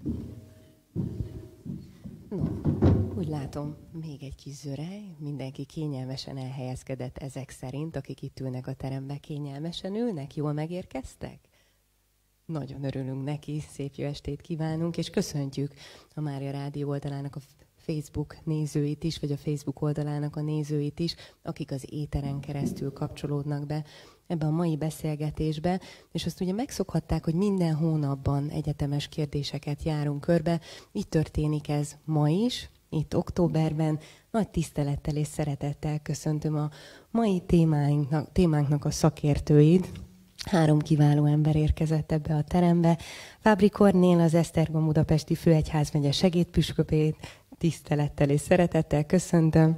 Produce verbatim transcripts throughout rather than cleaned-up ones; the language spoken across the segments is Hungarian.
No, úgy látom, még egy kis zörej, mindenki kényelmesen elhelyezkedett ezek szerint, akik itt ülnek a teremben, kényelmesen ülnek, jól megérkeztek? Nagyon örülünk neki, szép jó estét kívánunk, és köszöntjük a Mária Rádió oldalának a Facebook nézőit is, vagy a Facebook oldalának a nézőit is, akik az éteren keresztül kapcsolódnak be ebbe a mai beszélgetésbe, és azt ugye megszokhatták, hogy minden hónapban egyetemes kérdéseket járunk körbe. Így történik ez ma is, itt októberben. Nagy tisztelettel és szeretettel köszöntöm a mai témánknak, témánknak a szakértőit. Három kiváló ember érkezett ebbe a terembe. Fábri Kornél, az Esztergom budapesti főegyházmegye segédpüspökét tisztelettel és szeretettel köszöntöm.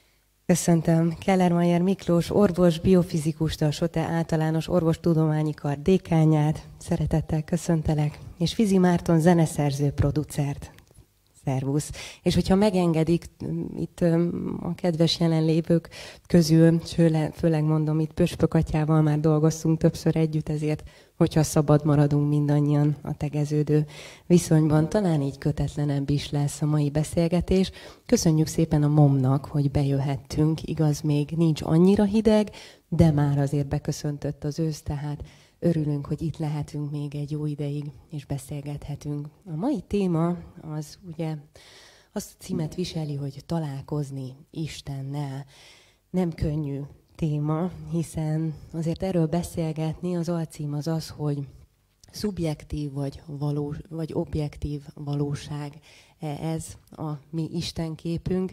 Köszöntöm Kellermeier Miklós, orvos, biofizikust, a SOTE általános orvostudományi kar dékánját. Szeretettel köszöntelek. És Fizi Márton, zeneszerző, producert. Szervusz. És hogyha megengedik, itt a kedves jelenlévők közül, főleg mondom, itt Püspök atyával már dolgoztunk többször együtt, ezért, hogyha szabad maradunk mindannyian a tegeződő viszonyban, talán így kötetlenebb is lesz a mai beszélgetés. Köszönjük szépen a momnak, hogy bejöhettünk. Igaz, még nincs annyira hideg, de már azért beköszöntött az ősz, tehát örülünk, hogy itt lehetünk még egy jó ideig, és beszélgethetünk. A mai téma az ugye azt a címet viseli, hogy találkozni Istennel. Nem könnyű téma, hiszen azért erről beszélgetni, az alcím az az, hogy szubjektív vagy, valós, vagy objektív valóság. Ez a mi Istenképünk.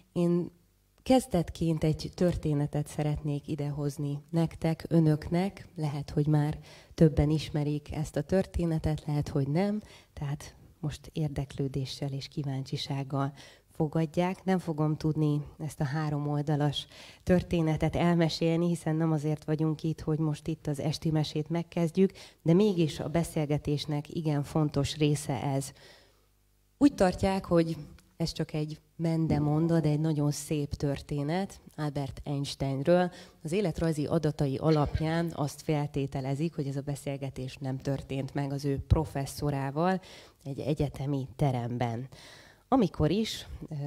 Én kezdetként egy történetet szeretnék idehozni nektek, önöknek. Lehet, hogy már többen ismerik ezt a történetet, lehet, hogy nem. Tehát most érdeklődéssel és kíváncsisággal fogadják. Nem fogom tudni ezt a három oldalas történetet elmesélni, hiszen nem azért vagyunk itt, hogy most itt az esti mesét megkezdjük, de mégis a beszélgetésnek igen fontos része ez. Úgy tartják, hogy ez csak egy mendemonda, de egy nagyon szép történet Albert Einsteinről. Az életrajzi adatai alapján azt feltételezik, hogy ez a beszélgetés nem történt meg az ő professzorával egy egyetemi teremben. Amikor is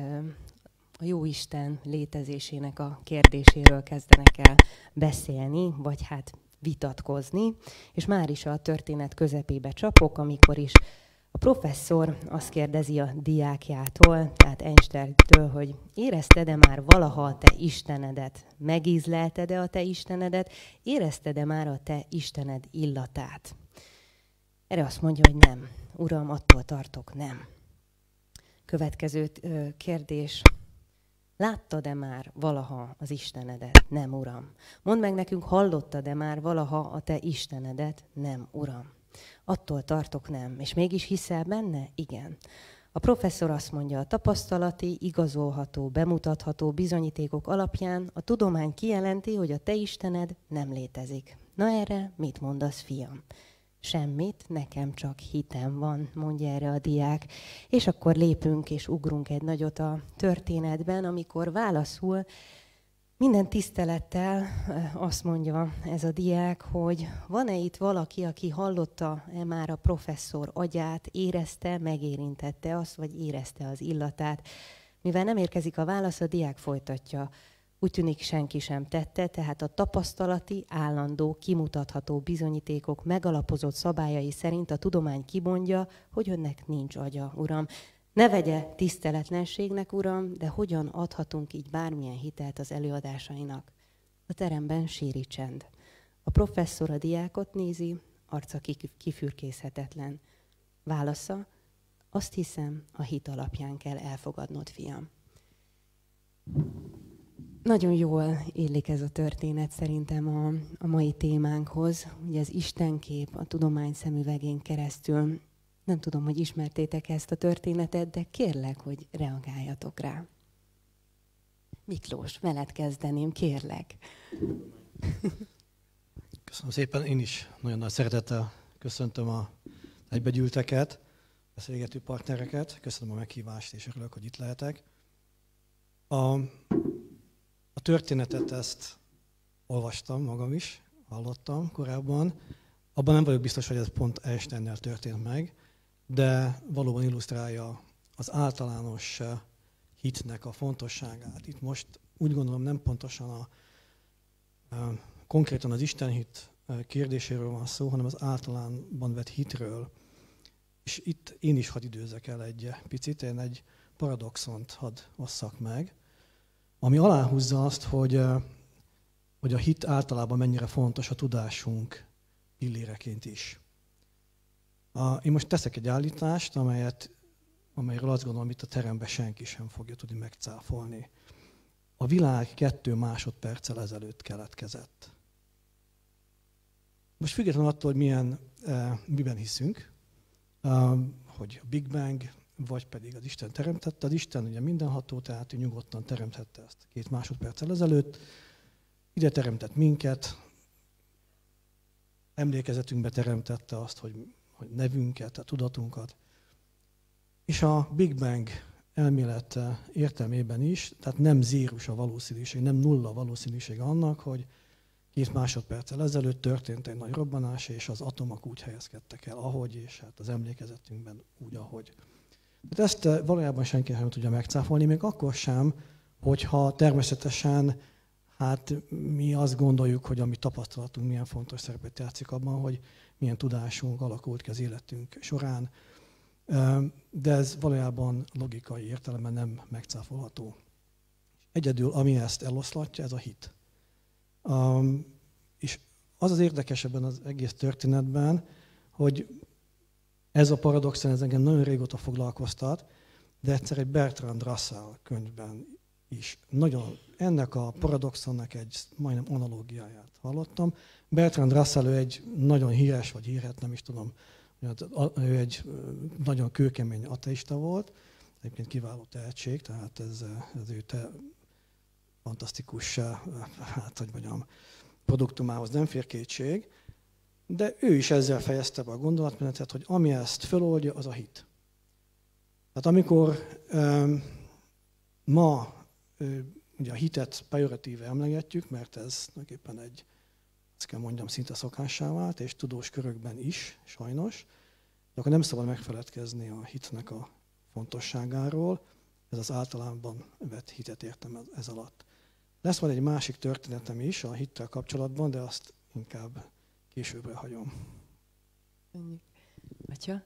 a Jóisten létezésének a kérdéséről kezdenek el beszélni, vagy hát vitatkozni, és már is a történet közepébe csapok, amikor is a professzor azt kérdezi a diákjától, tehát Einsteintől, hogy érezted-e már valaha a te Istenedet? Megízlelted-e a te Istenedet? Érezted-e már a te Istened illatát? Erre azt mondja, hogy nem. Uram, attól tartok, nem. Következő kérdés. Láttad-e már valaha az Istenedet? Nem, Uram. Mondd meg nekünk, hallottad-e már valaha a te Istenedet? Nem, Uram. Attól tartok, nem. És mégis hiszel benne? Igen. A professzor azt mondja, a tapasztalati, igazolható, bemutatható bizonyítékok alapján a tudomány kijelenti, hogy a te Istened nem létezik. Na erre mit mondasz, fiam? Semmit, nekem csak hitem van, mondja erre a diák. És akkor lépünk és ugrunk egy nagyot a történetben, amikor válaszul, minden tisztelettel azt mondja ez a diák, hogy van-e itt valaki, aki hallotta-e már a professzor agyát, érezte, megérintette azt, vagy érezte az illatát. Mivel nem érkezik a válasz, a diák folytatja. Úgy tűnik, senki sem tette, tehát a tapasztalati, állandó, kimutatható bizonyítékok megalapozott szabályai szerint a tudomány kimondja, hogy önnek nincs agya, Uram. Ne vegye tiszteletlenségnek, Uram, de hogyan adhatunk így bármilyen hitelt az előadásainak? A teremben síri csend. A professzor a diákot nézi, arca kifürkészhetetlen. Válasza, azt hiszem, a hit alapján kell elfogadnod, fiam. Nagyon jól illik ez a történet szerintem a, a mai témánkhoz. Ugye az Istenkép a tudomány szemüvegén keresztül. Nem tudom, hogy ismertétek ezt a történetet, de kérlek, hogy reagáljatok rá. Miklós, veled kezdeném, kérlek. Köszönöm szépen, én is nagyon nagy szeretettel köszöntöm a egybegyűlteket, beszélgető partnereket. Köszönöm a meghívást, és örülök, hogy itt lehetek. A, a történetet ezt olvastam magam is, hallottam korábban. Abban nem vagyok biztos, hogy ez pont Einsteinnel történt meg, de valóban illusztrálja az általános hitnek a fontosságát. Itt most úgy gondolom nem pontosan a, a konkrétan az istenhit kérdéséről van szó, hanem az általánban vett hitről. És itt én is hadd időzek el egy picit, én egy paradoxont hadd osszak meg, ami aláhúzza azt, hogy, hogy a hit általában mennyire fontos a tudásunk pilléreként is. A, én most teszek egy állítást, amelyet, amelyről azt gondolom, itt a teremben senki sem fogja tudni megcáfolni. A világ kettő másodperccel ezelőtt keletkezett. Most függetlenül attól, hogy milyen, eh, miben hiszünk, eh, hogy a Big Bang, vagy pedig az Isten teremtette. Az Isten ugye mindenható, tehát ő nyugodtan teremtette ezt két másodperccel ezelőtt. Ide teremtett minket, emlékezetünkbe teremtette azt, hogy, hogy nevünket, a tudatunkat. És a Big Bang elmélet értelmében is, tehát nem zérus a valószínűség, nem nulla a valószínűség annak, hogy két másodperccel ezelőtt történt egy nagy robbanás, és az atomok úgy helyezkedtek el, ahogy, és hát az emlékezetünkben úgy, ahogy. Tehát ezt valójában senki nem tudja megcáfolni, még akkor sem, hogyha természetesen hát mi azt gondoljuk, hogy a mi tapasztalatunk milyen fontos szerepet játszik abban, hogy milyen tudásunk alakult ki az életünk során, de ez valójában logikai értelemben nem megcáfolható. Egyedül, ami ezt eloszlatja, ez a hit. Um, és az az érdekes ebben az egész történetben, hogy ez a paradoxon, ez engem nagyon régóta foglalkoztat, de egyszer egy Bertrand Russell könyvben is nagyon ennek a paradoxonnak egy majdnem analógiáját hallottam. Bertrand Russell ő egy nagyon híres, vagy hírhet, nem is tudom, ő egy nagyon kőkemény ateista volt, egyébként kiváló tehetség, tehát ez, ez ő te, fantasztikus, hát hogy mondjam, produktumához nem fér kétség, de ő is ezzel fejezte be a gondolatmenetet, hogy ami ezt föloldja, az a hit. Tehát amikor um, ma um, ugye a hitet pejoratíve emlegetjük, mert ez nagyképpen egy, azt kell mondjam, szinte szokássá vált, és tudós körökben is, sajnos, de akkor nem szabad megfeledkezni a hitnek a fontosságáról, ez az általában vett hitet értem ez alatt. Lesz majd egy másik történetem is a hittel kapcsolatban, de azt inkább későbbre hagyom. Atya?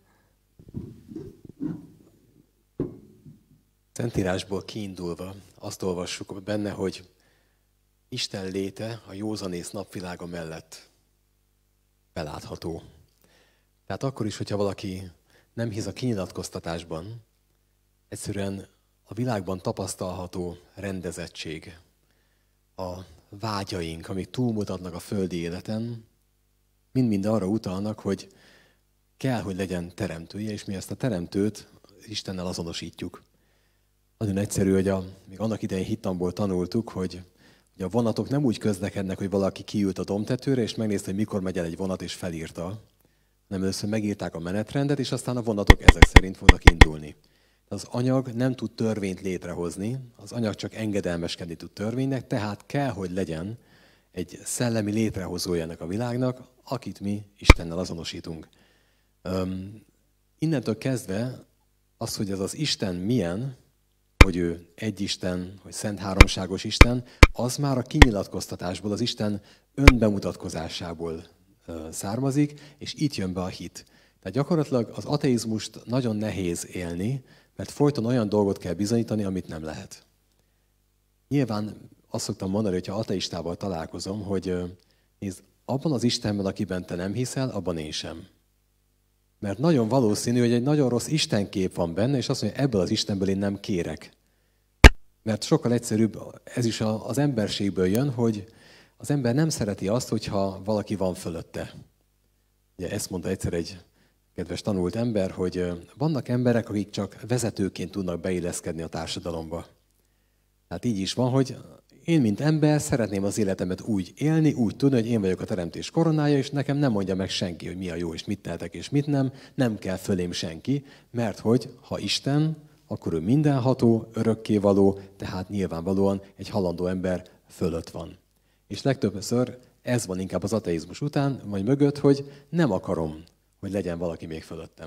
Szentírásból kiindulva azt olvassuk benne, hogy Isten léte a józanész napvilága mellett belátható. Tehát akkor is, hogyha valaki nem hisz a kinyilatkoztatásban, egyszerűen a világban tapasztalható rendezettség, a vágyaink, amik túlmutatnak a földi életen, mind-mind arra utalnak, hogy kell, hogy legyen teremtője, és mi ezt a teremtőt Istennel azonosítjuk. Nagyon egyszerű, hogy a, még annak idején hittamból tanultuk, hogy, hogy a vonatok nem úgy közlekednek, hogy valaki kiült a domtetőre, és megnézte, hogy mikor megy el egy vonat, és felírta, hanem először megírták a menetrendet, és aztán a vonatok ezek szerint fognak indulni. Az anyag nem tud törvényt létrehozni, az anyag csak engedelmeskedni tud törvénynek, tehát kell, hogy legyen egy szellemi létrehozója ennek a világnak, akit mi Istennel azonosítunk. Um, innentől kezdve az, hogy ez az Isten milyen, hogy ő egy Isten, hogy szent háromságos Isten, az már a kinyilatkoztatásból, az Isten önbemutatkozásából uh, származik, és itt jön be a hit. Tehát gyakorlatilag az ateizmust nagyon nehéz élni, mert folyton olyan dolgot kell bizonyítani, amit nem lehet. Nyilván azt szoktam mondani, hogyha ateistával találkozom, hogy nézd, abban az Istenben, akiben te nem hiszel, abban én sem. Mert nagyon valószínű, hogy egy nagyon rossz istenkép van benne, és azt mondja, ebből az Istenből én nem kérek. Mert sokkal egyszerűbb, ez is az emberségből jön, hogy az ember nem szereti azt, hogyha valaki van fölötte. Ugye ezt mondta egyszer egy kedves tanult ember, hogy vannak emberek, akik csak vezetőként tudnak beilleszkedni a társadalomba. Tehát így is van, hogy én, mint ember, szeretném az életemet úgy élni, úgy tudni, hogy én vagyok a teremtés koronája, és nekem nem mondja meg senki, hogy mi a jó, és mit tehetek, és mit nem. Nem kell fölém senki, mert hogy ha Isten, akkor ő mindenható, örökkévaló, tehát nyilvánvalóan egy halandó ember fölött van. És legtöbbször ez van inkább az ateizmus után, vagy mögött, hogy nem akarom, hogy legyen valaki még fölöttem.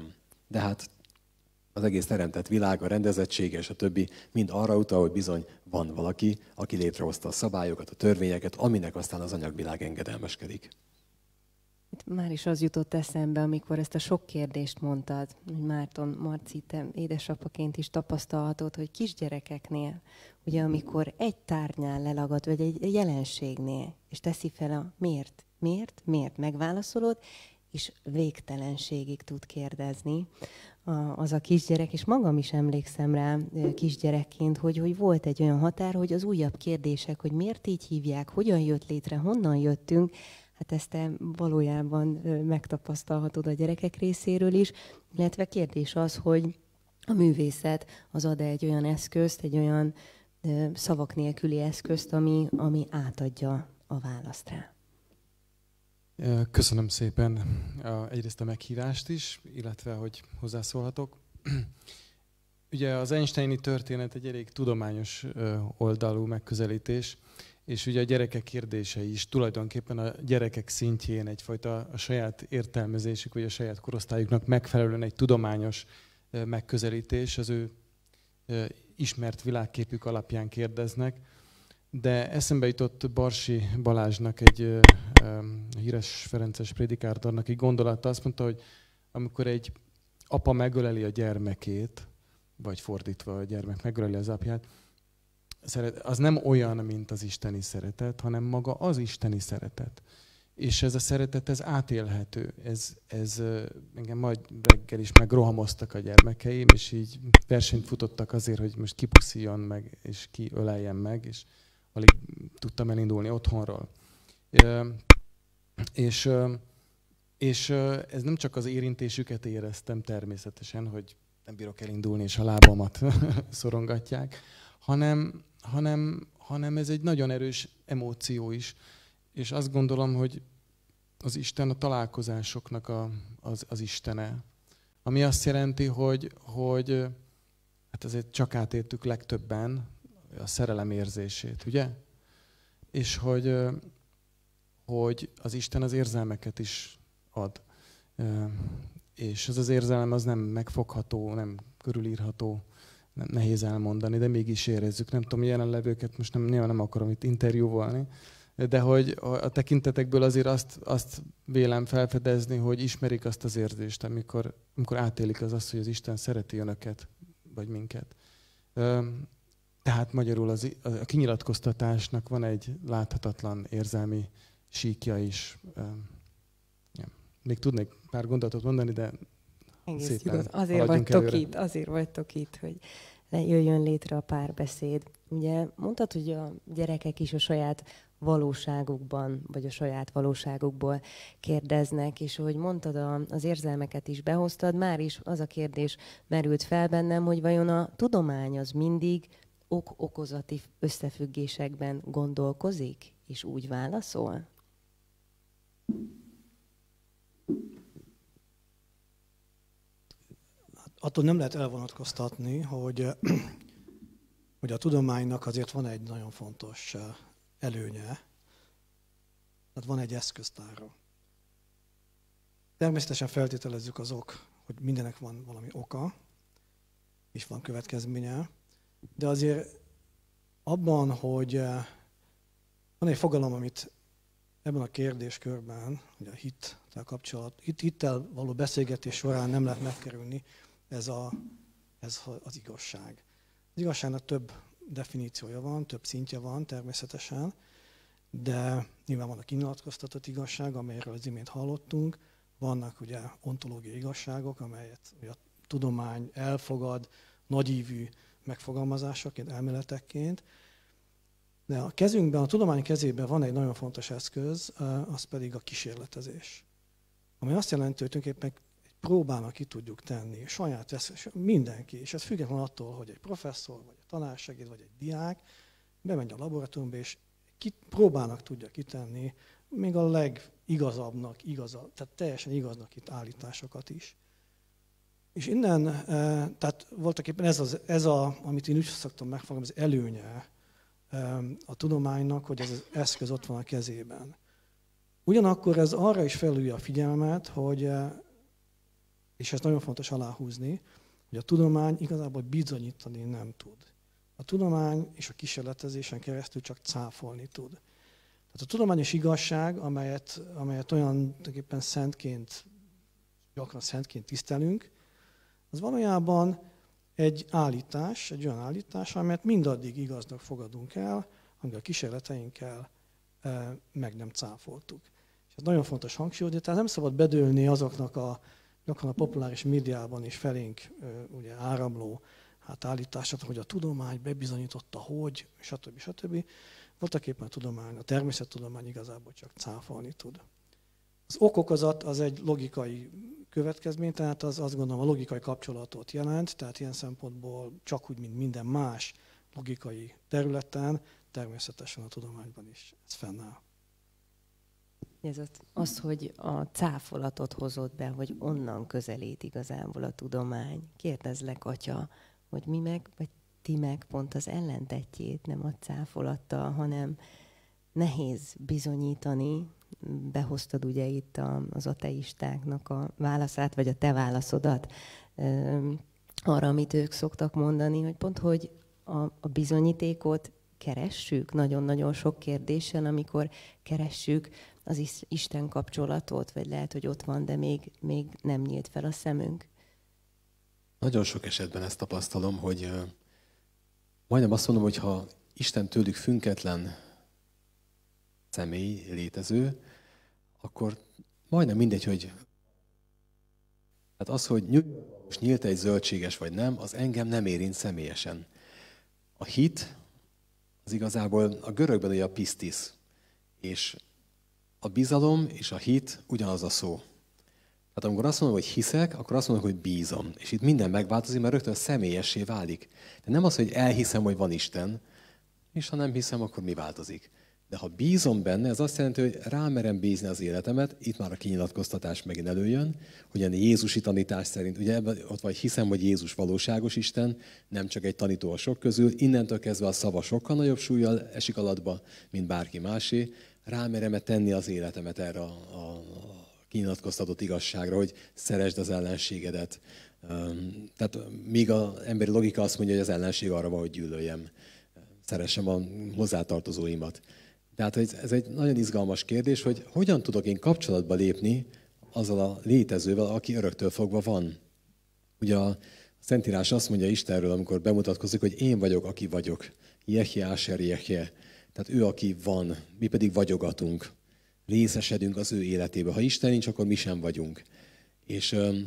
de hát az egész teremtett világ, a rendezettsége és a többi mind arra utal, hogy bizony van valaki, aki létrehozta a szabályokat, a törvényeket, aminek aztán az anyagvilág engedelmeskedik. Itt már is az jutott eszembe, amikor ezt a sok kérdést mondtad, hogy Márton, Marci, te édesapaként is tapasztalhatod, hogy kisgyerekeknél, ugye amikor egy tárgynál lelagad, vagy egy jelenségnél, és teszi fel a miért, miért, miért, megválaszolod, és végtelenségig tud kérdezni az a kisgyerek, és magam is emlékszem rá kisgyerekként, hogy, hogy volt egy olyan határ, hogy az újabb kérdések, hogy miért így hívják, hogyan jött létre, honnan jöttünk, hát ezt te valójában megtapasztalhatod a gyerekek részéről is, illetve kérdés az, hogy a művészet az ad egy olyan eszközt, egy olyan szavak nélküli eszközt, ami, ami átadja a választ rá. Köszönöm szépen egyrészt a meghívást is, illetve hogy hozzászólhatok. Ugye az Einsteini történet egy elég tudományos oldalú megközelítés, és ugye a gyerekek kérdései is tulajdonképpen a gyerekek szintjén egyfajta a saját értelmezésük, vagy a saját korosztályuknak megfelelően egy tudományos megközelítés, az ő ismert világképük alapján kérdeznek. De eszembe jutott Barsi Balázsnak, egy híres ferences prédikátornak egy gondolata, azt mondta, hogy amikor egy apa megöleli a gyermekét, vagy fordítva a gyermek megöleli az apját, az nem olyan, mint az isteni szeretet, hanem maga az isteni szeretet. És ez a szeretet, ez átélhető. Ez, ez engem majd reggel is megrohamoztak a gyermekeim, és így versenyt futottak azért, hogy most kipusziljon meg, és kiöleljen meg, és alig tudtam elindulni otthonról. És, és ez nem csak az érintésüket éreztem természetesen, hogy nem bírok elindulni, és a lábamat szorongatják, hanem, hanem, hanem ez egy nagyon erős emóció is. És azt gondolom, hogy az Isten a találkozásoknak a, az, az Istene. Ami azt jelenti, hogy, hogy hát ezért csak átértük legtöbben a szerelem érzését, ugye? És hogy, hogy az Isten az érzelmeket is ad. És ez az érzelem az nem megfogható, nem körülírható, nem nehéz elmondani, de mégis érezzük. Nem tudom, jelenlevőket most nem, nem akarom itt interjúvolni, de hogy a tekintetekből azért azt, azt vélem felfedezni, hogy ismerik azt az érzést, amikor, amikor átélik az azt, hogy az Isten szereti önöket, vagy minket. Tehát magyarul az, a kinyilatkoztatásnak van egy láthatatlan érzelmi síkja is. Ja. Még tudnék pár gondolatot mondani, de egész szépen nyugodt. Azért vagytok előre. itt, azért vagytok itt, hogy jöjjön létre a párbeszéd. Ugye mondtad, hogy a gyerekek is a saját valóságukban, vagy a saját valóságukból kérdeznek, és ahogy mondtad, az érzelmeket is behoztad, már is az a kérdés merült fel bennem, hogy vajon a tudomány az mindig ok-okozati összefüggésekben gondolkozik, és úgy válaszol? Attól nem lehet elvonatkoztatni, hogy, hogy a tudománynak azért van egy nagyon fontos előnye. Tehát van egy eszköztára. Természetesen feltételezzük az ok, hogy mindenek van valami oka, és van következménye, de azért abban, hogy van egy fogalom, amit ebben a kérdéskörben, hogy a hittel kapcsolat, hit, hittel való beszélgetés során nem lehet megkerülni, ez, a, ez az igazság. Az igazságnak több definíciója van, több szintje van természetesen, de nyilván van a kinyilatkoztatott igazság, amelyről az imént hallottunk, vannak ugye ontológiai igazságok, amelyet ugye a tudomány elfogad nagyívű megfogalmazásaként, elméletekként, de a kezünkben, a tudomány kezében van egy nagyon fontos eszköz, az pedig a kísérletezés. Ami azt jelenti, hogy tulajdonképpen egy próbának ki tudjuk tenni, saját veszély, mindenki, és ez független attól, hogy egy professzor, vagy egy tanársegéd, vagy egy diák bemegy a laboratóriumba, és ki, próbának tudja kitenni még a legigazabbnak, igazabb, tehát teljesen igaznak itt állításokat is. És innen, tehát voltak éppen ez, az, ez a, amit én úgy szoktam megfogalmazni, az előnye a tudománynak, hogy ez az eszköz ott van a kezében. Ugyanakkor ez arra is felülje a figyelmet, hogy És ezt nagyon fontos aláhúzni, hogy a tudomány igazából bizonyítani nem tud. A tudomány és a kísérletezésen keresztül csak cáfolni tud. Tehát a tudományos igazság, amelyet, amelyet olyan tulajdonképpen szentként, gyakran szentként tisztelünk, az valójában egy állítás, egy olyan állítás, amelyet mindaddig igaznak fogadunk el, amíg a kísérleteinkkel e, meg nem cáfoltuk. És ez nagyon fontos hangsúlyozni, tehát nem szabad bedőlni azoknak a gyakran a populáris médiában is felénk e, ugye áramló hát állításoknak, hogy a tudomány bebizonyította, hogy, stb. stb. Voltak éppen a tudomány, a természettudomány igazából csak cáfolni tud. Az okokozat az egy logikai következmény, tehát az azt gondolom a logikai kapcsolatot jelent, tehát ilyen szempontból csak úgy, mint minden más logikai területen, természetesen a tudományban is ez fennáll. Ez az, az, hogy a cáfolatot hozott be, hogy onnan közelít igazából a tudomány. Kérdezlek, atya, hogy mi meg, vagy ti meg pont az ellentetjét nem a cáfolattal, hanem nehéz bizonyítani. Behoztad ugye itt a, az ateistáknak a válaszát, vagy a te válaszodat arra, amit ők szoktak mondani, hogy pont, hogy a, a bizonyítékot keressük nagyon-nagyon sok kérdésen, amikor keressük az Isten kapcsolatot, vagy lehet, hogy ott van, de még, még nem nyílt fel a szemünk. Nagyon sok esetben ezt tapasztalom, hogy uh, majdnem azt mondom, hogy ha Isten tőlük fünketlen személy létező, akkor majdnem mindegy, hogy hát az, hogy most nyílt egy zöldséges vagy nem, az engem nem érint személyesen. A hit az igazából a görögben ugye a pisztisz, és a bizalom és a hit ugyanaz a szó. Tehát amikor azt mondom, hogy hiszek, akkor azt mondom, hogy bízom. És itt minden megváltozik, mert rögtön személyessé válik. De nem az, hogy elhiszem, hogy van Isten, és ha nem hiszem, akkor mi változik. De ha bízom benne, ez azt jelenti, hogy rámerem bízni az életemet, itt már a kinyilatkoztatás megint előjön, hogy a jézusi tanítás szerint, ugye ebben ott vagy hiszem, hogy Jézus valóságos Isten, nem csak egy tanító a sok közül, innentől kezdve a szava sokkal nagyobb súllyal esik alatba, mint bárki másé, rámerem tenni az életemet erre a, a kinyilatkoztatott igazságra, hogy szeresd az ellenségedet. Tehát míg az emberi logika azt mondja, hogy az ellenség arra van, hogy gyűlöljem, szeressem a hozzátartozóimat. Tehát ez egy nagyon izgalmas kérdés, hogy hogyan tudok én kapcsolatba lépni azzal a létezővel, aki öröktől fogva van. Ugye a Szentírás azt mondja Istenről, amikor bemutatkozik, hogy én vagyok, aki vagyok. Jehje, Áser, Jehje. Tehát ő, aki van, mi pedig vagyogatunk. Részesedünk az ő életébe. Ha Isten nincs, akkor mi sem vagyunk. És um,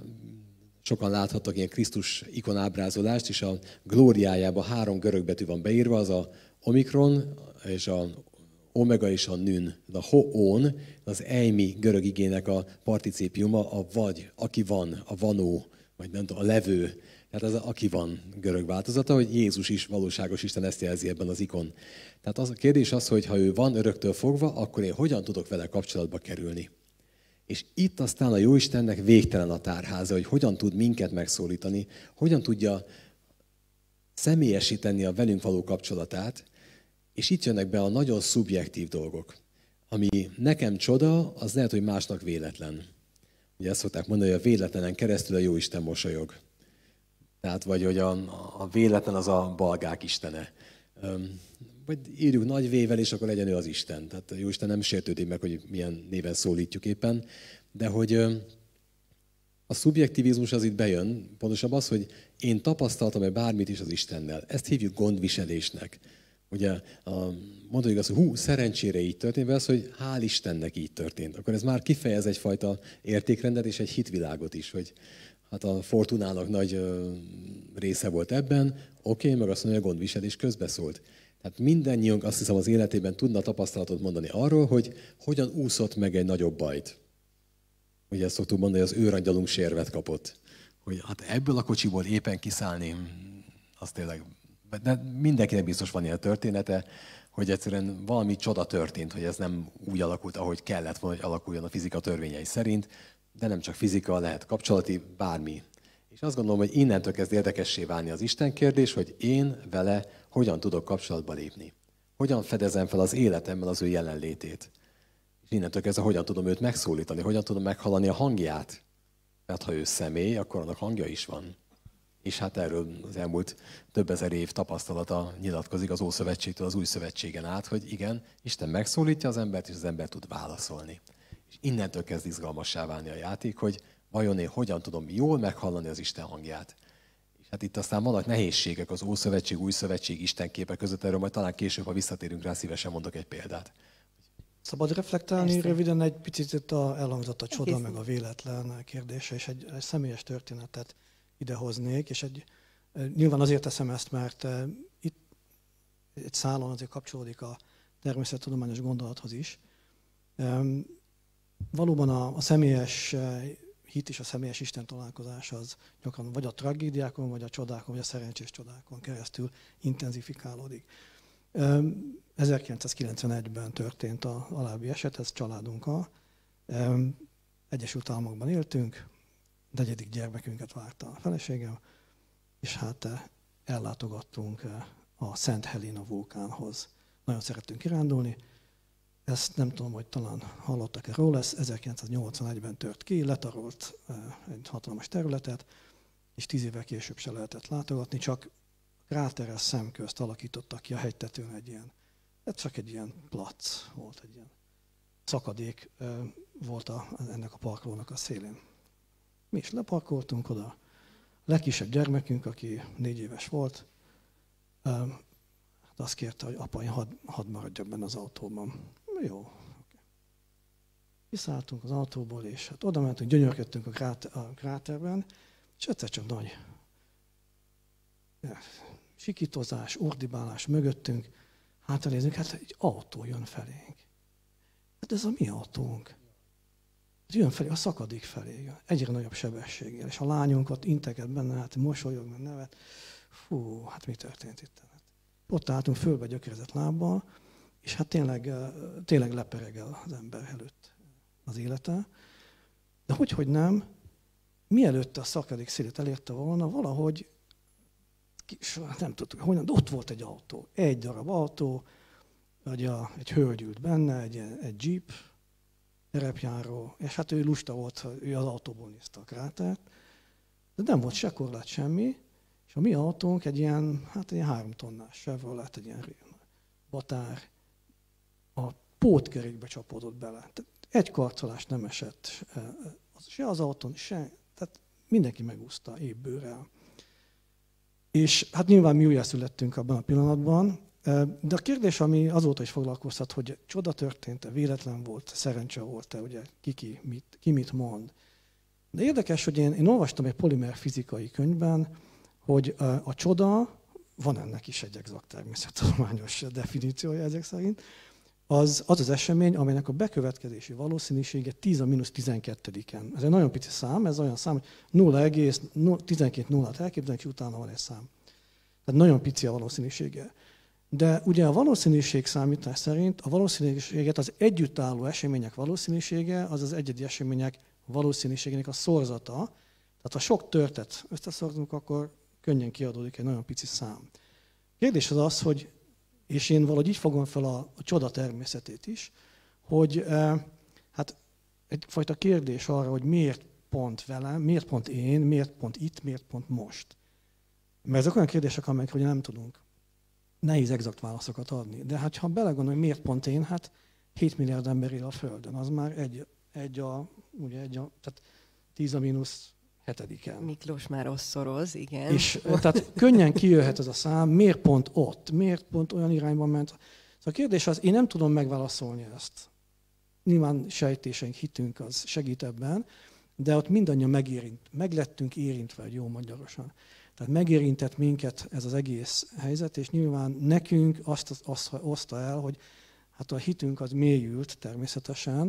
sokan láthattak ilyen Krisztus ikonábrázolást, és a glóriájában három görög betű van beírva, az a omikron, és a omega és a nün. A hoón, az ejmi görög igének a particípiuma, a vagy, aki van, a vanó, vagy nem tudom, a levő. Tehát az a aki van görög változata, hogy Jézus is valóságos Isten, ezt jelzi ebben az ikon. Tehát az a kérdés az, hogy ha ő van öröktől fogva, akkor én hogyan tudok vele kapcsolatba kerülni. És itt aztán a Jóistennek végtelen a tárháza, hogy hogyan tud minket megszólítani, hogyan tudja személyesíteni a velünk való kapcsolatát, és itt jönnek be a nagyon szubjektív dolgok. Ami nekem csoda, az lehet, hogy másnak véletlen. Ugye ezt szokták mondani, hogy a véletlenen keresztül a Jóisten mosolyog. Tehát vagy, hogy a, a véletlen az a balgák istene. Vagy írjuk nagy vével, és akkor legyen ő az Isten. Tehát a Jóisten nem sértődik meg, hogy milyen néven szólítjuk éppen. De hogy a szubjektivizmus az itt bejön, pontosabban az, hogy én tapasztaltam-e bármit is az Istennel. Ezt hívjuk gondviselésnek. Ugye mondjuk azt, hogy hú, szerencsére így történt, vagy az, hogy hál' Istennek így történt. Akkor ez már kifejez egyfajta értékrendet és egy hitvilágot is, hogy hát a Fortunának nagy része volt ebben, oké, okay, meg azt mondja, hogy a gondviselés közbeszólt. Tehát mindannyiunk azt hiszem az életében tudna tapasztalatot mondani arról, hogy hogyan úszott meg egy nagyobb bajt. Ugye ezt szoktuk mondani, hogy az őrangyalunk sérvet kapott. Hogy hát ebből a kocsiból éppen kiszállni, az tényleg... De mindenkinek biztos van ilyen története, hogy egyszerűen valami csoda történt, hogy ez nem úgy alakult, ahogy kellett volna, hogy alakuljon a fizika törvényei szerint, de nem csak fizika, lehet kapcsolati, bármi. És azt gondolom, hogy innentől kezd érdekessé válni az Isten kérdés, hogy én vele hogyan tudok kapcsolatba lépni. Hogyan fedezem fel az életemben az ő jelenlétét. És innentől kezdve hogyan tudom őt megszólítani, hogyan tudom meghallani a hangját. Tehát ha ő személy, akkor annak hangja is van. És hát erről az elmúlt több ezer év tapasztalata nyilatkozik az Ószövetségtől az Új Szövetségen át, hogy igen, Isten megszólítja az embert, és az ember tud válaszolni. És innentől kezd izgalmassá válni a játék, hogy vajon én hogyan tudom jól meghallani az Isten hangját. És hát itt aztán vannak nehézségek az Ószövetség, Új Szövetség Istenképe között, erről majd talán később, ha visszatérünk rá, szívesen mondok egy példát. Szabad reflektálni Persze. röviden egy picit itt a, elhangzott a csoda, Egész. meg a véletlen kérdése, és egy, egy személyes történetet idehoznék, és egy, nyilván azért teszem ezt, mert itt egy szálon azért kapcsolódik a természettudományos gondolathoz is. Valóban a, a személyes hit és a személyes Isten találkozás az gyakran vagy a tragédiákon, vagy a csodákon, vagy a szerencsés csodákon keresztül intenzifikálódik. ezerkilencszázkilencvenegyben történt a alábbi eset, ez családunkkal. Egyesült Államokban éltünk, negyedik gyermekünket várta a feleségem, és hát ellátogattunk a Szent Helena vulkánhoz. Nagyon szerettünk kirándulni. Ezt nem tudom, hogy talán hallottak-e róla, ez ezerkilencszáznyolcvanegyben tört ki, letarolt egy hatalmas területet, és tíz évvel később se lehetett látogatni, csak kráteres szemközt alakítottak ki a hegytetőn egy ilyen, ez csak egy ilyen plac volt, egy ilyen szakadék volt a, ennek a parkolónak a szélén. Mi is leparkoltunk oda. A legkisebb gyermekünk, aki négy éves volt, hát azt kérte, hogy apa, én hadd had maradjak benne az autóban. Jó. Okay. Kiszálltunk az autóból, és hát oda mentünk, gyönyörködtünk a, kráter, a kráterben, és egyszer csak nagy sikítozás, ordibálás mögöttünk, hátranézünk, hát egy autó jön felénk. Hát ez a mi autónk. Jön felé, a szakadék felé, egyre nagyobb sebességgel, és a lányunk ott integet benne, hát mosolyog, meg nevet. Fú, hát mi történt itt? Ott álltunk fölbe gyökerezett lábbal, és hát tényleg, tényleg leperegel az ember előtt az élete. De hogy, hogy nem, mielőtt a szakadék szélét elérte volna, valahogy, nem tudtuk, hogy de ott volt egy autó, egy darab autó, vagy a, egy hölgy ült benne, egy, egy jeep, terepjáró, és hát ő lusta volt, ő az autóból nézte a krátert, de nem volt se korlát, semmi, és a mi autónk egy ilyen, hát egy ilyen három tonnás Chevrolet, egy ilyen batár, a pótkerékbe csapódott bele. Tehát egy karcolás nem esett se az autón, se, tehát mindenki megúszta ébbőrrel. És hát nyilván mi újjászülettünk abban a pillanatban, de a kérdés, ami azóta is foglalkoztat, hogy csoda történt-e, véletlen volt, szerencse volt-e, ugye ki, ki, mit, ki mit mond. De érdekes, hogy én, én olvastam egy polimer fizikai könyvben, hogy a, a csoda, van ennek is egy exakt természettudományos definíciója ezek szerint, az, az az esemény, amelynek a bekövetkezési valószínűsége tíz a mínusz tizenkettediken. Ez egy nagyon pici szám, ez olyan szám, hogy nulla egész tizenkét nullát elképzelnek, és utána van egy szám. Tehát nagyon pici a valószínűsége. De ugye a valószínűség számítás szerint a valószínűséget, az együttálló események valószínűsége, az az egyedi események valószínűségének a szorzata. Tehát ha sok törtet összeszortunk, akkor könnyen kiadódik egy nagyon pici szám. Kérdés az az, hogy, és én valahogy így fogom fel a, a csoda természetét is, hogy eh, hát egyfajta kérdés arra, hogy miért pont velem, miért pont én, miért pont itt, miért pont most. Mert ezek olyan kérdések, amelyekre ugye nem tudunk nehéz exakt válaszokat adni. De hát ha belegondolom, hogy miért pont én, hát hét milliárd ember él a Földön, az már egy, egy a, ugye egy a, tehát tíz a mínusz hetediken. Miklós már osszoroz, igen. És tehát könnyen kijöhet ez a szám, miért pont ott, miért pont olyan irányban ment. Szóval a kérdés az, én nem tudom megválaszolni ezt. Nyilván sejtéseink, hitünk az segít ebben, de ott mindannyian megérint, meglettünk érintve, jó magyarosan. Tehát megérintett minket ez az egész helyzet, és nyilván nekünk azt, azt oszta el, hogy hát a hitünk az mélyült természetesen,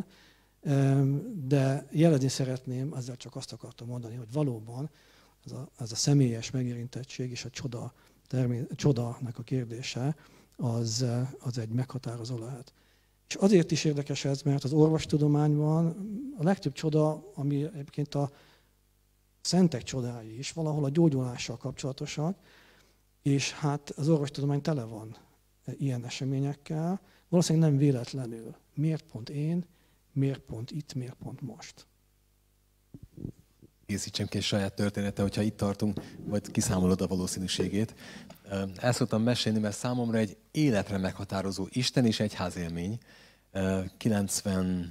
de jelezni szeretném, ezzel csak azt akartam mondani, hogy valóban ez a, ez a személyes megérintettség és a csoda, termé- csodának a kérdése az, az egy meghatározó lehet. És azért is érdekes ez, mert az orvostudományban a legtöbb csoda, ami egyébként a szentek csodái is, valahol a gyógyulással kapcsolatosak, és hát az orvostudomány tele van ilyen eseményekkel, valószínűleg nem véletlenül. Miért pont én, miért pont itt, miért pont most? készítsem ki egy saját története, hogyha itt tartunk, vagy kiszámolod a valószínűségét. El szoktam mesélni, mert számomra egy életre meghatározó Isten és egyház élmény. kilencvenkettő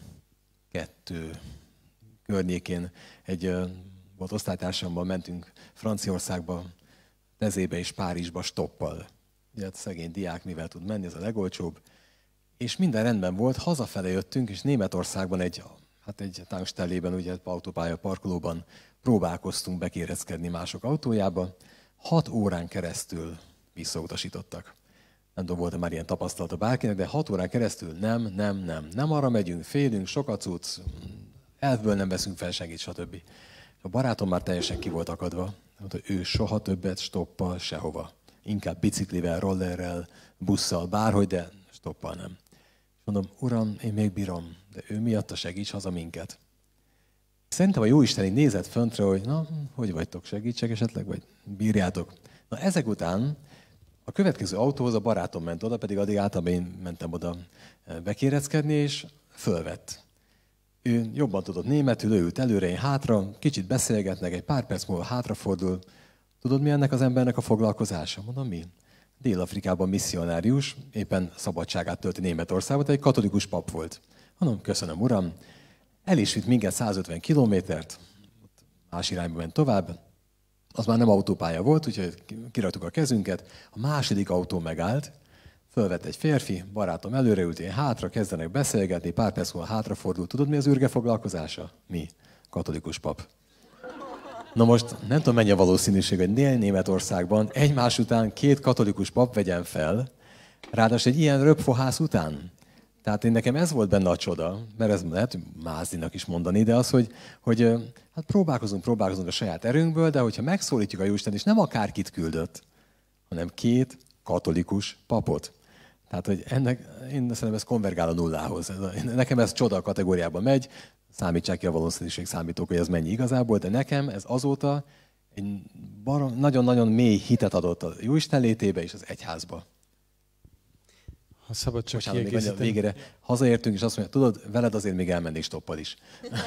környékén egy volt osztálytársammal mentünk Franciaországba, Tezébe és Párizsba stoppal. Ugye szegény diák mivel tud menni, ez a legolcsóbb. És minden rendben volt, hazafele jöttünk, és Németországban egy, hát egy tankstellében, ugye autópálya parkolóban próbálkoztunk bekérezkedni mások autójába. Hat órán keresztül visszautasítottak. Nem tudom, volt-e már ilyen tapasztalata bárkinek, de hat órán keresztül nem, nem, nem. Nem arra megyünk, félünk, sokat cucc, elfből nem veszünk fel segít, stb. A barátom már teljesen ki volt akadva. Mondta, ő soha többet stoppal sehova. Inkább biciklivel, rollerrel, busszal, bárhogy, de stoppal nem. És mondom, uram, én még bírom, de ő miatta segíts haza minket. Szerintem a Jóisten így nézett föntre, hogy na, hogy vagytok, segítsek esetleg, vagy bírjátok. Na ezek után a következő autóhoz a barátom ment oda, pedig addig általában én mentem oda bekéreckedni, és fölvett. Ő jobban tudott németül, ő ült előre, én hátra, kicsit beszélgetnek, egy pár perc múlva hátrafordul. Tudod, mi ennek az embernek a foglalkozása? Mondom, mi? Dél-Afrikában misszionárius, éppen szabadságát tölti Németországban, tehát egy katolikus pap volt. Mondom, köszönöm, uram. El is vitt minket százötven kilométert, más irányba ment tovább. Az már nem autópálya volt, úgyhogy kiraktuk a kezünket. A második autó megállt, fölvett egy férfi, barátom előreült, én hátra, kezdenek beszélgetni, pár perc múlva hátrafordult. Tudod, mi az űrge foglalkozása? Mi? Katolikus pap. Na most nem tudom, mennyi a valószínűség, hogy Dél-Németországban egymás után két katolikus pap vegyen fel, ráadásul egy ilyen röpfohász után. Tehát én nekem ez volt benne a csoda, mert ez lehet Mázdinak is mondani, de az, hogy, hogy hát próbálkozunk, próbálkozunk a saját erőnkből, de hogyha megszólítjuk a Jóisten, és nem akárkit küldött, hanem két katolikus papot. Tehát, hogy ennek, én szerintem ez konvergál a nullához. Nekem ez csoda kategóriában megy, számítsák ki a valószínűség számítók, hogy ez mennyi igazából, de nekem ez azóta egy nagyon-nagyon mély hitet adott a Jóisten létébe és az egyházba. Ha szabad csak Bocsánat, kiegészíteni. Végére hazaértünk, és azt mondja, tudod, veled azért még elmennék stoppal is.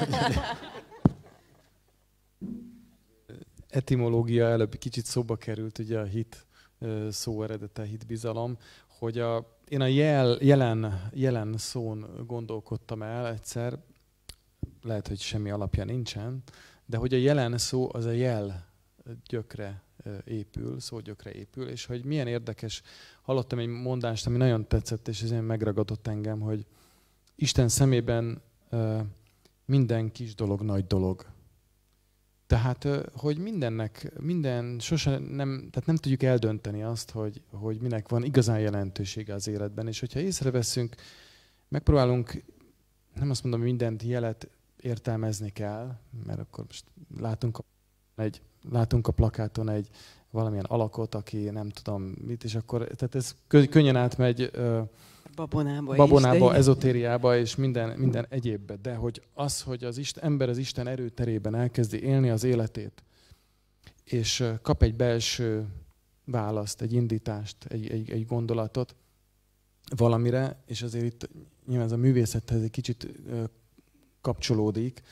Etimológia előbb kicsit szóba került, ugye a hit szó eredete, hitbizalom, hogy a, én a jel, jelen, jelen szón gondolkodtam el egyszer, lehet, hogy semmi alapja nincsen, de hogy a jelen szó az a jel gyökre épül, szógyökre épül, és hogy milyen érdekes, hallottam egy mondást, ami nagyon tetszett, és ez megragadott engem, hogy Isten szemében minden kis dolog nagy dolog. Tehát, hogy mindennek, minden, sosem nem, tehát nem tudjuk eldönteni azt, hogy, hogy minek van igazán jelentősége az életben, és hogyha észreveszünk, megpróbálunk, nem azt mondom, mindent jelet értelmezni kell, mert akkor most látunk a, egy, látunk a plakáton egy valamilyen alakot, aki nem tudom mit, és akkor, tehát ez könnyen átmegy babonába, babonába ezotériába és minden, minden egyébbe, de hogy az, hogy az Isten, ember az Isten erőterében elkezdi élni az életét, és kap egy belső választ, egy indítást, egy, egy, egy gondolatot valamire, és azért itt nyilván ez a művészethez egy kicsit kapcsolódik.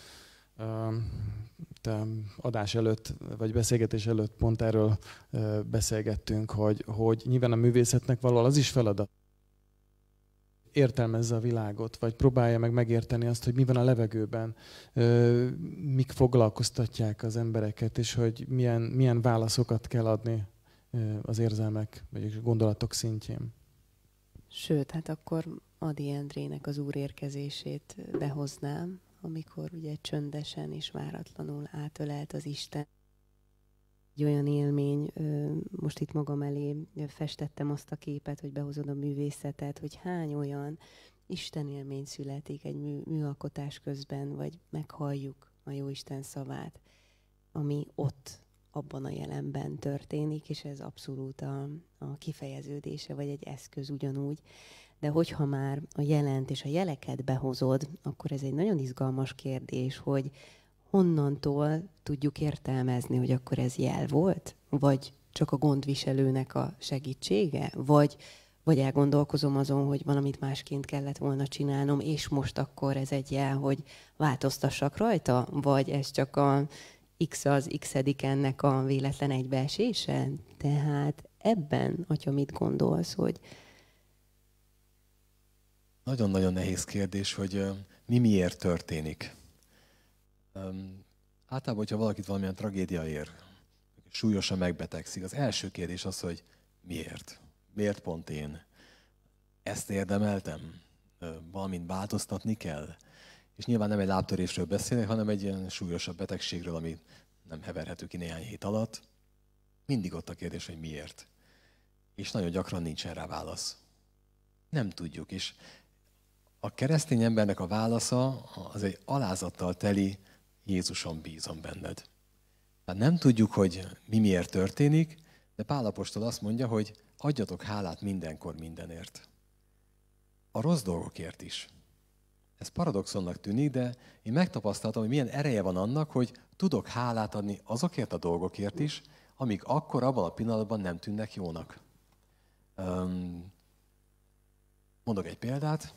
Te adás előtt, vagy beszélgetés előtt pont erről beszélgettünk, hogy, hogy nyilván a művészetnek valahol az is feladat. Értelmezze a világot, vagy próbálja meg megérteni azt, hogy mi van a levegőben, mik foglalkoztatják az embereket, és hogy milyen, milyen válaszokat kell adni az érzelmek, vagy a gondolatok szintjén. Sőt, hát akkor Ady Endrének az Úr érkezését behoznám, amikor ugye csöndesen és váratlanul átölelt az Isten. Egy olyan élmény, most itt magam elé festettem azt a képet, hogy behozod a művészetet, hogy hány olyan Isten élmény születik egy mű, műalkotás közben, vagy meghalljuk a Jóisten szavát, ami ott, abban a jelenben történik, és ez abszolút a, a kifejeződése, vagy egy eszköz ugyanúgy. De hogyha már a jelent és a jeleket behozod, akkor ez egy nagyon izgalmas kérdés, hogy honnantól tudjuk értelmezni, hogy akkor ez jel volt? Vagy csak a gondviselőnek a segítsége? Vagy, vagy elgondolkozom azon, hogy valamit másként kellett volna csinálnom, és most akkor ez egy jel, hogy változtassak rajta? Vagy ez csak a X az X-edik ennek a véletlen egybeesése? Tehát ebben, atya, mit gondolsz, hogy... Nagyon-nagyon nehéz kérdés, hogy uh, mi miért történik. Um, általában, hogyha valakit valamilyen tragédia ér, súlyosan megbetegszik, az első kérdés az, hogy miért? Miért pont én? Ezt érdemeltem? Uh, valamint változtatni kell? És nyilván nem egy lábtörésről beszélek, hanem egy ilyen súlyosabb betegségről, ami nem heverhető ki néhány hét alatt. Mindig ott a kérdés, hogy miért. És nagyon gyakran nincsen rá válasz. Nem tudjuk. És a keresztény embernek a válasza az egy alázattal teli, Jézuson bízom benned. Tehát nem tudjuk, hogy mi miért történik, de Pál apostol azt mondja, hogy adjatok hálát mindenkor mindenért. A rossz dolgokért is. Ez paradoxonnak tűnik, de én megtapasztaltam, hogy milyen ereje van annak, hogy tudok hálát adni azokért a dolgokért is, amik akkor abban a pillanatban nem tűnnek jónak. Um, mondok egy példát.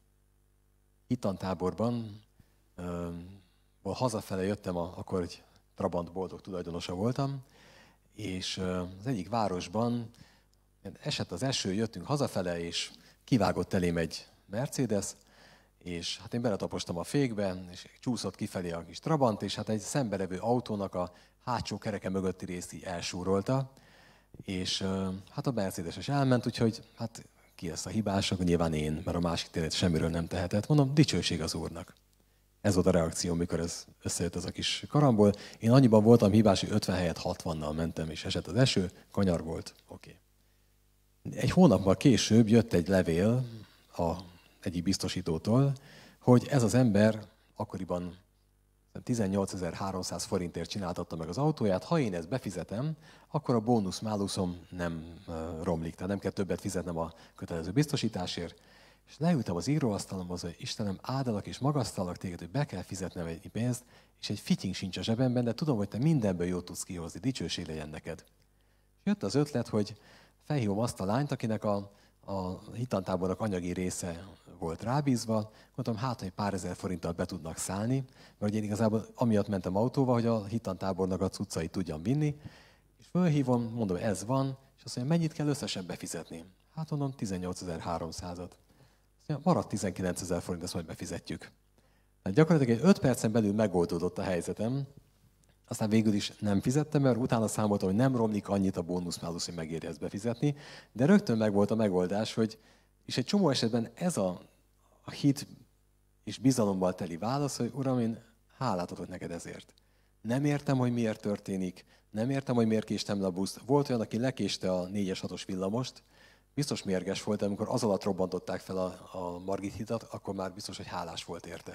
Hittantáborban, um, hazafele jöttem, a, akkor egy Trabant boldog tulajdonosa voltam, és uh, az egyik városban esett az eső, jöttünk hazafele, és kivágott elém egy Mercedes, és hát én beletapostam a fékbe, és csúszott kifelé a kis Trabant, és hát egy szembelevő autónak a hátsó kereke mögötti részt így elsúrolta, és hát a Mercedes-es elment, úgyhogy hát ki lesz a hibás, akkor nyilván én, mert a másik tényleg semmiről nem tehetett. Mondom, dicsőség az Úrnak. Ez volt a reakció, mikor ez összejött ez a kis karambol. Én annyiban voltam hibás, hogy ötven helyett hatvannal mentem, és esett az eső, kanyar volt, oké. Okay. Egy hónappal később jött egy levél a egyik biztosítótól, hogy ez az ember akkoriban tizennyolcezer-háromszáz forintért csináltatta meg az autóját, ha én ezt befizetem, akkor a bónusz-máluszom nem romlik, tehát nem kell többet fizetnem a kötelező biztosításért. És leültem az íróasztalomhoz, hogy Istenem, áldalak és magasztalak téged, hogy be kell fizetnem egy pénzt, és egy fitying sincs a zsebemben, de tudom, hogy te mindenből jót tudsz kihozni, dicsőség legyen neked. És jött az ötlet, hogy felhívom azt a lányt, akinek a, a hittantábornak anyagi része volt rábízva, mondtam, hát, hogy pár ezer forinttal be tudnak szállni, mert én igazából amiatt mentem autóval, hogy a hittantábornak a cuccait tudjam vinni, és fölhívom, mondom, ez van, és azt mondja, mennyit kell összesen befizetni? Hát mondom, tizennyolcezer-háromszázat. Maradt tizenkilencezer forint, ezt majd befizetjük. Hát gyakorlatilag egy öt percen belül megoldódott a helyzetem, aztán végül is nem fizettem, mert utána számoltam, hogy nem romlik annyit a bónusz-málusz, hogy megéri ezt befizetni, de rögtön megvolt a megoldás, hogy és egy csomó esetben ez a, a hit és bizalommal teli válasz, hogy Uram, én hálát adok neked ezért. Nem értem, hogy miért történik, nem értem, hogy miért késtem le a buszt. Volt olyan, aki lekéste a négyes hatos villamost, biztos mérges volt, amikor az alatt robbantották fel a, a Margit hidat, akkor már biztos, hogy hálás volt érte.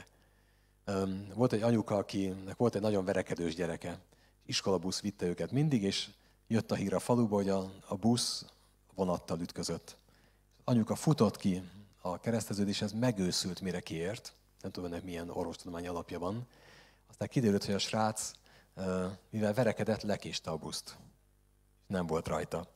Um, volt egy anyuka, akinek volt egy nagyon verekedős gyereke. Iskolabusz vitte őket mindig, és jött a hír a faluba, hogy a, a busz vonattal ütközött. Anyuka futott ki a kereszteződéshez, megőszült, mire kiért. Nem tudom, ennek milyen orvostudományi alapja van. Aztán kiderült, hogy a srác, mivel verekedett, lekéste a buszt. Nem volt rajta.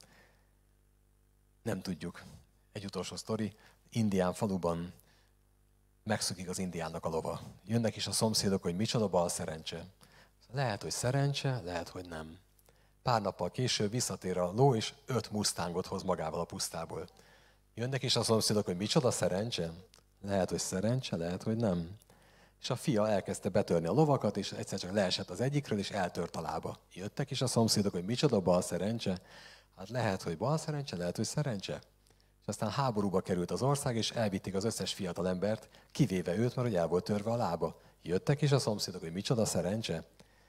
Nem tudjuk. Egy utolsó sztori. Indián faluban megszökik az indiánnak a lova. Jönnek is a szomszédok, hogy micsoda bal szerencse. Lehet, hogy szerencse, lehet, hogy nem. Pár nappal később visszatér a ló, és öt mustángot hoz magával a pusztából. Jönnek is a szomszédok, hogy micsoda szerencse? Lehet, hogy szerencse, lehet, hogy nem. És a fia elkezdte betörni a lovakat, és egyszer csak leesett az egyikről, és eltört a lába. Jöttek is a szomszédok, hogy micsoda bal szerencse? Hát lehet, hogy bal szerencse, lehet, hogy szerencse. És aztán háborúba került az ország, és elvitték az összes fiatal embert, kivéve őt, mert hogy el volt törve a lába. Jöttek is a szomszédok, hogy micsoda szerencse?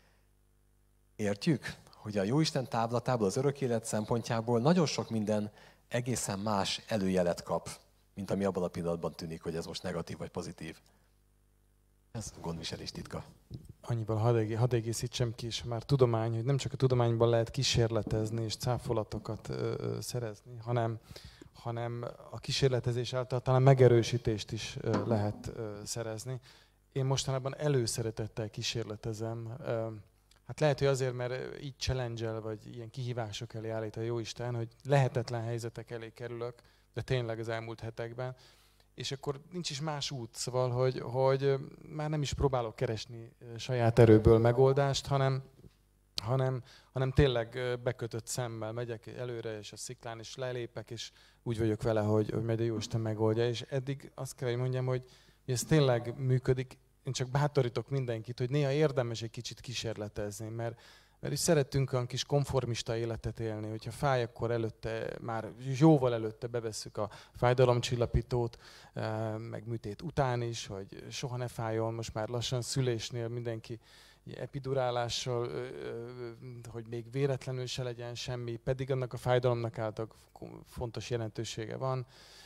Értjük, hogy a Jóisten távlatából, az örök élet szempontjából nagyon sok minden egészen más előjelet kap, mint ami abban a pillanatban tűnik, hogy ez most negatív vagy pozitív. Ez a gondviselés titka. Annyival hadd, hadd egészítsem ki, és már tudomány, hogy nem csak a tudományban lehet kísérletezni és cáfolatokat ö, ö, szerezni, hanem, hanem a kísérletezés által talán megerősítést is ö, lehet ö, szerezni. Én mostanában előszeretettel kísérletezem. Ö, hát lehet, hogy azért, mert így challenge-el, vagy ilyen kihívások elé állít a Jóisten, hogy lehetetlen helyzetek elé kerülök, de tényleg az elmúlt hetekben. És akkor nincs is más út, szóval, hogy, hogy már nem is próbálok keresni saját erőből megoldást, hanem hanem, hanem tényleg bekötött szemmel megyek előre, és a sziklán is lelépek, és úgy vagyok vele, hogy, hogy majd a Jóisten megoldja. És eddig azt kell, hogy mondjam, hogy ez tényleg működik. Én csak bátorítok mindenkit, hogy néha érdemes egy kicsit kísérletezni, mert, mert is szeretünk olyan kis konformista életet élni, hogyha fáj, akkor előtte, már jóval előtte bevesszük a fájdalomcsillapítót, meg műtét után is, hogy soha ne fájjon, most már lassan szülésnél mindenki epidurálással, hogy még véletlenül se legyen semmi, pedig annak a fájdalomnak által fontos jelentősége van.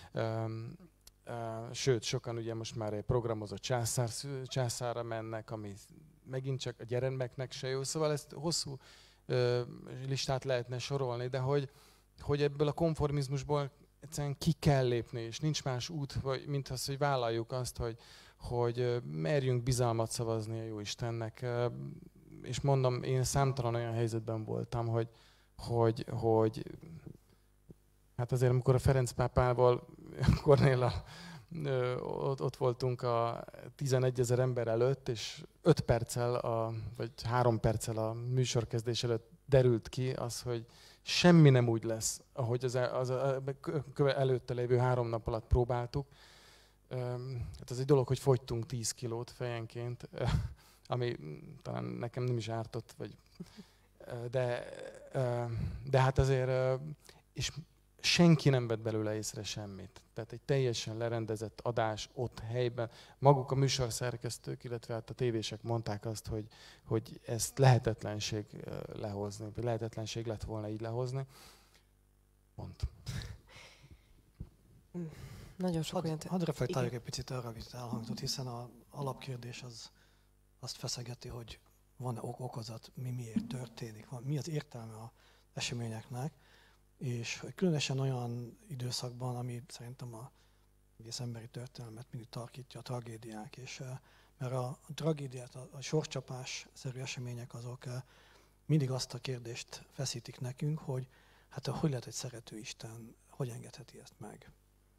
Sőt, sokan ugye most már egy programozott császár, császárra mennek, ami megint csak a gyermeknek se jó. Szóval ezt hosszú listát lehetne sorolni, de hogy, hogy ebből a konformizmusból egyszerűen ki kell lépni, és nincs más út, vagy, mint az, hogy vállaljuk azt, hogy, hogy merjünk bizalmat szavazni a Jóistennek. És mondom, én számtalan olyan helyzetben voltam, hogy, hogy, hogy hát azért, amikor a Ferenc pápával, Kornéllal ott, ott voltunk a tizenegyezer ember előtt, és öt perccel, a, vagy három perccel a műsorkezdés előtt derült ki az, hogy semmi nem úgy lesz, ahogy az, az, az előtte lévő három nap alatt próbáltuk. Hát az egy dolog, hogy fogytunk tíz kilót fejenként, ami talán nekem nem is ártott, vagy, de, de hát azért, és senki nem vett belőle észre semmit. Tehát egy teljesen lerendezett adás ott helyben. Maguk a műsorszerkesztők, illetve hát a tévések mondták azt, hogy, hogy ezt lehetetlenség lehozni, vagy lehetetlenség lett volna így lehozni. Pont. Nagyon sok Hadd olyan... had reflektáljak egy picit arra, amit elhangzott, hiszen az alapkérdés az azt feszegeti, hogy van-e okozat, mi miért történik, van, mi az értelme az eseményeknek, és különösen olyan időszakban, ami szerintem a egész emberi történelmet mindig tarkítja, a tragédiák, és mert a tragédiát, a, a sorcsapás-szerű események azok mindig azt a kérdést feszítik nekünk, hogy hát hogy lehet egy szerető Isten, hogy engedheti ezt meg.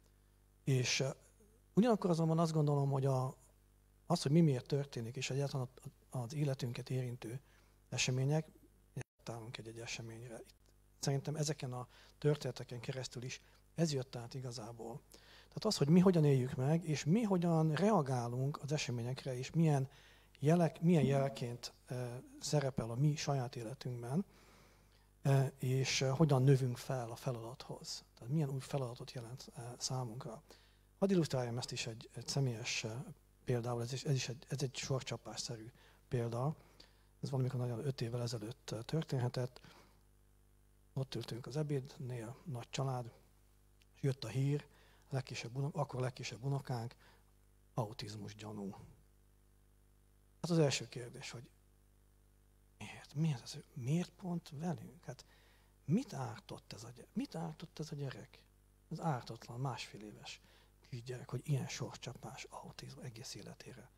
És ugyanakkor azonban azt gondolom, hogy a, az, hogy mi miért történik, és egyáltalán az életünket érintő események, találunk egy-egy eseményre. Szerintem ezeken a történeteken keresztül is ez jött át igazából. Tehát az, hogy mi hogyan éljük meg, és mi hogyan reagálunk az eseményekre, és milyen, jelek, milyen jelként e, szerepel a mi saját életünkben, e, és e, hogyan növünk fel a feladathoz. Tehát milyen új feladatot jelent e, számunkra. Hadd illusztráljam ezt is egy, egy személyes e, példával, ez is, ez is egy, ez egy sorcsapásszerű példa. Ez valamikor nagyon öt évvel ezelőtt történhetett. Ott ültünk az ebédnél, nagy család, és jött a hír, legkisebb, akkor legkisebb unokánk, autizmus gyanú. Hát az első kérdés, hogy miért? Miért, ez, miért pont velünk? Hát mit ártott ez a gyerek? Mit ártott ez a gyerek? Ez ártatlan, másfél éves kisgyerek, hogy ilyen sorcsapás, autizmus egész életére.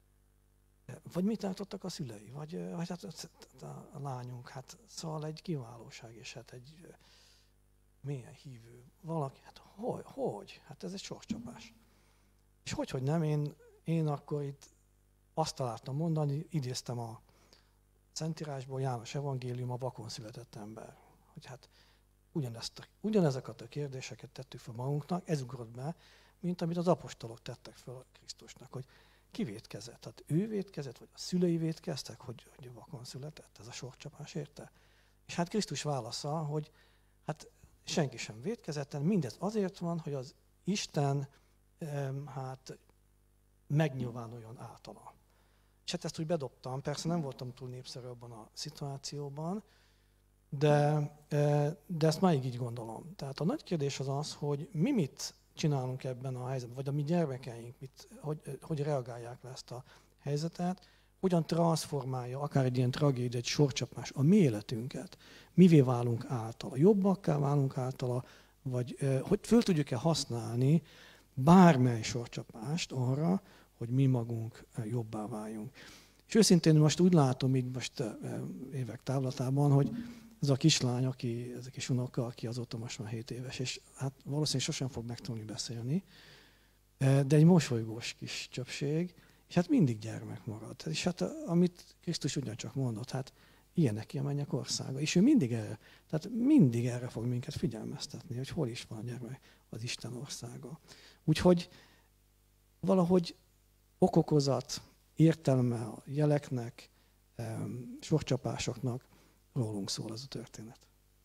Vagy mit ártottak a szülei, vagy, vagy hát a, a lányunk, hát szóval egy kiválóság, és hát egy mélyen hívő valaki, hát hogy, hogy? Hát ez egy sorcsapás. És hogy, hogy nem, én, én akkor itt azt találtam mondani, idéztem a Szentírásból, János evangélium, a vakon született ember. Hogy hát ugyanezt, ugyanezeket a kérdéseket tettük fel magunknak, ez ugrott be, mint amit az apostolok tettek fel a Krisztusnak, hogy ki vétkezett? Tehát ő vétkezett, vagy a szülei vétkeztek, hogy, hogy vakon született? Ez a sorcsapás érte? És hát Krisztus válasza, hogy hát senki sem vétkezett, mindez azért van, hogy az Isten hát megnyilvánuljon általa. És hát ezt úgy bedobtam, persze nem voltam túl népszerű abban a szituációban, de, de ezt máig így gondolom. Tehát a nagy kérdés az az, hogy mi mit csinálunk ebben a helyzetben, vagy a mi gyermekeink, mit, hogy, hogy reagálják le ezt a helyzetet, hogyan transformálja akár egy ilyen tragédia, egy sorcsapás a mi életünket, mivé válunk általa, jobbakká válunk általa, vagy hogy föl tudjuk-e használni bármely sorcsapást arra, hogy mi magunk jobbá váljunk. És őszintén most úgy látom, így most évek távlatában, hogy ez a kislány, aki, ez a kis unoka, aki azóta most már hét éves, és hát valószínűleg sosem fog megtanulni beszélni, de egy mosolygós kis csöpség, és hát mindig gyermek marad. És hát amit Krisztus ugyancsak mondott, hát ilyenek ki a mennyek országa. És ő mindig erre, tehát mindig erre fog minket figyelmeztetni, hogy hol is van gyermek az Isten országa. Úgyhogy valahogy okokozat, értelme a jeleknek, sorcsapásoknak rólunk szól ez a történet.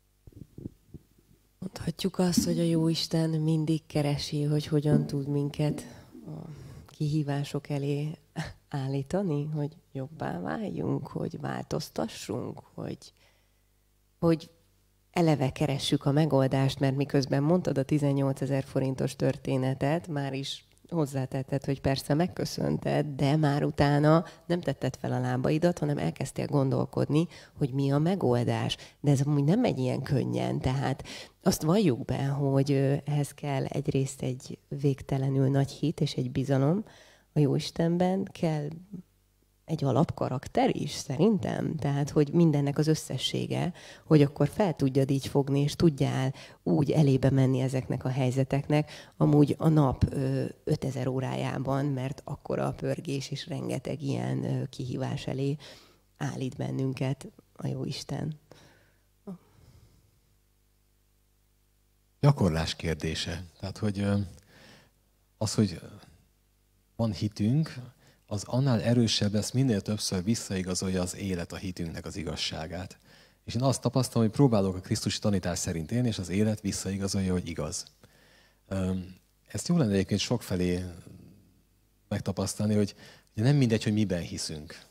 Mondhatjuk azt, hogy a Jóisten mindig keresi, hogy hogyan tud minket a kihívások elé állítani, hogy jobbá váljunk, hogy változtassunk, hogy, hogy eleve keressük a megoldást, mert miközben mondtad a tizennyolcezer forintos történetet, már is hozzátetted, hogy persze megköszönted, de már utána nem tetted fel a lábaidat, hanem elkezdtél gondolkodni, hogy mi a megoldás. De ez amúgy nem megy ilyen könnyen, tehát azt valljuk be, hogy ehhez kell egyrészt egy végtelenül nagy hit és egy bizalom a Jóistenben, kell egy alapkarakter is, szerintem. Tehát, hogy mindennek az összessége, hogy akkor fel tudjad így fogni, és tudjál úgy elébe menni ezeknek a helyzeteknek, amúgy a nap ötezer órájában, mert akkora a pörgés, és rengeteg ilyen kihívás elé állít bennünket a Jóisten. Gyakorlás kérdése. Tehát, hogy az, hogy van hitünk, az annál erősebb lesz, minél többször visszaigazolja az élet a hitünknek az igazságát. És én azt tapasztalom, hogy próbálok a krisztusi tanítás szerint élni, és az élet visszaigazolja, hogy igaz. Ezt jó lenne egyébként sokfelé megtapasztalni, hogy nem mindegy, hogy miben hiszünk.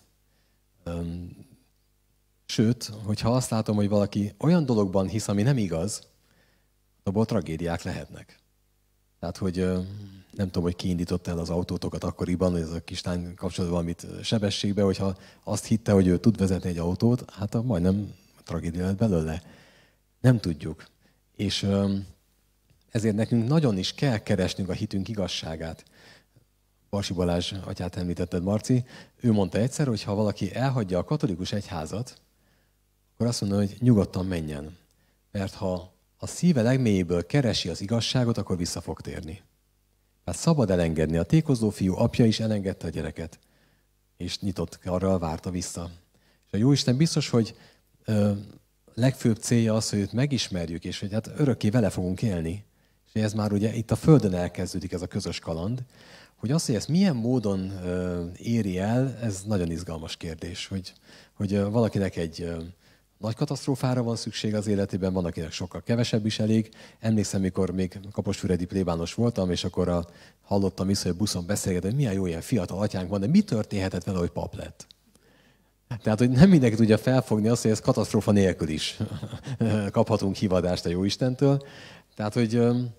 Sőt, hogyha azt látom, hogy valaki olyan dologban hisz, ami nem igaz, abból tragédiák lehetnek. Tehát, hogy nem tudom, hogy ki indította el az autótokat akkoriban, hogy ez a kislány kapcsolatban valamit sebességbe, hogyha azt hitte, hogy ő tud vezetni egy autót, hát majdnem tragédia lett belőle. Nem tudjuk. És ezért nekünk nagyon is kell keresnünk a hitünk igazságát. Barsi Balázs atyát említetted, Marci. Ő mondta egyszer, hogy ha valaki elhagyja a katolikus egyházat, akkor azt mondja, hogy nyugodtan menjen. Mert ha a szíve legmélyéből keresi az igazságot, akkor vissza fog térni. Tehát szabad elengedni. A tékozló fiú apja is elengedte a gyereket. És nyitott arra, várta vissza. És a Jóisten biztos, hogy ö, legfőbb célja az, hogy őt megismerjük, és hogy hát örökké vele fogunk élni. És ez már ugye itt a Földön elkezdődik ez a közös kaland. Hogy az, hogy ezt milyen módon ö, éri el, ez nagyon izgalmas kérdés. Hogy, hogy ö, valakinek egy... Ö, nagy katasztrófára van szükség az életében, van, akinek sokkal kevesebb is elég. Emlékszem, mikor még kaposfüredi plébános voltam, és akkor a, hallottam is, hogy a buszon beszélget, hogy milyen jó ilyen fiatal atyánk van, de mi történhetett vele, hogy pap lett? Tehát, hogy nem mindenki tudja felfogni azt, hogy ez katasztrófa nélkül is kaphatunk hivadást a Jóistentől. Tehát, hogy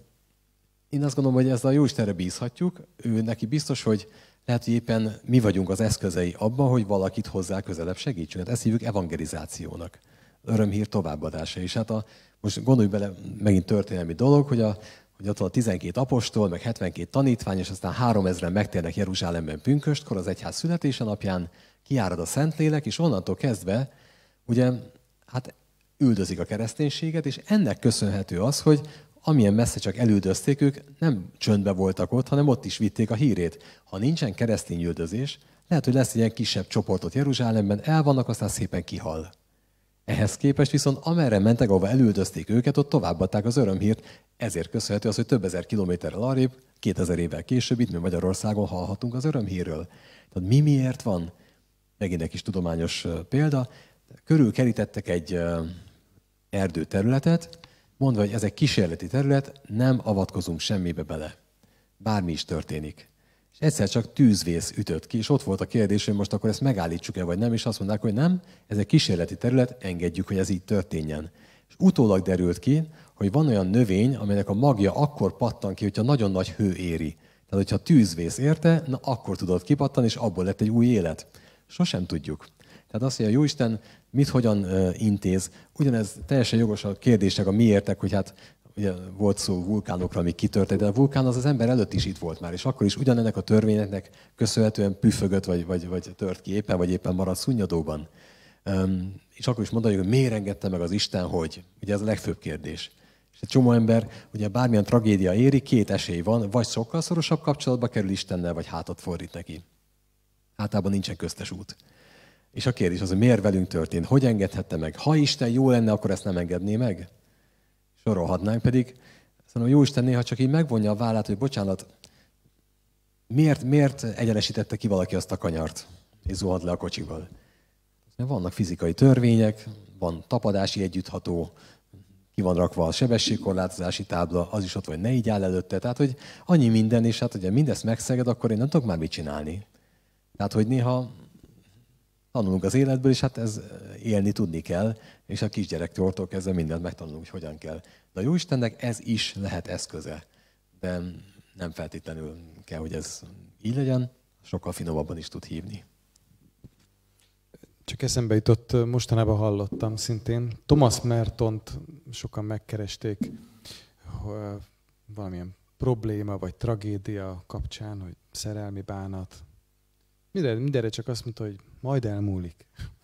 én azt gondolom, hogy ezt a Jóistenre bízhatjuk. Ő neki biztos, hogy lehet, hogy éppen mi vagyunk az eszközei abban, hogy valakit hozzá közelebb segítsünk. Hát ezt hívjuk evangelizációnak. Örömhír továbbadása is. Hát a, most gondolj bele, megint történelmi dolog, hogy, a, hogy ott van a tizenkét apostol, meg hetvenkét tanítvány, és aztán háromezren megtérnek Jeruzsálemben pünköstkor az egyház születése napján, kiárad a Szentlélek, és onnantól kezdve ugye hát üldözik a kereszténységet, és ennek köszönhető az, hogy amilyen messze csak elüldözték, ők nem csöndbe voltak ott, hanem ott is vitték a hírét. Ha nincsen keresztény üldözés, lehet, hogy lesz egy ilyen kisebb csoportot Jeruzsálemben, el vannak, aztán szépen kihal. Ehhez képest viszont amerre mentek, ahova elüldözték őket, ott továbbadták az örömhírt. Ezért köszönhető az, hogy több ezer kilométerrel arrébb, kétezer évvel később itt mi Magyarországon hallhatunk az örömhírről. Tehát mi miért van? Megint egy kis tudományos példa. Körülkerítettek egy erdőterületet, mondva, hogy ez egy kísérleti terület, nem avatkozunk semmibe bele. Bármi is történik. És egyszer csak tűzvész ütött ki, és ott volt a kérdés, hogy most akkor ezt megállítsuk-e, vagy nem, és azt mondták, hogy nem, ez egy kísérleti terület, engedjük, hogy ez így történjen. És utólag derült ki, hogy van olyan növény, amelynek a magja akkor pattan ki, hogyha nagyon nagy hő éri. Tehát, hogyha tűzvész érte, na akkor tudott kipattani, és abból lett egy új élet. Sosem tudjuk. Tehát azt, hogy a Jóisten mit hogyan uh, intéz, ugyanez teljesen jogos a kérdések, a miértek, hogy hát ugye volt szó vulkánokra, amik kitörtek, de a vulkán az az ember előtt is itt volt már, és akkor is ugyanennek a törvényeknek köszönhetően püfögött, vagy, vagy, vagy tört ki éppen, vagy éppen maradt szunnyadóban. Um, és akkor is mondani, hogy miért engedte meg az Isten, hogy? Ugye ez a legfőbb kérdés. És egy csomó ember, ugye bármilyen tragédia éri, két esély van, vagy sokkal szorosabb kapcsolatba kerül Istennel, vagy hátat fordít neki. Általában nincsen köztes út. És a kérdés az, hogy miért velünk történt, hogy engedhette meg. Ha Isten jó lenne, akkor ezt nem engedné meg. Sorolhatnánk, pedig szóval jó Isten néha csak így megvonja a vállát, hogy bocsánat, miért, miért egyenesítette ki valaki azt a kanyart, és zuhant le a kocsival. Mert vannak fizikai törvények, van tapadási együttható, ki van rakva a sebességkorlátozási tábla, az is ott vagy, ne így áll előtte. Tehát, hogy annyi minden, és hát ugye mindezt megszeged, akkor én nem tudok már mit csinálni. Tehát, hogy néha tanulunk az életből, és hát ez élni tudni kell, és a kisgyerektől kezdve mindent megtanulunk, hogy hogyan kell. De a Jóistennek ez is lehet eszköze. De nem feltétlenül kell, hogy ez így legyen, sokkal finomabban is tud hívni. Csak eszembe jutott, mostanában hallottam szintén. Thomas Mertont sokan megkeresték valamilyen probléma vagy tragédia kapcsán, hogy szerelmi bánat. Mindenre, mindenre csak azt mondta, hogy majd elmúlik.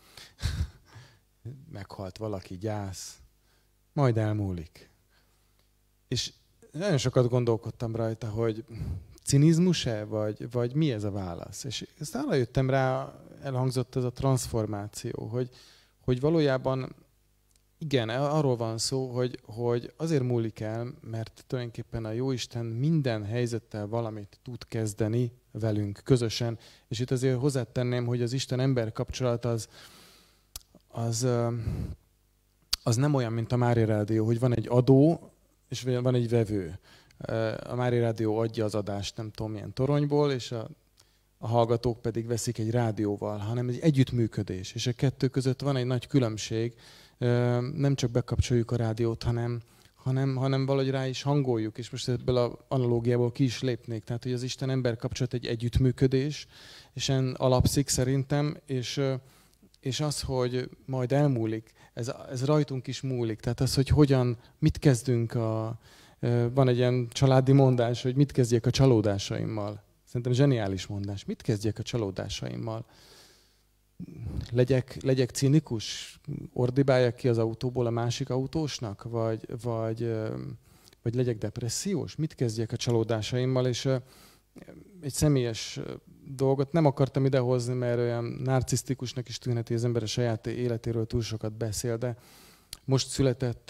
Meghalt valaki, gyász. Majd elmúlik. És nagyon sokat gondolkodtam rajta, hogy cinizmus-e, vagy, vagy mi ez a válasz. És aztán arra jöttem rá, elhangzott ez a transformáció, hogy, hogy valójában igen, arról van szó, hogy, hogy azért múlik el, mert tulajdonképpen a Jóisten minden helyzettel valamit tud kezdeni velünk közösen. És itt azért hozzátenném, hogy az Isten-ember kapcsolat az, az, az nem olyan, mint a Mária Rádió, hogy van egy adó, és van egy vevő. A Mária Rádió adja az adást nem tudom milyen toronyból, és a, a hallgatók pedig veszik egy rádióval, hanem egy együttműködés. És a kettő között van egy nagy különbség. Nem csak bekapcsoljuk a rádiót, hanem, hanem, hanem valahogy rá is hangoljuk. És most ebből az analógiából ki is lépnék. Tehát, hogy az Isten-ember kapcsolat egy együttműködés, és en alapszik szerintem, és, és az, hogy majd elmúlik, ez, ez rajtunk is múlik. Tehát az, hogy hogyan, mit kezdünk a... Van egy ilyen családi mondás, hogy mit kezdjek a csalódásaimmal. Szerintem zseniális mondás. Mit kezdjek a csalódásaimmal? Legyek, legyek cinikus? Ordibáljak ki az autóból a másik autósnak? Vagy, vagy, vagy legyek depressziós? Mit kezdjek a csalódásaimmal? És egy személyes dolgot nem akartam idehozni, mert olyan narcisztikusnak is tűnheti, az ember a saját életéről túl sokat beszél, de most született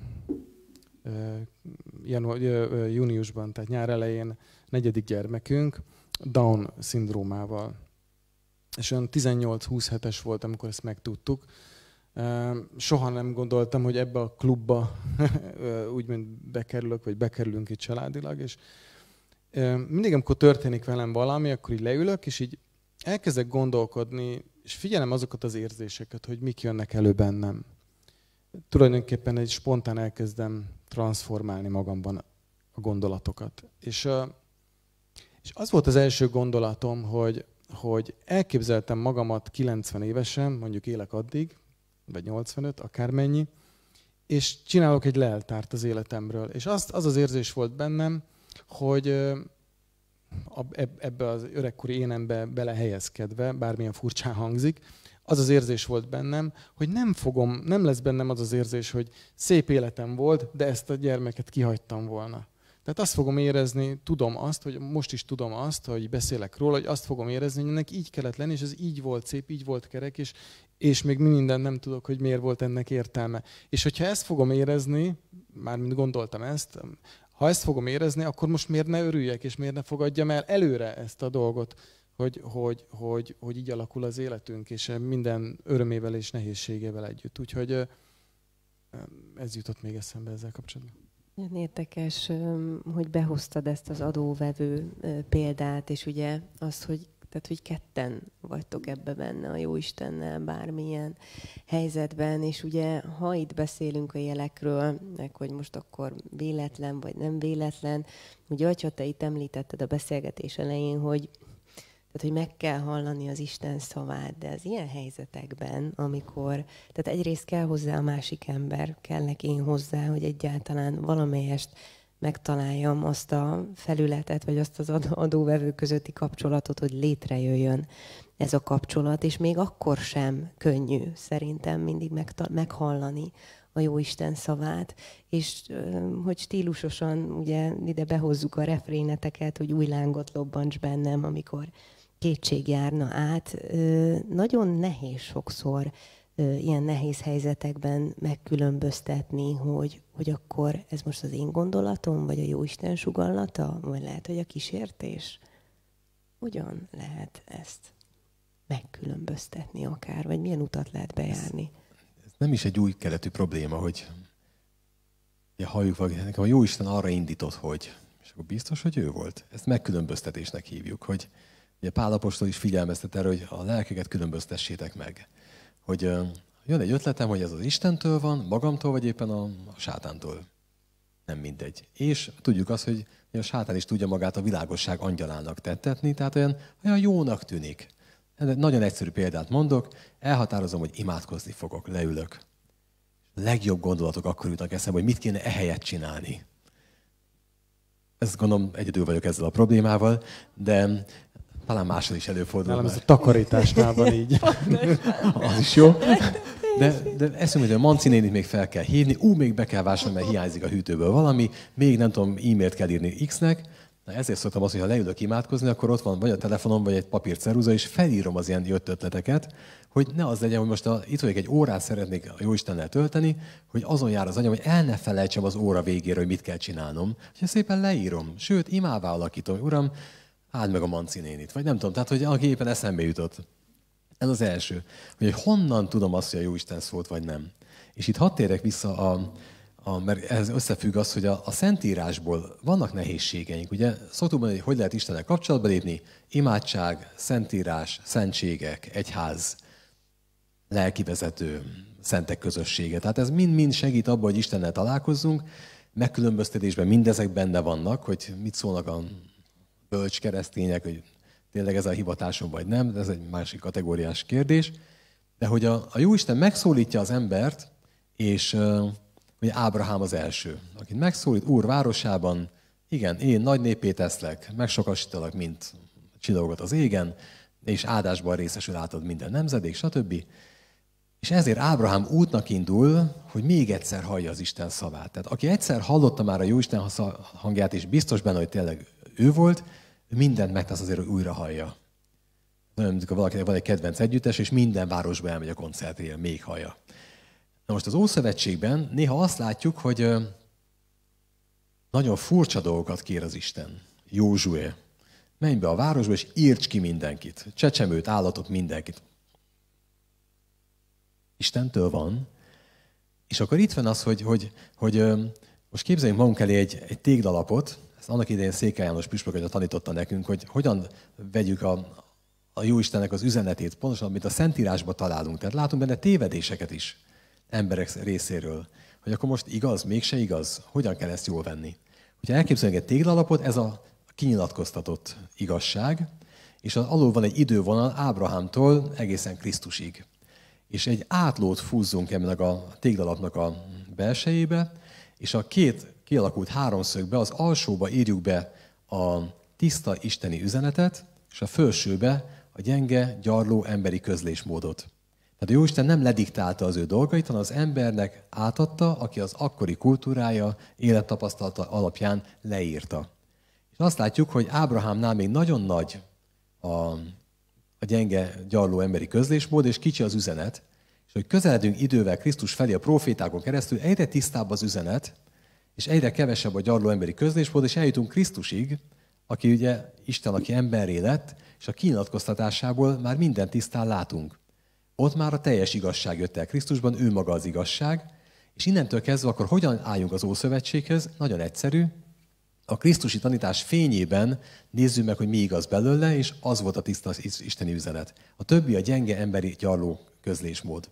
január, júniusban, tehát nyár elején negyedik gyermekünk Down-szindrómával. És olyan tizennyolc-húsz hetes volt, amikor ezt megtudtuk. Soha nem gondoltam, hogy ebbe a klubba úgymond bekerülök, vagy bekerülünk itt családilag, és mindig, amikor történik velem valami, akkor így leülök, és így elkezdek gondolkodni, és figyelem azokat az érzéseket, hogy mik jönnek elő bennem. Tulajdonképpen egy spontán elkezdem transformálni magamban a gondolatokat. És, és az volt az első gondolatom, hogy, hogy elképzeltem magamat kilencven évesen, mondjuk élek addig, vagy nyolcvanöt, akármennyi, és csinálok egy leltárt az életemről. És az az, az érzés volt bennem, hogy ebbe az öregkori énembe belehelyezkedve, bármilyen furcsán hangzik, az az érzés volt bennem, hogy nem fogom, nem lesz bennem az az érzés, hogy szép életem volt, de ezt a gyermeket kihagytam volna. Tehát azt fogom érezni, tudom azt, hogy most is tudom azt, hogy beszélek róla, hogy azt fogom érezni, hogy ennek így kellett lenni, és ez így volt szép, így volt kerek, és, és még mindent nem tudok, hogy miért volt ennek értelme. És hogyha ezt fogom érezni, mármint gondoltam ezt, ha ezt fogom érezni, akkor most miért ne örüljek, és miért ne fogadjam el előre ezt a dolgot, hogy, hogy, hogy, hogy így alakul az életünk, és minden örömével és nehézségével együtt. Úgyhogy ez jutott még eszembe ezzel kapcsolatban. Érdekes, hogy behoztad ezt az adóvevő példát, és ugye azt, hogy, tehát, hogy ketten vagytok ebbe benne a Jóistennel bármilyen helyzetben, és ugye ha itt beszélünk a jelekről, meg hogy most akkor véletlen vagy nem véletlen, ugye Atya, te itt említetted a beszélgetés elején, hogy tehát, hogy meg kell hallani az Isten szavát, de az ilyen helyzetekben, amikor, tehát egyrészt kell hozzá a másik ember, kellek én hozzá, hogy egyáltalán valamelyest megtaláljam azt a felületet, vagy azt az adóvevő közötti kapcsolatot, hogy létrejöjjön ez a kapcsolat, és még akkor sem könnyű szerintem mindig megtal- meghallani a Jóisten szavát, és hogy stílusosan ugye ide behozzuk a refréneteket, hogy új lángot lobbancs bennem, amikor kétség járna át. Ö, nagyon nehéz sokszor ö, ilyen nehéz helyzetekben megkülönböztetni, hogy, hogy akkor ez most az én gondolatom, vagy a Jóisten sugallata, vagy lehet, hogy a kísértés. Hogyan lehet ezt megkülönböztetni akár, vagy milyen utat lehet bejárni? Ez, ez nem is egy új keletű probléma, hogy ja, halljuk valaki, nekem a Jóisten arra indított, hogy, és akkor biztos, hogy ő volt. Ezt megkülönböztetésnek hívjuk, hogy ugye Pál apostol is figyelmeztet erre, hogy a lelkeket különböztessétek meg. Hogy uh, jön egy ötletem, hogy ez az Istentől van, magamtól, vagy éppen a, a sátántól. Nem mindegy. És tudjuk azt, hogy a sátán is tudja magát a világosság angyalának tettetni, tehát olyan, olyan jónak tűnik. Nagyon egyszerű példát mondok, elhatározom, hogy imádkozni fogok, leülök. A legjobb gondolatok akkor jutnak eszembe, hogy mit kéne ehelyett csinálni. Ezt gondolom, egyedül vagyok ezzel a problémával, de talán máshol is előfordul. Nálam ez a takarításnál van így. Az is jó. De, de eszünk, hogy a Manci nénit még fel kell hívni, ú, még be kell vásárolni, mert hiányzik a hűtőből valami, még nem tudom, e-mailt kell írni X-nek. Na ezért szoktam azt, hogy ha leülök imádkozni, akkor ott van vagy a telefonom, vagy egy papírceruza, és felírom az ilyen jött ötleteket, hogy ne az legyen, hogy most a, itt vagyok, egy órát szeretnék a Jóistennel tölteni, hogy azon jár az agyam, hogy el ne felejtsem az óra végére, hogy mit kell csinálnom. És szépen leírom, sőt, imává alakítom, uram, áld meg a Manci nénit, vagy nem tudom, tehát hogy aki éppen eszembe jutott. Ez az első, hogy honnan tudom azt, hogy a Jóisten szólt, vagy nem. És itt hadd térek vissza, a, a, mert ez összefügg az, hogy a, a Szentírásból vannak nehézségeink. Ugye szoktuk mondani, hogy hogy lehet Istennel kapcsolatba lépni? Imádság, Szentírás, szentségek, egyház, lelkivezető, szentek közössége. Tehát ez mind-mind segít abban, hogy Istennel találkozzunk. Megkülönböztetésben mindezek benne vannak, hogy mit szólnak a bölcs keresztények, hogy tényleg ez a hivatásom vagy nem, ez egy másik kategóriás kérdés. De hogy a, a Jóisten megszólítja az embert, és uh, hogy Ábrahám az első, akit megszólít, Úr városában, igen, én nagy népé teszlek, megsokasítalak, mint csillagokat az égen, és áldásban részesül átad minden nemzedék, stb. És ezért Ábrahám útnak indul, hogy még egyszer hallja az Isten szavát. Tehát aki egyszer hallotta már a Jóisten hangját, és biztos benne, hogy tényleg ő volt, ő mindent megtesz azért, hogy újra hallja. Nagyon, amikor valakinek van egy kedvenc együttes, és minden városba elmegy a koncertére, még hallja. Na most az Ószövetségben néha azt látjuk, hogy nagyon furcsa dolgokat kér az Isten. Józsué, menj be a városba, és írts ki mindenkit. Csecsemőt, állatot, mindenkit. Istentől van. És akkor itt van az, hogy, hogy, hogy most képzeljünk magunk elé egy, egy téglalapot, ezt annak idején Székely János püspök tanította nekünk, hogy hogyan vegyük a, a Jóistennek az üzenetét, pontosan, mint a Szentírásban találunk. Tehát látunk benne tévedéseket is emberek részéről. Hogy akkor most igaz, mégse igaz, hogyan kell ezt jól venni. Hogyha elképzeljünk egy téglalapot, ez a kinyilatkoztatott igazság, és az alul van egy idővonal Ábrahámtól egészen Krisztusig. És egy átlót fúzzunk ennek a téglalapnak a belsejébe, és a két kialakult háromszögbe, az alsóba írjuk be a tiszta isteni üzenetet, és a felsőbe a gyenge, gyarló emberi közlésmódot. Tehát a Jóisten nem lediktálta az ő dolgait, hanem az embernek átadta, aki az akkori kultúrája, élettapasztalata alapján leírta. És azt látjuk, hogy Ábrahámnál még nagyon nagy a, a gyenge, gyarló emberi közlésmód, és kicsi az üzenet, és hogy közeledünk idővel Krisztus felé a profétákon keresztül, egyre tisztább az üzenet, és egyre kevesebb a gyarló emberi közlésmód, és eljutunk Krisztusig, aki ugye Isten, aki emberré lett, és a kinyilatkoztatásából már minden tisztán látunk. Ott már a teljes igazság jött el Krisztusban, ő maga az igazság, és innentől kezdve akkor hogyan álljunk az Ószövetséghez? Nagyon egyszerű. A krisztusi tanítás fényében nézzük meg, hogy mi igaz belőle, és az volt a tiszta isteni üzenet. A többi a gyenge emberi gyarló közlésmód.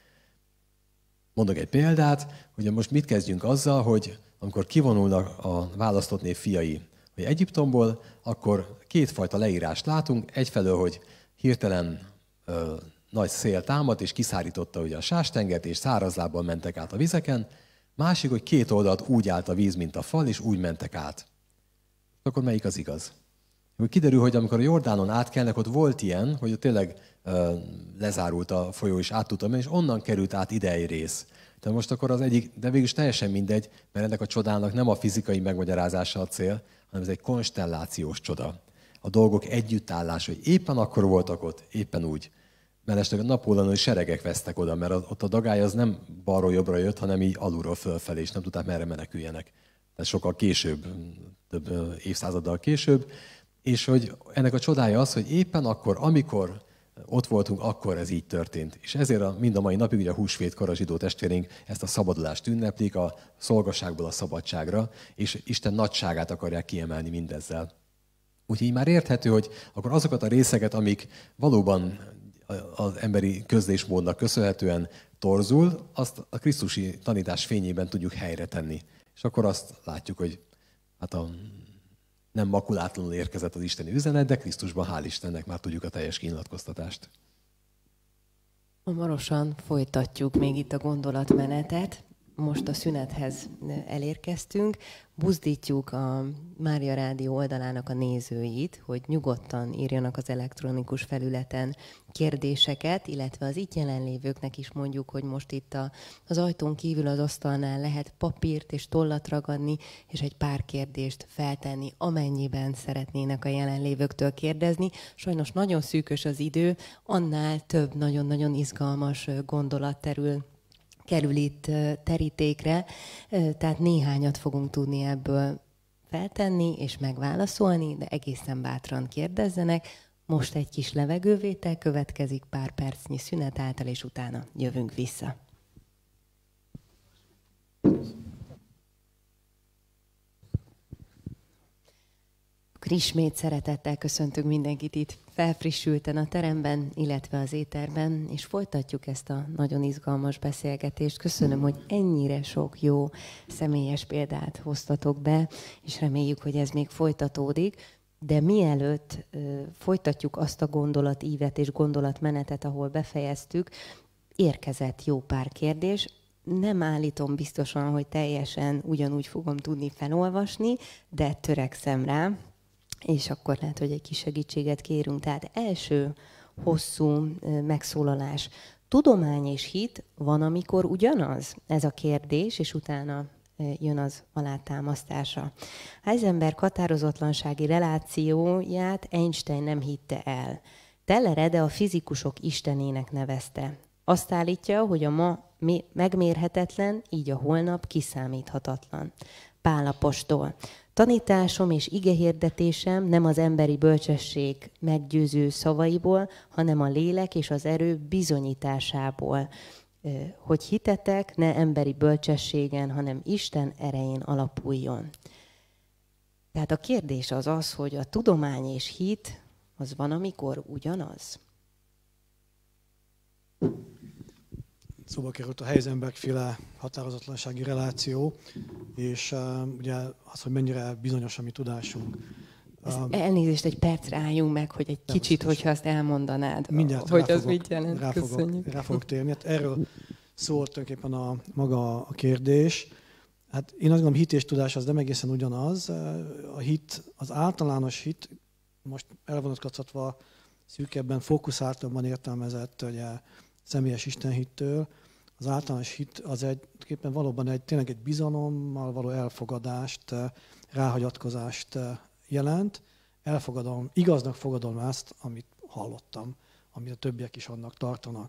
Mondok egy példát, hogy most mit kezdjünk azzal, hogy amikor kivonulnak a választott nép fiai, hogy Egyiptomból, akkor kétfajta leírást látunk. Egyfelől, hogy hirtelen ö, nagy szél támadt, és kiszárította ugye a Sástengert, és szárazlábbal mentek át a vizeken. Másik, hogy két oldalt úgy állt a víz, mint a fal, és úgy mentek át. Akkor melyik az igaz? Kiderül, hogy amikor a Jordánon átkelnek, ott volt ilyen, hogy tényleg ö, lezárult a folyó, és át tudtam menni, és onnan került át ide egy rész. Tehát most akkor az egyik, de végülis teljesen mindegy, mert ennek a csodának nem a fizikai megmagyarázása a cél, hanem ez egy konstellációs csoda. a dolgok együttállása, hogy éppen akkor voltak ott, éppen úgy. Mellesleg a napóleoni seregek vesztek oda, mert ott a dagály az nem balról jobbra jött, hanem így alulról fölfelé, és nem tudták merre meneküljenek. Tehát sokkal később, több évszázaddal később. És hogy ennek a csodája az, hogy éppen akkor, amikor ott voltunk, akkor ez így történt. És ezért a, mind a mai napig, ugye a húsvétkor a zsidó testvéreink ezt a szabadulást ünneplik, a szolgaságból a szabadságra, és Isten nagyságát akarják kiemelni mindezzel. Úgyhogy így már érthető, hogy akkor azokat a részeket, amik valóban az emberi közlésmódnak köszönhetően torzul, azt a krisztusi tanítás fényében tudjuk helyre tenni. És akkor azt látjuk, hogy hát a, nem makulátlanul érkezett az isteni üzenet, de Krisztusban, hál' Istennek, már tudjuk a teljes kinyilatkoztatást. Hamarosan folytatjuk még itt a gondolatmenetet. Most a szünethez elérkeztünk. Buzdítjuk a Mária Rádió oldalának a nézőit, hogy nyugodtan írjanak az elektronikus felületen kérdéseket, illetve az itt jelenlévőknek is mondjuk, hogy most itt a, az ajtón kívül az asztalnál lehet papírt és tollat ragadni, és egy pár kérdést feltenni, amennyiben szeretnének a jelenlévőktől kérdezni. Sajnos nagyon szűkös az idő, annál több nagyon-nagyon izgalmas gondolat terül kerül itt terítékre, tehát néhányat fogunk tudni ebből feltenni és megválaszolni, de egészen bátran kérdezzenek. Most egy kis levegővétel következik, pár percnyi szünet által, és utána jövünk vissza. Ismét szeretettel köszöntünk mindenkit itt felfrissülten a teremben, illetve az éterben, és folytatjuk ezt a nagyon izgalmas beszélgetést. Köszönöm, hogy ennyire sok jó személyes példát hoztatok be, és reméljük, hogy ez még folytatódik. De mielőtt ö, folytatjuk azt a gondolatívet és gondolatmenetet, ahol befejeztük, érkezett jó pár kérdés. Nem állítom biztosan, hogy teljesen ugyanúgy fogom tudni felolvasni, de törekszem rá. És akkor lehet, hogy egy kis segítséget kérünk. Tehát első hosszú megszólalás. Tudomány és hit van, amikor ugyanaz? Ez a kérdés, és utána jön az alátámasztása. Heisenberg határozatlansági relációját Einstein nem hitte el. Tellerede a fizikusok istenének nevezte. Azt állítja, hogy a ma megmérhetetlen, így a holnap kiszámíthatatlan. Pál apostol. Tanításom és igehirdetésem nem az emberi bölcsesség meggyőző szavaiból, hanem a lélek és az erő bizonyításából, hogy hitetek ne emberi bölcsességen, hanem Isten erején alapuljon. Tehát a kérdés az az, hogy a tudomány és hit az van, amikor ugyanaz. Szóba került a Heisenberg-féle határozatlansági reláció, és uh, ugye az, hogy mennyire bizonyos a mi tudásunk. Uh, elnézést, egy percre álljunk meg, hogy egy kicsit, hogyha azt elmondanád, mindjárt hogy az mit jelent. Rá fogok, Köszönjük. Rá fogok térni. Hát erről szólt tulajdonképpen a, maga a kérdés. Hát én azt gondolom, hit és tudás az nem egészen ugyanaz. A hit, az általános hit, most elvonatkoztatva szűkebben, fókuszáltabban értelmezett ugye, személyes istenhittől, az általános hit az egy, tulajdonképpen valóban egy, tényleg egy bizalommal való elfogadást, ráhagyatkozást jelent. Elfogadom, igaznak fogadom azt, amit hallottam, amit a többiek is annak tartanak.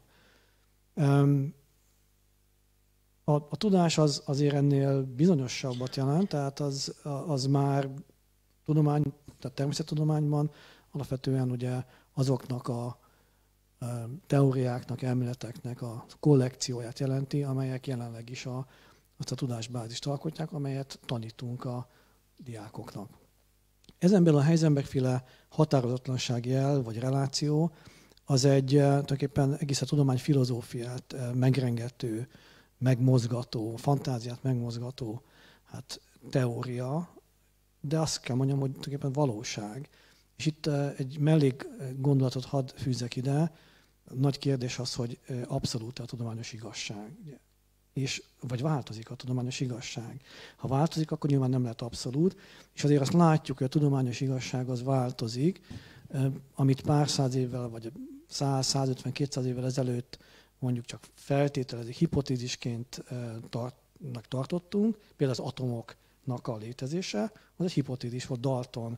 A, a tudás az azért ennél bizonyosabbat jelent, tehát az, az már tudomány, tehát természettudományban alapvetően ugye azoknak a teóriáknak, elméleteknek a kollekcióját jelenti, amelyek jelenleg is a, azt a tudásbázist alkotják, amelyet tanítunk a diákoknak. Ezen belül a Heisenberg-féle határozatlansági el, vagy reláció, az egy tulajdonképpen egész a tudomány filozófiát megrengető, megmozgató, fantáziát megmozgató hát, teória, de azt kell mondjam, hogy tulajdonképpen valóság. És itt egy mellék gondolatot hadd fűzzek ide. Nagy kérdés az, hogy abszolút a tudományos igazság. És, vagy változik a tudományos igazság. Ha változik, akkor nyilván nem lehet abszolút. És azért azt látjuk, hogy a tudományos igazság az változik, amit pár száz évvel, vagy száz, százötven, kétszáz évvel ezelőtt mondjuk csak feltételezik, hipotézisként tart, tartottunk, például az atomoknak a létezése, az egy hipotézis volt, Dalton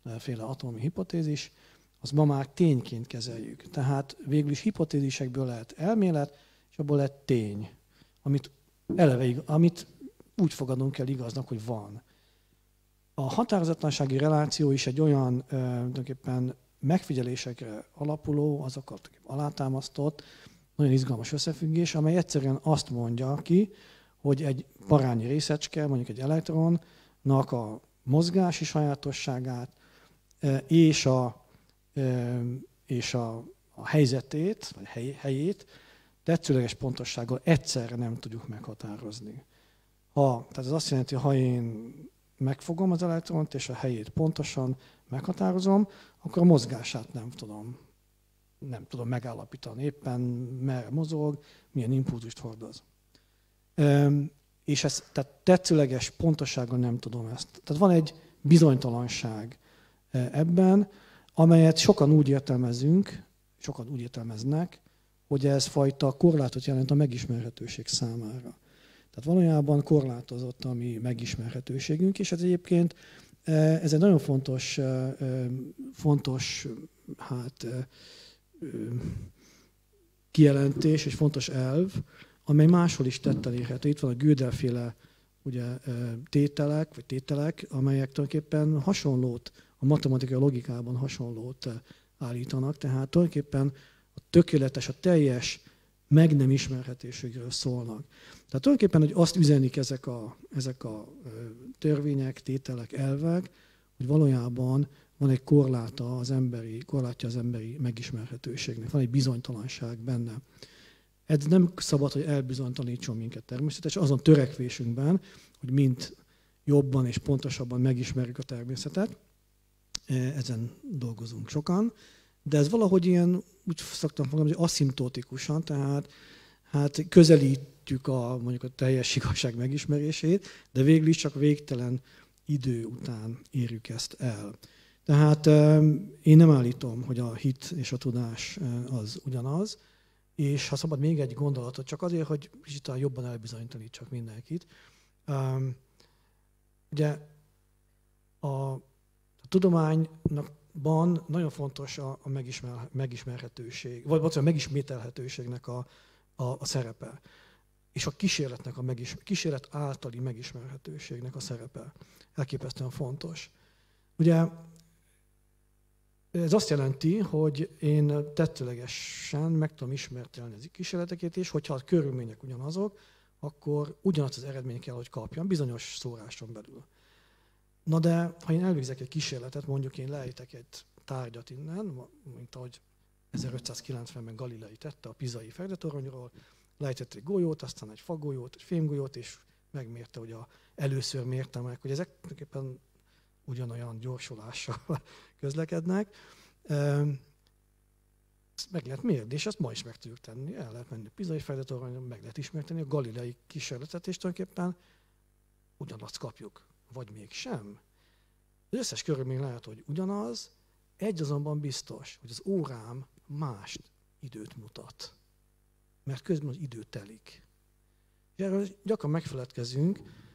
féle atomi hipotézis, az ma már tényként kezeljük. Tehát végül is hipotézisekből lehet elmélet, és abból lehet tény, amit eleve, amit úgy fogadunk el igaznak, hogy van. A határozatlansági reláció is egy olyan tulajdonképpen megfigyelésekre alapuló, azokat alátámasztott, nagyon izgalmas összefüggés, amely egyszerűen azt mondja ki, hogy egy parányi részecske, mondjuk egy elektronnak a mozgási sajátosságát és a, és a, a helyzetét, vagy hely, helyét tetszőleges pontossággal egyszerre nem tudjuk meghatározni. Ha, tehát ez azt jelenti, ha én megfogom az elektront, és a helyét pontosan meghatározom, akkor a mozgását nem tudom, nem tudom megállapítani. Éppen merre mozog, milyen impulzust hordoz. És ez, tehát tetszőleges pontossággal nem tudom ezt. Tehát van egy bizonytalanság ebben, amelyet sokan úgy értelmezünk, sokan úgy értelmeznek, hogy ez fajta korlátot jelent a megismerhetőség számára. Tehát valójában korlátozott a mi megismerhetőségünk, és ez egyébként ez egy nagyon fontos, fontos hát, kijelentés és fontos elv, amely máshol is tetten érhető. Itt van a Gödel-féle ugye, tételek, vagy tételek, amelyek tulajdonképpen hasonlót, a matematikai logikában hasonlót állítanak. Tehát tulajdonképpen a tökéletes, a teljes meg nem ismerhetőségről szólnak. Tehát tulajdonképpen, hogy azt üzenik ezek a, ezek a törvények, tételek, elvek, hogy valójában van egy korláta az emberi, korlátja az emberi megismerhetőségnek, van egy bizonytalanság benne. Ez nem szabad, hogy elbizonytalanítson minket természetesen, azon törekvésünkben, hogy mind jobban és pontosabban megismerjük a természetet. Ezen dolgozunk sokan, de ez valahogy ilyen, úgy szoktam fogalmazni, hogy aszimtótikusan, tehát hát közelítjük a, mondjuk a teljes igazság megismerését, de végül is csak végtelen idő után érjük ezt el. Tehát én nem állítom, hogy a hit és a tudás az ugyanaz, és ha szabad még egy gondolatot, csak azért, hogy kicsit jobban elbizonytalanítsak mindenkit. Ugye a, a tudományban nagyon fontos a, a megismer, megismerhetőség, vagy bocsánat, a megismételhetőségnek a, a, a szerepe, és a kísérletnek a megis, kísérlet általi megismerhetőségnek a szerepe. Elképesztően fontos. Ugye ez azt jelenti, hogy én tetszőlegesen meg tudom ismertelni az kísérleteket, és hogyha a körülmények ugyanazok, akkor ugyanazt az eredmény kell, hogy kapjam, bizonyos szóráson belül. Na de, ha én elvégzek egy kísérletet, mondjuk én leejtek egy tárgyat innen, mint ahogy ezerötszázkilencvenben Galilei tette a Pisai Fekete-toronyról, leejtett egy golyót, aztán egy fagolyót, egy fémgolyót, és megmérte, hogy a, először mérte meg, hogy ezek tulajdonképpen ugyanolyan gyorsulással közlekednek. Ezt meg lehet mérni, és ezt ma is meg tudjuk tenni. El lehet menni a Pisai Fekete-toronyon, meg lehet ismerteni a Galilei kísérletet, és tulajdonképpen ugyanazt kapjuk, vagy mégsem. Az összes körülmény lehet, hogy ugyanaz, egy azonban biztos, hogy az órám más időt mutat. Mert közben az idő telik. És erről gyakran megfeledkezünk,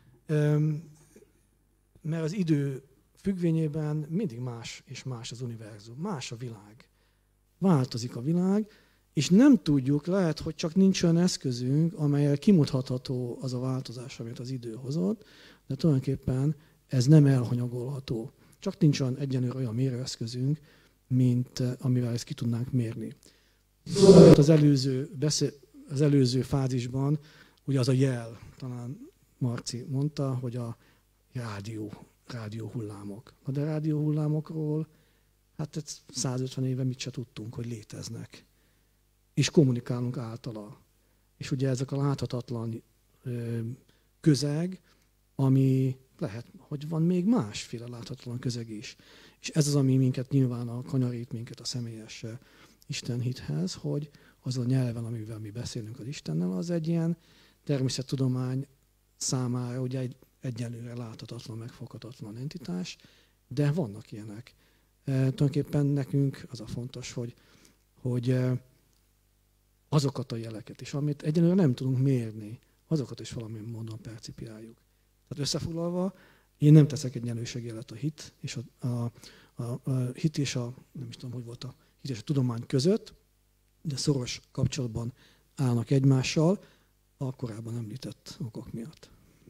mert az idő függvényében mindig más és más az univerzum, más a világ. Változik a világ, és nem tudjuk, lehet, hogy csak nincs olyan eszközünk, amellyel kimutatható az a változás, amit az idő hozott, de tulajdonképpen ez nem elhanyagolható. Csak nincs olyan egyenlőre olyan mérőeszközünk, mint amivel ezt ki tudnánk mérni. Az előző, beszél, az előző fázisban ugye az a jel, talán Marci mondta, hogy a rádió, rádióhullámok. De rádióhullámokról hát százötven éve mit se tudtunk, hogy léteznek. És kommunikálunk általa. És ugye ezek a láthatatlan ö, közeg, ami lehet, hogy van még másféle láthatatlan közeg is. És ez az, ami minket nyilván a kanyarít minket a személyes istenhithez, hogy az a nyelven, amivel mi beszélünk az Istennel, az egy ilyen természettudomány számára ugye egy egyelőre láthatatlan, megfoghatatlan entitás, de vannak ilyenek. E, tulajdonképpen nekünk az a fontos, hogy, hogy e, azokat a jeleket is, amit egyelőre nem tudunk mérni, azokat is valamilyen módon percipiáljuk. Tehát összefoglalva, én nem teszek egyenlőségjelet a hit és a, a, a, a hit és a, nem is tudom, hogy volt a hit és a tudomány között, de szoros kapcsolatban állnak egymással a korábban említett okok miatt.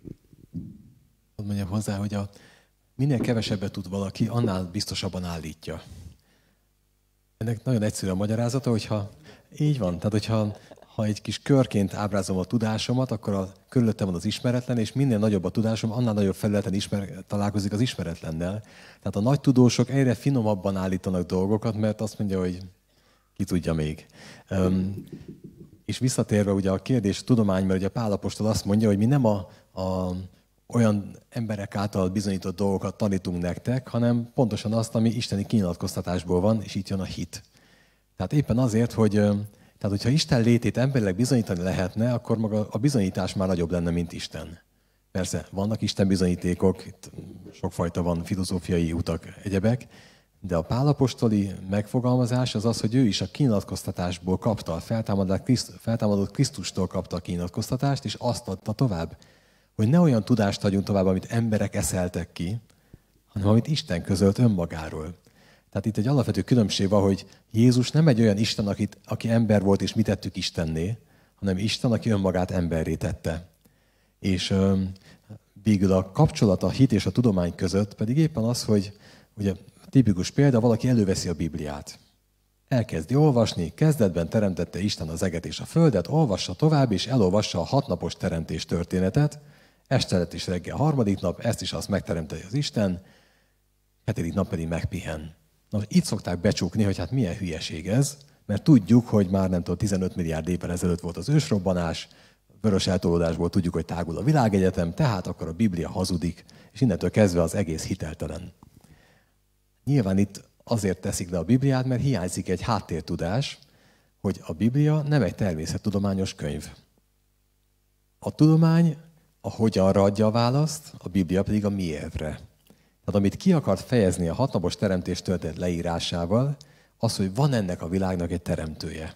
Hadd mondjam hozzá, hogy a, minél kevesebbet tud valaki, annál biztosabban állítja. Ennek nagyon egyszerű a magyarázata, hogyha így van, tehát hogyha ha egy kis körként ábrázolom a tudásomat, akkor a, körülöttem van az ismeretlen, és minél nagyobb a tudásom, annál nagyobb felületen ismer, találkozik az ismeretlennel. Tehát a nagy tudósok egyre finomabban állítanak dolgokat, mert azt mondja, hogy ki tudja még. Um, és visszatérve ugye a kérdés, a tudomány, mert ugye Pál apostol azt mondja, hogy mi nem a, a olyan emberek által bizonyított dolgokat tanítunk nektek, hanem pontosan azt, ami isteni kinyilatkoztatásból van, és itt jön a hit. Tehát éppen azért, hogy tehát, hogyha Isten létét emberileg bizonyítani lehetne, akkor maga a bizonyítás már nagyobb lenne, mint Isten. Persze, vannak Isten bizonyítékok, itt sokfajta van, filozófiai utak, egyebek, de a Pál apostoli megfogalmazás az az, hogy ő is a kinyilatkoztatásból kapta, a feltámadott Krisztustól kapta a kinyilatkoztatást, és azt adta tovább. Hogy ne olyan tudást adjunk tovább, amit emberek eszeltek ki, hanem amit Isten közölt önmagáról. Tehát itt egy alapvető különbség van, hogy Jézus nem egy olyan Isten, akit, aki ember volt, és mi tettük Istenné, hanem Isten, aki önmagát emberré tette. És um, végül a kapcsolat a hit és a tudomány között pedig éppen az, hogy ugye tipikus példa, valaki előveszi a Bibliát. Elkezdi olvasni, kezdetben teremtette Isten az eget és a földet, olvassa tovább, és elolvassa a hatnapos teremtés történetet, este lett is reggel harmadik nap, ezt is azt megteremtette az Isten, hetedik nap pedig megpihen. Na, itt szokták becsukni, hogy hát milyen hülyeség ez, mert tudjuk, hogy már nem tudom, tizenöt milliárd évvel ezelőtt volt az ősrobbanás, vörös eltolódásból tudjuk, hogy tágul a világegyetem, tehát akkor a Biblia hazudik, és innentől kezdve az egész hiteltelen. Nyilván itt azért teszik le a Bibliát, mert hiányzik egy háttértudás, hogy a Biblia nem egy természettudományos könyv. A tudomány a hogyanra adja a választ, a Biblia pedig a miértre. Tehát amit ki akart fejezni a hatnapos teremtés történet leírásával, az, hogy van ennek a világnak egy teremtője.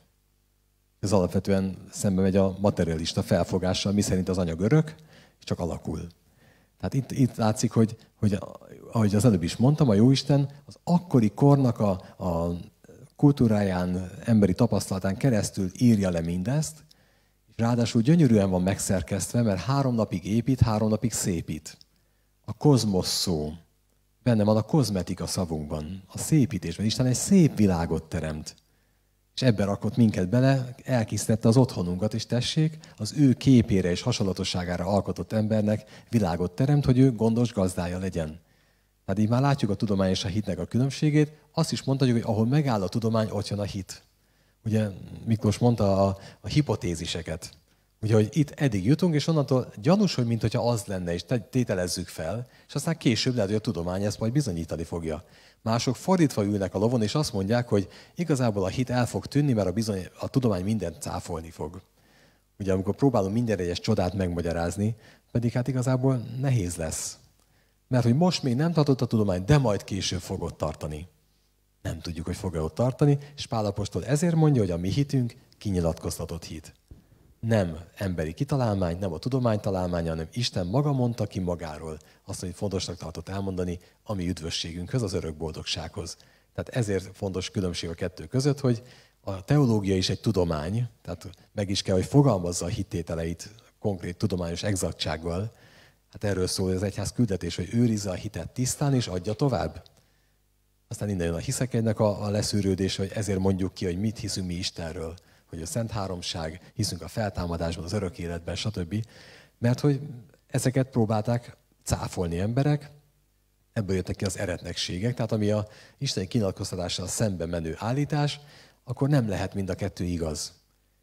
Ez alapvetően szembe megy a materialista felfogással, miszerint az anyag örök, és csak alakul. Tehát itt, itt látszik, hogy, hogy ahogy az előbb is mondtam, a Jóisten az akkori kornak a, a kultúráján, emberi tapasztalatán keresztül írja le mindezt, és ráadásul gyönyörűen van megszerkesztve, mert három napig épít, három napig szépít. A kozmosz szó. Benne van a kozmetika szavunkban, a szépítésben. Isten egy szép világot teremt. És ebben rakott minket bele, elkészítette az otthonunkat, és tessék, az ő képére és hasonlatosságára alkotott embernek világot teremt, hogy ő gondos gazdája legyen. Tehát így már látjuk a tudomány és a hitnek a különbségét. Azt is mondhatjuk, hogy ahol megáll a tudomány, ott jön a hit. Ugye Miklós mondta a, a hipotéziseket. Ugye, hogy itt eddig jutunk, és onnantól gyanús, hogy mintha az lenne, és tételezzük fel, és aztán később lehet, hogy a tudomány ezt majd bizonyítani fogja. Mások fordítva ülnek a lovon, és azt mondják, hogy igazából a hit el fog tűnni, mert a, bizony, a tudomány mindent cáfolni fog. Ugye amikor próbálunk minden egyes csodát megmagyarázni, pedig hát igazából nehéz lesz. Mert hogy most még nem tartott a tudomány, de majd később fog ott tartani. Nem tudjuk, hogy fog-e ott tartani, és Pál apostol ezért mondja, hogy a mi hitünk kinyilatkoztatott hit. Nem emberi kitalálmány, nem a tudomány találmánya, hanem Isten maga mondta ki magáról azt, hogy fontosnak tartott elmondani a mi üdvösségünkhöz, az örök boldogsághoz. Tehát ezért fontos különbség a kettő között, hogy a teológia is egy tudomány, tehát meg is kell, hogy fogalmazza a hittételeit konkrét tudományos exaktsággal. Hát erről szól az egyház küldetés, hogy őrizze a hitet tisztán és adja tovább. Aztán innen jön a hiszekednek a, a leszűrődés, hogy ezért mondjuk ki, hogy mit hiszünk mi Istenről, hogy a Szent Háromság, hiszünk a feltámadásban, az örök életben, stb. Mert hogy ezeket próbálták cáfolni emberek, ebből jöttek ki az eretnekségek, tehát ami a isteni kinyilatkoztatással szembe menő állítás, akkor nem lehet mind a kettő igaz.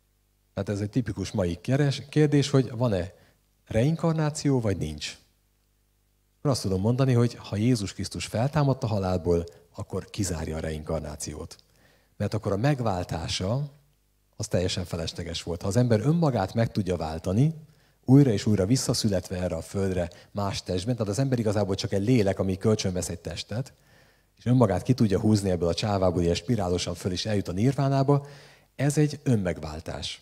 Tehát ez egy tipikus mai kérdés, hogy van-e reinkarnáció, vagy nincs. Akkor azt tudom mondani, hogy ha Jézus Krisztus feltámadt a halálból, akkor kizárja a reinkarnációt. Mert akkor a megváltása az teljesen felesleges volt. Ha az ember önmagát meg tudja váltani, újra és újra visszaszületve erre a földre más testben, tehát az ember igazából csak egy lélek, ami kölcsönvesz egy testet, és önmagát ki tudja húzni ebből a csávából, ilyen spirálosan föl is eljut a nirvánába, ez egy önmegváltás.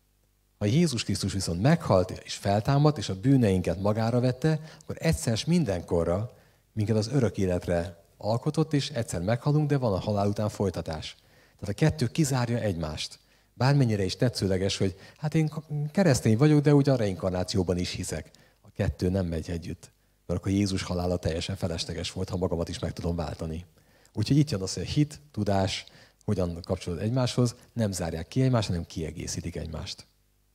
Ha Jézus Krisztus viszont meghalt és feltámadt, és a bűneinket magára vette, akkor egyszer mindenkorra minket az örök életre alkotott, és egyszer meghalunk, de van a halál után folytatás. Tehát a kettő kizárja egymást. Bármennyire is tetszőleges, hogy hát én keresztény vagyok, de úgy a reinkarnációban is hiszek. A kettő nem megy együtt. Mert akkor Jézus halála teljesen felesleges volt, ha magamat is meg tudom váltani. Úgyhogy itt jön az, hogy a hit, tudás, hogyan kapcsolód egymáshoz, nem zárják ki egymást, hanem kiegészítik egymást.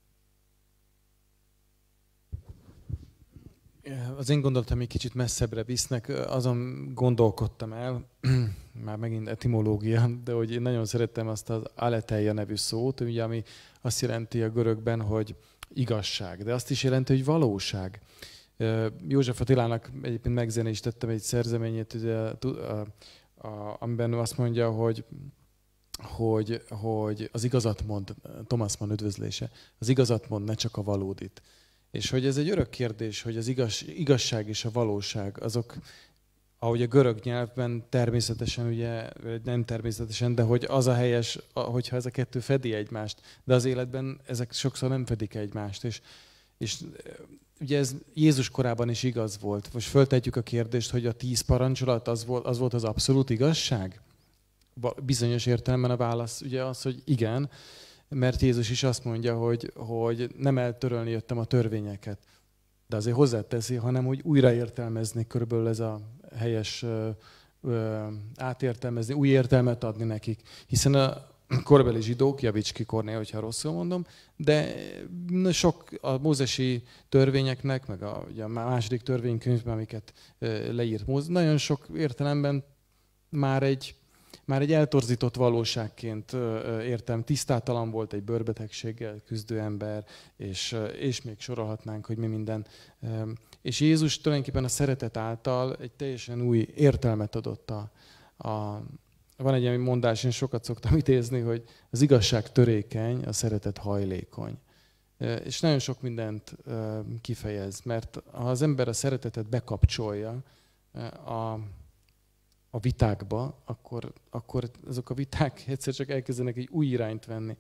Az én gondolatom egy kicsit messzebbre visznek, azon gondolkodtam el, már megint etimológia, de hogy én nagyon szerettem azt az aletheia nevű szót, ugye, ami azt jelenti a görögben, hogy igazság, de azt is jelenti, hogy valóság. József Attilának egyébként megzenésítettem egy szerzeményét, ugye, a, a, amiben azt mondja, hogy, hogy, hogy az igazat mond, Thomas Mann üdvözlése, az igazat mond, ne csak a valódit. És hogy ez egy örök kérdés, hogy az igaz, igazság és a valóság, azok, ahogy a görög nyelvben természetesen, ugye, nem természetesen, de hogy az a helyes, hogyha ez a kettő fedi egymást, de az életben ezek sokszor nem fedik egymást. És, és ugye ez Jézus korában is igaz volt. Most föltetjük a kérdést, hogy a tíz parancsolat az volt az, volt az abszolút igazság? Bizonyos értelemben a válasz ugye az, hogy igen, mert Jézus is azt mondja, hogy, hogy nem eltörölni jöttem a törvényeket, de azért hozzáteszi, hanem hogy újraértelmezni, körülbelül ez a helyes ö, ö, átértelmezni, új értelmet adni nekik. Hiszen a korbeli zsidók, javíts ki Kornél, hogyha rosszul mondom, de sok a mózesi törvényeknek, meg a, ugye a második törvénykönyvben, amiket ö, leírt Mózes, nagyon sok értelemben már egy Már egy eltorzított valóságként értem, tisztátalan volt, egy bőrbetegséggel küzdő ember, és, és még sorolhatnánk, hogy mi minden. És Jézus tulajdonképpen a szeretet által egy teljesen új értelmet adott. A, a, van egy ilyen mondás, én sokat szoktam idézni, hogy az igazság törékeny, a szeretet hajlékony. És nagyon sok mindent kifejez, mert ha az ember a szeretetet bekapcsolja a a vitákba, akkor, akkor azok a viták egyszer csak elkezdenek egy új irányt venni.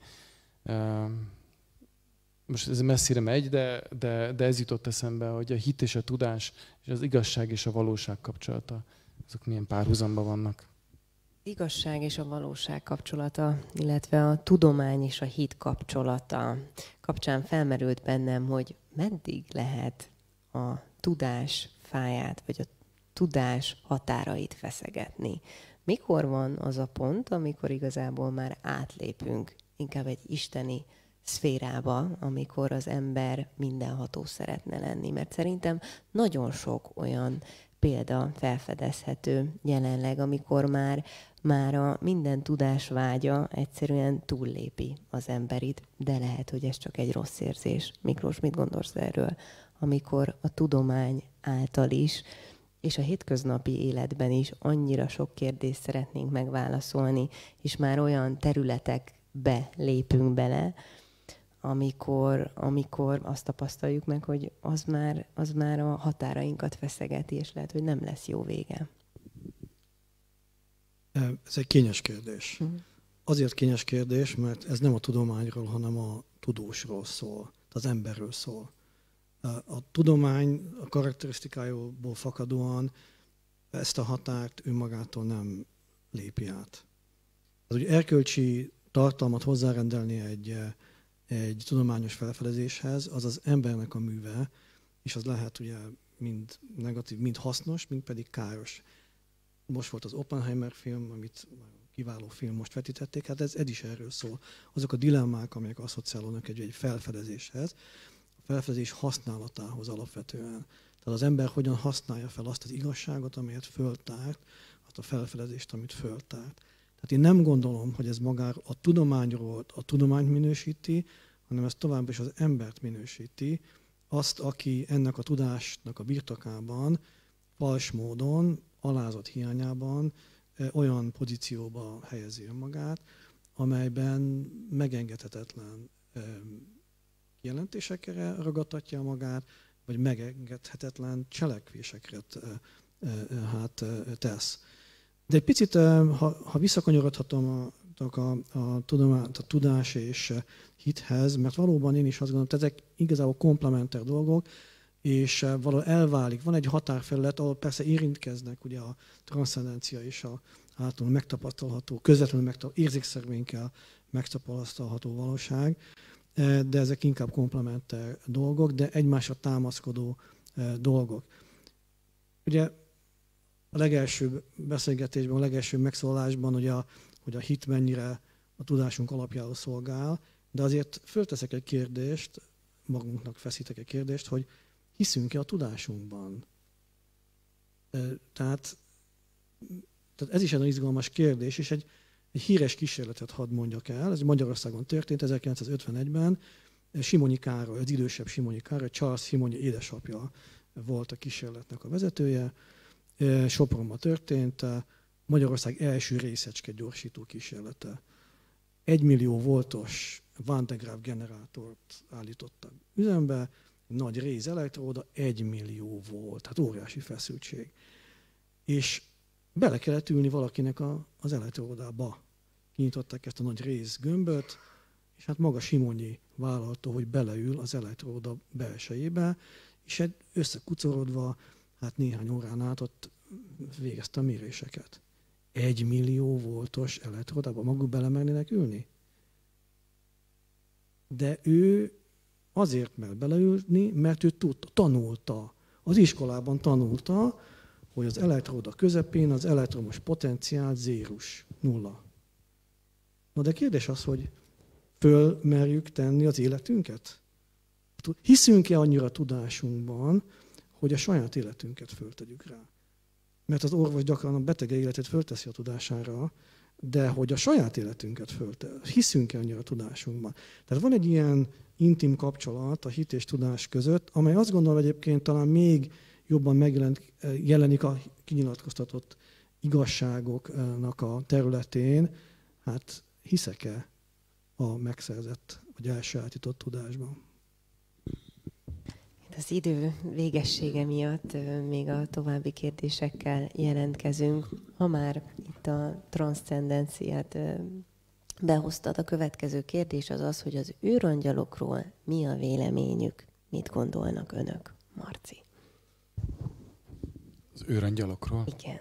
Most ez messzire megy, de, de, de ez jutott eszembe, hogy a hit és a tudás, és az igazság és a valóság kapcsolata, azok milyen párhuzamban vannak. Igazság és a valóság kapcsolata, illetve a tudomány és a hit kapcsolata kapcsán felmerült bennem, hogy meddig lehet a tudás fáját, vagy a tudás határait feszegetni. Mikor van az a pont, amikor igazából már átlépünk inkább egy isteni szférába, amikor az ember mindenható szeretne lenni? Mert szerintem nagyon sok olyan példa felfedezhető jelenleg, amikor már, már a minden tudás vágya egyszerűen túllépi az emberit, de lehet, hogy ez csak egy rossz érzés. Miklós, mit gondolsz erről? Amikor a tudomány által is és a hétköznapi életben is annyira sok kérdést szeretnénk megválaszolni, és már olyan területekbe lépünk bele, amikor, amikor azt tapasztaljuk meg, hogy az már, az már a határainkat feszegeti, és lehet, hogy nem lesz jó vége. Ez egy kényes kérdés. Uh-huh. Azért kényes kérdés, mert ez nem a tudományról, hanem a tudósról szól, az emberről szól. A tudomány a karakterisztikájából fakadóan ezt a határt önmagától nem lépi át. Az, hogy erkölcsi tartalmat hozzárendelni egy, egy tudományos felfedezéshez, az az embernek a műve, és az lehet ugye mind negatív, mind hasznos, mind pedig káros. Most volt az Oppenheimer film, amit kiváló film most vetítették, hát ez, ez is erről szól. Azok a dilemmák, amelyek asszociálódnak egy, egy felfedezéshez, felfedezés használatához alapvetően. Tehát az ember hogyan használja fel azt az igazságot, amelyet föltárt, azt a felfedezést, amit föltárt. Tehát én nem gondolom, hogy ez magáról a tudományról a tudományt minősíti, hanem ez továbbra is az embert minősíti, azt, aki ennek a tudásnak a birtokában, fals módon, alázat hiányában olyan pozícióba helyezi önmagát, amelyben megengedhetetlen jelentésekre ragadtatja magát, vagy megengedhetetlen cselekvésekre hát, tesz. De egy picit, ha, ha visszakanyarodhatom a, a, a, tudomá, a tudás és hithez, mert valóban én is azt gondolom, hogy ezek igazából komplementer dolgok, és valahol elválik. Van egy határfelület, ahol persze érintkeznek ugye a transzcendencia és a általunk megtapasztalható, közvetlenül megtapasztalható, érzékszervénkkel megtapasztalható valóság, de ezek inkább komplementer dolgok, de egymásra támaszkodó dolgok. Ugye a legelső beszélgetésben, a legelső megszólásban, hogy a, hogy a hit mennyire a tudásunk alapjául szolgál, de azért fölteszek egy kérdést, magunknak feszítek egy kérdést, hogy hiszünk-e a tudásunkban? Tehát, tehát ez is egy izgalmas kérdés, és egy, egy híres kísérletet hadd mondjak el. Ez Magyarországon történt ezerkilencszázötvenegyben. Simonyi Károly, az idősebb Simonyi Károly, Charles Simonyi édesapja volt a kísérletnek a vezetője. Sopronban történt Magyarország első részecske gyorsító kísérlete. Egymillió voltos Van de Graaff generátort állítottak üzembe, nagy réz elektróda, egymillió volt, hát óriási feszültség. És bele kellett ülni valakinek a, az elektródába. Kinyitották ezt a nagy réz gömböt, és hát maga Simonyi vállalta, hogy beleül az elektróda belsejébe, és egy összekucorodva, hát néhány órán át ott végezte a méréseket. Egy millió voltos elektródába maguk belemernének ülni? De ő azért mer beleülni, mert ő tudta, tanulta. Az iskolában tanulta, hogy az elektróda közepén az elektromos potenciál zérus, nulla. Na de kérdés az, hogy fölmerjük tenni az életünket? Hiszünk-e annyira tudásunkban, hogy a saját életünket föltegyük rá? Mert az orvos gyakran a betege életét fölteszi a tudására, de hogy a saját életünket fölte, hiszünk-e annyira a tudásunkban? Tehát van egy ilyen intim kapcsolat a hit és tudás között, amely azt gondolom egyébként talán még jobban megjelenik a kinyilatkoztatott igazságoknak a területén. Hát hiszek-e a megszerzett vagy elsajátított tudásban? Az idő végessége miatt még a további kérdésekkel jelentkezünk. Ha már itt a transzcendenciát behoztad, a következő kérdés az az, hogy az őrangyalokról mi a véleményük? Mit gondolnak önök, Marci? Az őrangyalokról? Igen.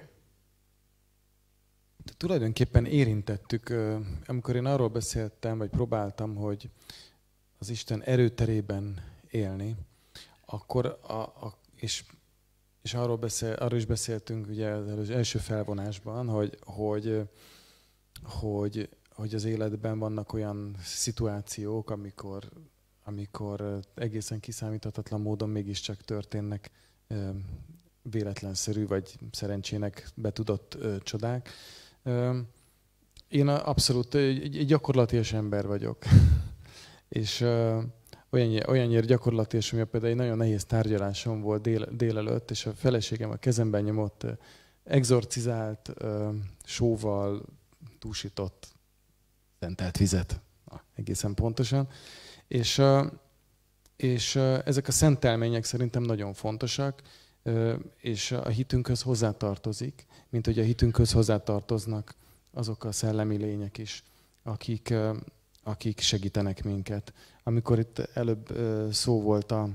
De tulajdonképpen érintettük, amikor én arról beszéltem, vagy próbáltam, hogy az Isten erőterében élni, akkor a, a, és, és arról, beszél, arról is beszéltünk ugye az első felvonásban, hogy, hogy, hogy, hogy az életben vannak olyan szituációk, amikor, amikor egészen kiszámíthatatlan módon mégiscsak történnek véletlenszerű vagy szerencsének betudott csodák. Én abszolút egy, egy gyakorlatias ember vagyok. És Olyan, olyannyira gyakorlatilag, hogy például egy nagyon nehéz tárgyalásom volt dél, délelőtt, és a feleségem a kezemben nyomott, exorcizált, sóval túsított, szentelt vizet, egészen pontosan. És, és ezek a szentelmények szerintem nagyon fontosak, és a hitünkhöz hozzátartozik, mint hogy a hitünkhöz hozzátartoznak azok a szellemi lények is, akik, akik segítenek minket. Amikor itt előbb szó volt a,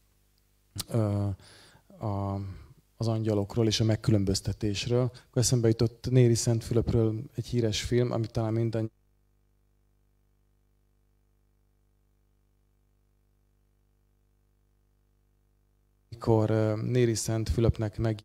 a, az angyalokról és a megkülönböztetésről, akkor eszembe jutott Néri Szent Fülöpről egy híres film, amit talán mindannyian amikor Néri Szent Fülöpnek meg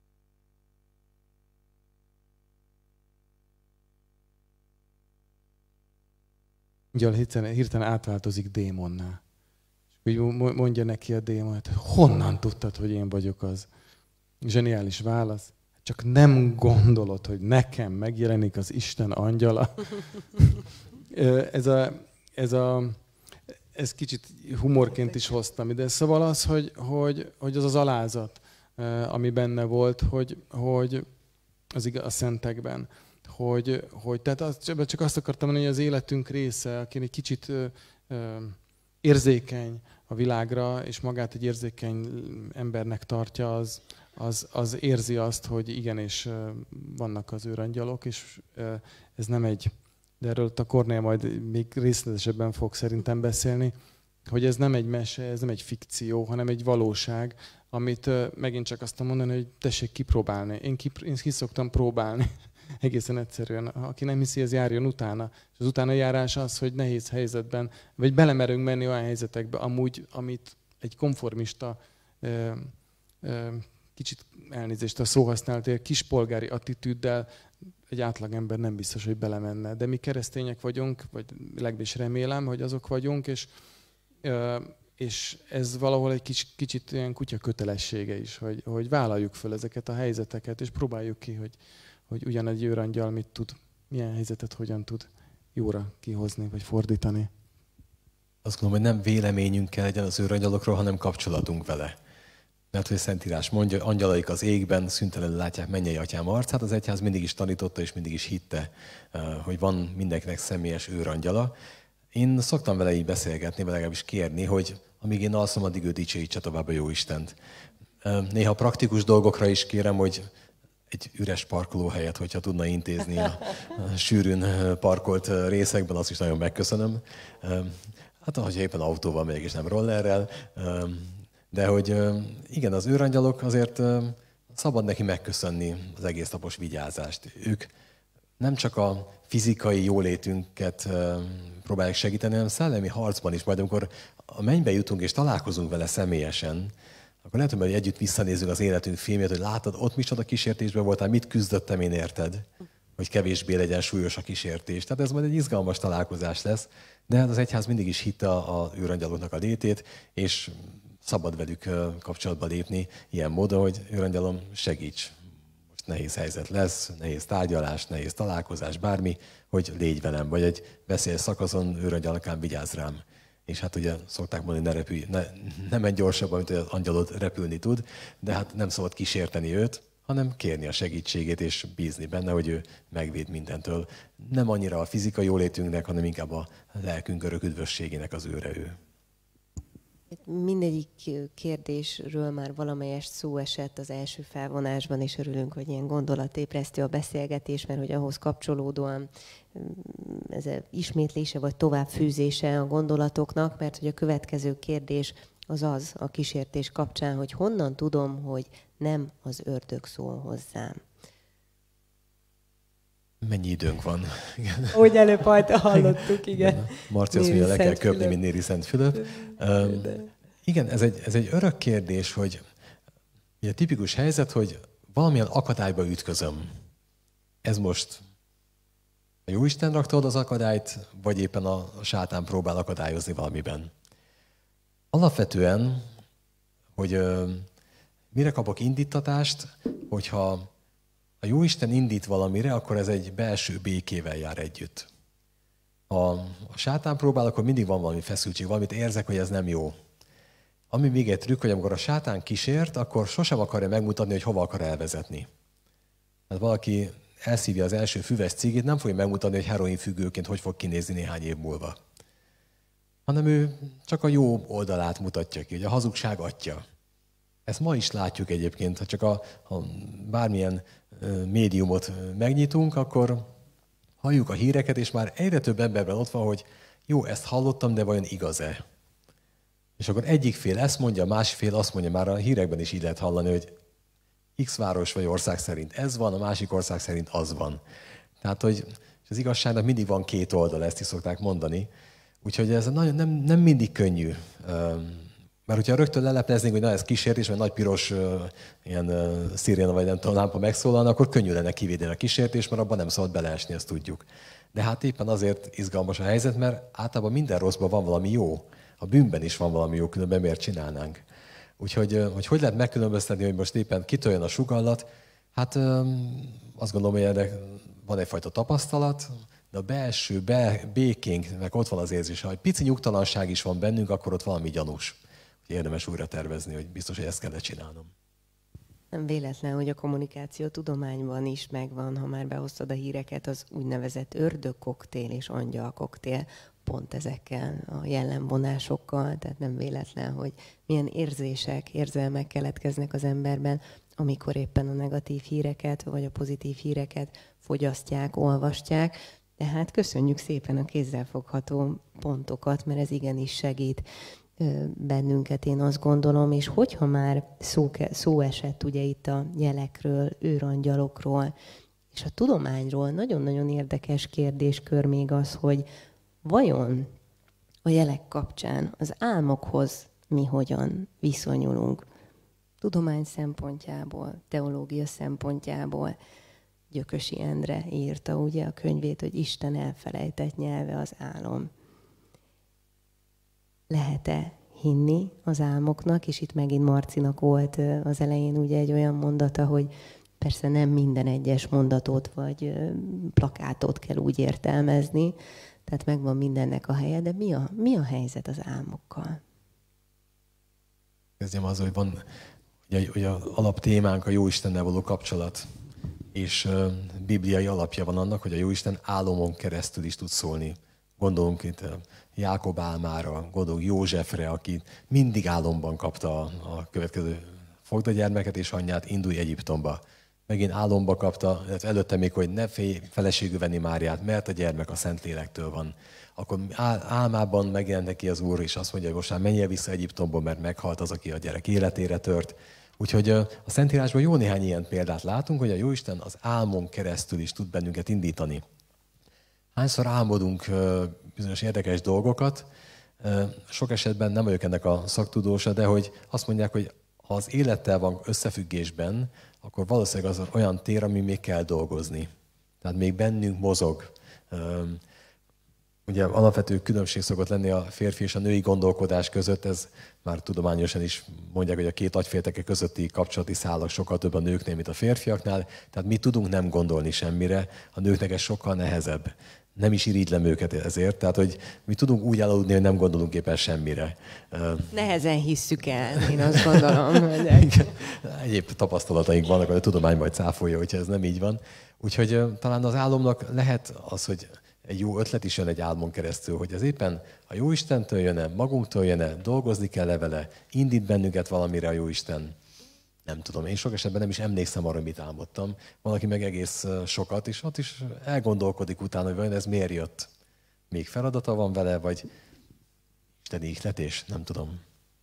angyal hirtelen átváltozik démonná. És úgy mondja neki a démon, hogy honnan tudtad, hogy én vagyok az? Zseniális válasz. Csak nem gondolod, hogy nekem megjelenik az Isten angyala. ez, a, ez, a, ez kicsit humorként is hoztam ide. Szóval az, hogy, hogy, hogy az az alázat, ami benne volt, hogy, hogy az igaz, a szentekben, hogy, hogy tehát az, csak azt akartam mondani, hogy az életünk része, aki egy kicsit ö, ö, érzékeny a világra, és magát egy érzékeny embernek tartja, az, az, az érzi azt, hogy igenis vannak az őrangyalok, és ö, ez nem egy, de erről a Kornél majd még részletesebben fog szerintem beszélni, hogy ez nem egy mese, ez nem egy fikció, hanem egy valóság, amit megint csak azt mondani, hogy tessék kipróbálni. Én ki, én ki szoktam próbálni. Egészen egyszerűen. Aki nem hiszi, az járjon utána. És az utána járás az, hogy nehéz helyzetben, vagy belemerünk menni olyan helyzetekbe, amúgy, amit egy konformista, ö, ö, kicsit elnézést a szóhasználatért, kispolgári attitűddel egy átlagember nem biztos, hogy belemenne. De mi keresztények vagyunk, vagy legalábbis remélem, hogy azok vagyunk, és, ö, és ez valahol egy kicsit, kicsit ilyen kutya kötelessége is, hogy, hogy vállaljuk föl ezeket a helyzeteket, és próbáljuk ki, hogy hogy ugyanegy őrangyal mit tud, milyen helyzetet hogyan tud jóra kihozni, vagy fordítani. Azt gondolom, hogy nem véleményünk kell legyen az őrangyalokról, hanem kapcsolatunk vele. Mert hogy a Szentírás mondja, angyalaik az égben szüntelenül látják mennyei atyám arcát, az egyház mindig is tanította és mindig is hitte, hogy van mindenkinek személyes őrangyala. Én szoktam vele így beszélgetni, vagy legalábbis kérni, hogy amíg én alszom, addig ő dicsőítse tovább a Jóistent. Néha praktikus dolgokra is kérem, hogy egy üres parkolóhelyet, hogyha tudna intézni a, a sűrűn parkolt részekben, azt is nagyon megköszönöm. Hát, ahogy éppen autóval megyek, és nem rollerrel. De hogy igen, az őrangyalok azért szabad neki megköszönni az egész napos vigyázást. Ők nem csak a fizikai jólétünket próbálják segíteni, hanem szellemi harcban is, majd amikor a mennybe jutunk és találkozunk vele személyesen, akkor lehet, hogy együtt visszanézzük az életünk filmjét, hogy látod, ott micsoda kísértésben voltál, mit küzdöttem én érted, hogy kevésbé legyen súlyos a kísértés. Tehát ez majd egy izgalmas találkozás lesz, de hát az egyház mindig is hitte az őrangyaloknak a létét, és szabad velük kapcsolatba lépni ilyen módon, hogy őrangyalom, segíts. Most nehéz helyzet lesz, nehéz tárgyalás, nehéz találkozás, bármi, hogy légy velem, vagy egy veszélyes szakaszon őrangyalokám, vigyázz rám. És hát ugye szokták mondani, ne repülj, ne, ne menj gyorsabban, mint az angyalod repülni tud, de hát nem szabad kísérteni őt, hanem kérni a segítségét, és bízni benne, hogy ő megvéd mindentől. Nem annyira a fizikai jólétünknek, hanem inkább a lelkünk örök üdvösségének az őre ő. Mindegyik kérdésről már valamelyest szó esett az első felvonásban, és örülünk, hogy ilyen gondolatébresztő a beszélgetés, mert hogy ahhoz kapcsolódóan ez ismétlése vagy továbbfűzése a gondolatoknak, mert hogy a következő kérdés az az a kísértés kapcsán, hogy honnan tudom, hogy nem az ördög szól hozzám. Mennyi időnk van? Igen. Ahogy előbb hallottuk, igen. igen. Marci azt mondja, le kell köpni, mint Néri Szent Fülöp. Um, igen, ez egy, ez egy örök kérdés, hogy ugye tipikus helyzet, hogy valamilyen akadályba ütközöm. Ez most a Jóisten rakta oda az akadályt, vagy éppen a sátán próbál akadályozni valamiben. Alapvetően, hogy uh, mire kapok indítatást, hogyha a Jóisten indít valamire, akkor ez egy belső békével jár együtt. Ha a sátán próbál, akkor mindig van valami feszültség, valamit érzek, hogy ez nem jó. Ami még egy trükk, hogy amikor a sátán kísért, akkor sosem akarja megmutatni, hogy hova akar elvezetni. Hát valaki elszívja az első füves cigit, nem fogja megmutatni, hogy heroin függőként hogy fog kinézni néhány év múlva. Hanem ő csak a jó oldalát mutatja ki, hogy a hazugság atya. Ezt ma is látjuk egyébként, ha csak a, ha bármilyen médiumot megnyitunk, akkor halljuk a híreket, és már egyre több emberben ott van, hogy jó, ezt hallottam, de vajon igaz-e? És akkor egyik fél ezt mondja, a másik fél azt mondja, már a hírekben is így lehet hallani, hogy X város vagy ország szerint ez van, a másik ország szerint az van. Tehát, hogy az igazságnak mindig van két oldal, ezt is szokták mondani. Úgyhogy ez nagyon, nem, nem mindig könnyű. Mert hogyha rögtön lelepleznénk, hogy na ez kísértés, vagy nagy piros uh, ilyen uh, sziréna, vagy nem tudom, lámpa megszólalna, akkor könnyű lenne kivédeni a kísértés, mert abban nem szabad beleesni, ezt tudjuk. De hát éppen azért izgalmas a helyzet, mert általában minden rosszban van valami jó. A bűnben is van valami jó, különben miért csinálnánk. Úgyhogy uh, hogy, hogy lehet megkülönböztetni, hogy most éppen kitoljon a sugalllat? Hát um, azt gondolom, hogy ennek van egyfajta tapasztalat, de a belső be, békénknek ott van az érzés, ha egy pici nyugtalanság is van bennünk, akkor ott valami gyanús. Érdemes újra tervezni, hogy biztos, hogy ezt kellett csinálnom. Nem véletlen, hogy a kommunikáció tudományban is megvan, ha már behoztad a híreket, az úgynevezett ördögkoktél és angyalkoktél, pont ezekkel a jellemvonásokkal, tehát nem véletlen, hogy milyen érzések, érzelmek keletkeznek az emberben, amikor éppen a negatív híreket, vagy a pozitív híreket fogyasztják, olvastják. Tehát köszönjük szépen a kézzelfogható pontokat, mert ez igenis segít bennünket, én azt gondolom, és hogyha már szó, szó esett ugye itt a jelekről, őrangyalokról, és a tudományról, nagyon-nagyon érdekes kérdéskör még az, hogy vajon a jelek kapcsán az álmokhoz mi hogyan viszonyulunk. Tudomány szempontjából, teológia szempontjából. Gyökösi Endre írta ugye a könyvét, hogy Isten elfelejtett nyelve az álom. Lehet-e hinni az álmoknak? És itt megint Marcinak volt az elején ugye egy olyan mondata, hogy persze nem minden egyes mondatot vagy plakátot kell úgy értelmezni, tehát megvan mindennek a helye, de mi a, mi a helyzet az álmokkal? Kezdjem az, hogy van ugye, ugye az alaptémánk a Jóistennel való kapcsolat, és uh, bibliai alapja van annak, hogy a Jóisten álomon keresztül is tud szólni. Gondolunk itt uh, Jákob álmára, gondolunk Józsefre, aki mindig álomban kapta a, a következő fogd a gyermeket és anyját, indulj Egyiptomba. Megint álomba kapta, előtte még, hogy ne félj feleségül venni Máriát, mert a gyermek a Szentlélektől van. Akkor álmában megjelent neki az Úr, és azt mondja, hogy most már menjél vissza Egyiptomba, mert meghalt az, aki a gyerek életére tört. Úgyhogy a Szentírásban jó néhány ilyen példát látunk, hogy a Jóisten az álmon keresztül is tud bennünket indítani. Hányszor álmodunk bizonyos érdekes dolgokat, sok esetben nem vagyok ennek a szaktudósa, de hogy azt mondják, hogy ha az élettel van összefüggésben, akkor valószínűleg az olyan tér, ami még kell dolgozni. Tehát még bennünk mozog. Ugye alapvető különbség szokott lenni a férfi és a női gondolkodás között, ez már tudományosan is mondják, hogy a két agyfélteke közötti kapcsolati szálak sokkal több a nőknél, mint a férfiaknál, tehát mi tudunk nem gondolni semmire, a nőknek ez sokkal nehezebb. Nem is irigylem őket ezért, tehát hogy mi tudunk úgy aludni, hogy nem gondolunk éppen semmire. Nehezen hisszük el, én azt gondolom. Egyéb tapasztalataink vannak, hogy a tudomány majd cáfolja, hogyha ez nem így van. Úgyhogy talán az álomnak lehet az, hogy egy jó ötlet is jön egy álmon keresztül, hogy ez éppen a Jóistentől jön-e, magunktól jön-e, dolgozni kell-e vele, indít bennünket valamire a Jóisten. Nem tudom, én sok esetben nem is emlékszem arra, mit álmodtam. Valaki meg egész sokat, és ott is elgondolkodik utána, hogy vajon ez miért jött. Még feladata van vele, vagy isteni ihletés, nem tudom.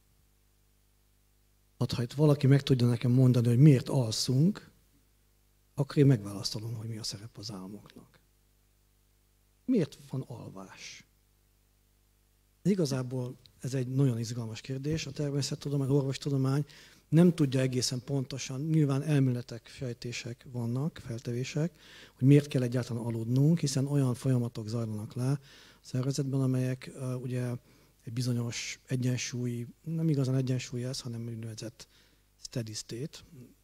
Hát, ha itt valaki meg tudja nekem mondani, hogy miért alszunk, akkor én megválaszolom, hogy mi a szerep az álmoknak. Miért van alvás? Igazából ez egy nagyon izgalmas kérdés. A természettudomány, orvostudomány nem tudja egészen pontosan, nyilván elméletek, sejtések vannak, feltevések, hogy miért kell egyáltalán aludnunk, hiszen olyan folyamatok zajlanak le a szervezetben, amelyek uh, ugye egy bizonyos egyensúly, nem igazán egyensúly ez, hanem úgynevezett steady state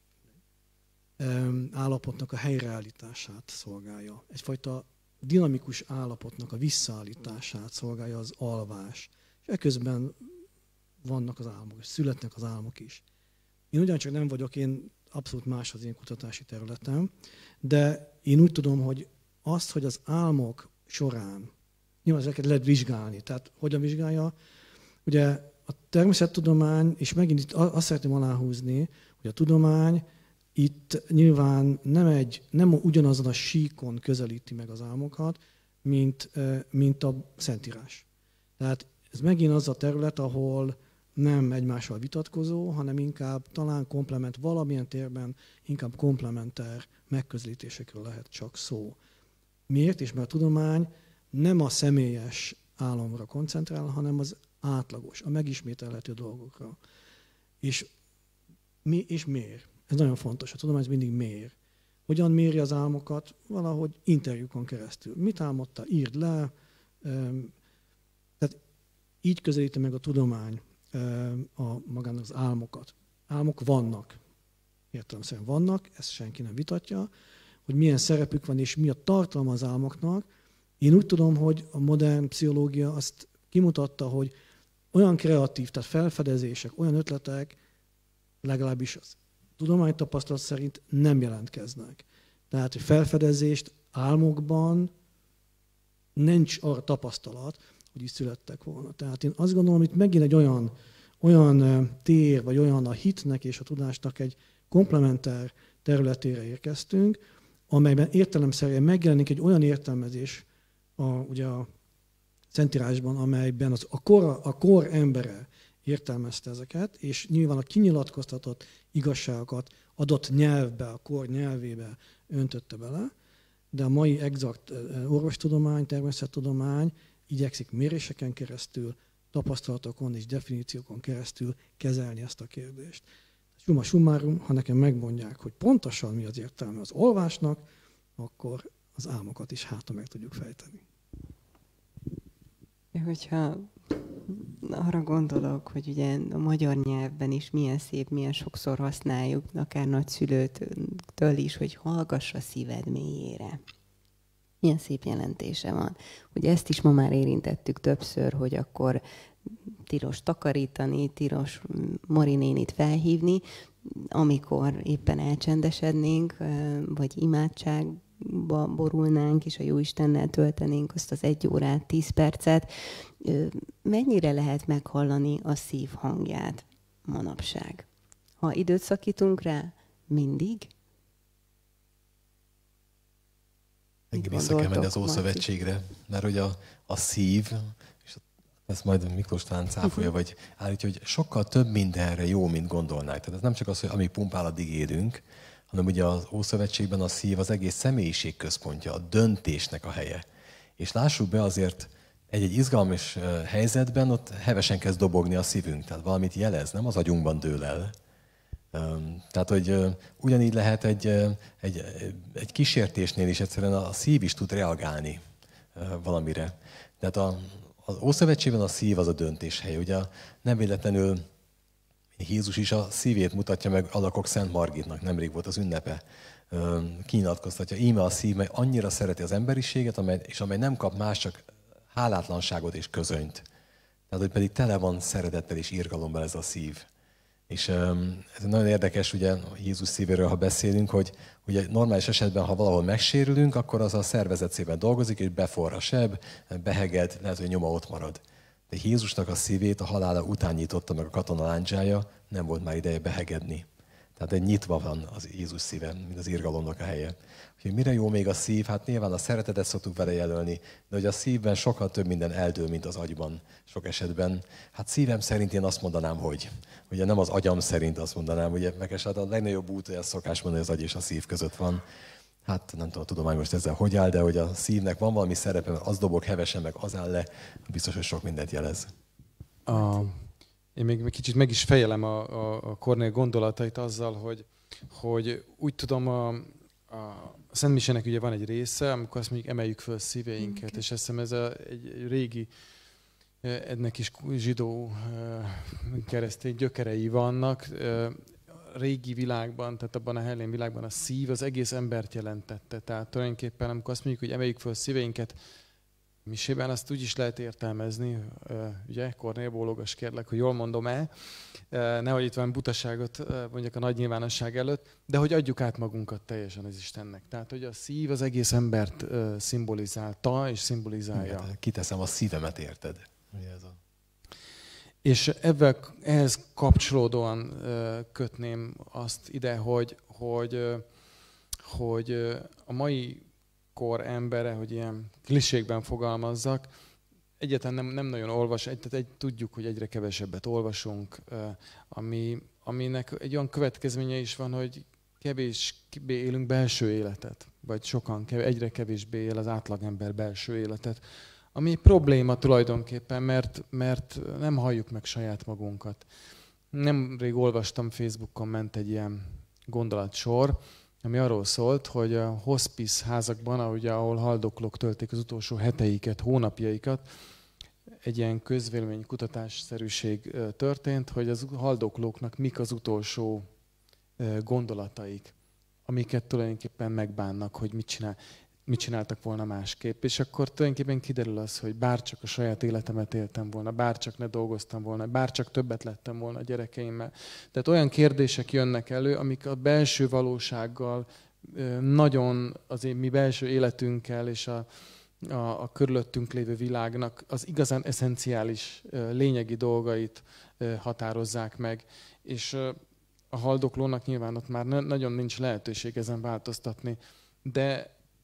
um, állapotnak a helyreállítását szolgálja. Egyfajta dinamikus állapotnak a visszaállítását szolgálja az alvás. És eközben vannak az álmok, és születnek az álmok is. Én ugyancsak nem vagyok, én abszolút más az én kutatási területem, de én úgy tudom, hogy azt, hogy az álmok során, nyilván ezeket lehet vizsgálni, tehát hogyan vizsgálja, ugye a természettudomány, és megint itt azt szeretném aláhúzni, hogy a tudomány itt nyilván nem, egy, nem ugyanazon a síkon közelíti meg az álmokat, mint, mint a Szentírás. Tehát ez megint az a terület, ahol nem egymással vitatkozó, hanem inkább talán komplement, valamilyen térben inkább komplementer megközelítésekről lehet csak szó. Miért? És mert a tudomány nem a személyes álomra koncentrál, hanem az átlagos, a megismételhető dolgokra. És, mi, és mér. Ez nagyon fontos. A tudomány mindig mér. Hogyan méri az álmokat? Valahogy interjúkon keresztül. Mit álmodta? Írd le. Tehát így közelíti meg a tudomány a magának az álmokat. Álmok vannak. Értelemszerűen vannak, ezt senki nem vitatja, hogy milyen szerepük van és mi a tartalma az álmoknak. Én úgy tudom, hogy a modern pszichológia azt kimutatta, hogy olyan kreatív, tehát felfedezések, olyan ötletek, legalábbis az tudománytapasztalat szerint nem jelentkeznek. Tehát, hogy felfedezést álmokban nincs arra tapasztalat, hogy is születtek volna. Tehát én azt gondolom, hogy itt megint egy olyan, olyan tér, vagy olyan a hitnek és a tudásnak egy komplementer területére érkeztünk, amelyben értelemszerűen megjelenik egy olyan értelmezés a, ugye a Szentírásban, amelyben az, a, kor, a kor embere értelmezte ezeket, és nyilván a kinyilatkoztatott igazságokat adott nyelvbe, a kor nyelvébe öntötte bele, de a mai exakt orvostudomány, természettudomány igyekszik méréseken keresztül, tapasztalatokon és definíciókon keresztül kezelni ezt a kérdést. Summa summarum, ha nekem megmondják, hogy pontosan mi az értelme az olvásnak, akkor az álmokat is hátra meg tudjuk fejteni. Hogyha arra gondolok, hogy ugye a magyar nyelvben is milyen szép, milyen sokszor használjuk, akár nagyszülőtől is, hogy hallgass a szíved mélyére. Milyen szép jelentése van. Ugye ezt is ma már érintettük többször, hogy akkor tilos takarítani, tilos Mari nénit felhívni, amikor éppen elcsendesednénk, vagy imádságba borulnánk, és a Jóistennel töltenénk azt az egy órát, tíz percet. Mennyire lehet meghallani a szív hangját manapság? Ha időt szakítunk rá, mindig? Engem vissza kell menni az Ószövetségre, mert hogy a, a szív, és ezt majd Miklós talán cáfolja, vagy állítja, hogy sokkal több mindenre jó, mint gondolnák. Tehát ez nem csak az, hogy amíg pumpál, addig élünk, hanem ugye az Ószövetségben a szív az egész személyiség központja, a döntésnek a helye. És lássuk be azért, egy-egy izgalmas helyzetben ott hevesen kezd dobogni a szívünk, tehát valamit jelez, nem az agyunkban dől el. Tehát, hogy ugyanígy lehet egy, egy, egy kísértésnél is egyszerűen a szív is tud reagálni valamire. Tehát a, az Ószövetségben a szív az a döntéshely. Ugye nem véletlenül Jézus is a szívét mutatja meg Alakok Szent Margitnak, nemrég volt az ünnepe. Kinyilatkoztatja, íme a szív, mely annyira szereti az emberiséget, amely, és amely nem kap más, csak hálátlanságot és közönyt. Tehát, hogy pedig tele van szeretettel és irgalommal ez a szív. És ez nagyon érdekes, ugye Jézus szívéről, ha beszélünk, hogy ugye normális esetben, ha valahol megsérülünk, akkor az a szervezet szépen dolgozik, és beforr a seb, beheged, lehet, hogy nyoma ott marad. De Jézusnak a szívét a halála után nyitotta meg a katona láncsája, nem volt már ideje behegedni. Tehát egy nyitva van az Jézus szíve, mint az irgalomnak a helye. Úgyhogy mire jó még a szív? Hát nyilván a szeretetet szoktuk vele jelölni, de hogy a szívben sokkal több minden eldől, mint az agyban sok esetben. Hát szívem szerint én azt mondanám, hogy ugye nem az agyam szerint azt mondanám, ugye meg esetleg a legnagyobb út, hogy ezt szokás mondani, az agy és a szív között van. Hát nem tudom, a tudomány most ezzel hogy áll, de hogy a szívnek van valami szerepe, az dobog hevesen, meg az áll le, biztos, hogy sok mindent jelez. A... Én még kicsit meg is fejelem a, a, a Kornél gondolatait azzal, hogy, hogy úgy tudom, a, a Szent Misének ugye van egy része, amikor azt mondjuk emeljük föl szíveinket, és azt hiszem ez a, egy, egy régi, ennek is zsidó keresztény gyökerei vannak. A régi világban, tehát abban a hellén világban a szív az egész embert jelentette. Tehát tulajdonképpen, amikor azt mondjuk, hogy emeljük föl szíveinket, misében azt úgy is lehet értelmezni, ugye, Kornél, bólogass kérlek, hogy jól mondom-e, nehogy itt van butaságot mondjak a nagy nyilvánosság előtt, de hogy adjuk át magunkat teljesen az Istennek. Tehát, hogy a szív az egész embert szimbolizálta és szimbolizálja. Kiteszem a szívemet, érted? Ugye ez a... És ebben, ehhez kapcsolódóan kötném azt ide, hogy, hogy, hogy a mai kor embere, hogy ilyen klisékben fogalmazzak, egyáltalán nem, nem nagyon olvas, tehát egy, tudjuk, hogy egyre kevesebbet olvasunk, ami, aminek egy olyan következménye is van, hogy kevésbé élünk belső életet, vagy sokan egyre kevésbé él az átlagember belső életet, ami probléma tulajdonképpen, mert, mert nem halljuk meg saját magunkat. Nemrég olvastam, Facebookon ment egy ilyen gondolatsor, ami arról szólt, hogy a hospice házakban, ahogy, ahol haldoklók töltik az utolsó heteiket, hónapjaikat, egy ilyen közvéleménykutatásszerűség történt, hogy az haldoklóknak mik az utolsó gondolataik, amiket tulajdonképpen megbánnak, hogy mit, csinál, mit csináltak volna másképp. És akkor tulajdonképpen kiderül az, hogy bárcsak a saját életemet éltem volna, bárcsak ne dolgoztam volna, bárcsak többet lettem volna a gyerekeimmel. Tehát olyan kérdések jönnek elő, amik a belső valósággal, nagyon az mi belső életünkkel és a, a, a körülöttünk lévő világnak az igazán eszenciális, lényegi dolgait határozzák meg. És a haldoklónak nyilván ott már nagyon nincs lehetőség ezen változtatni, de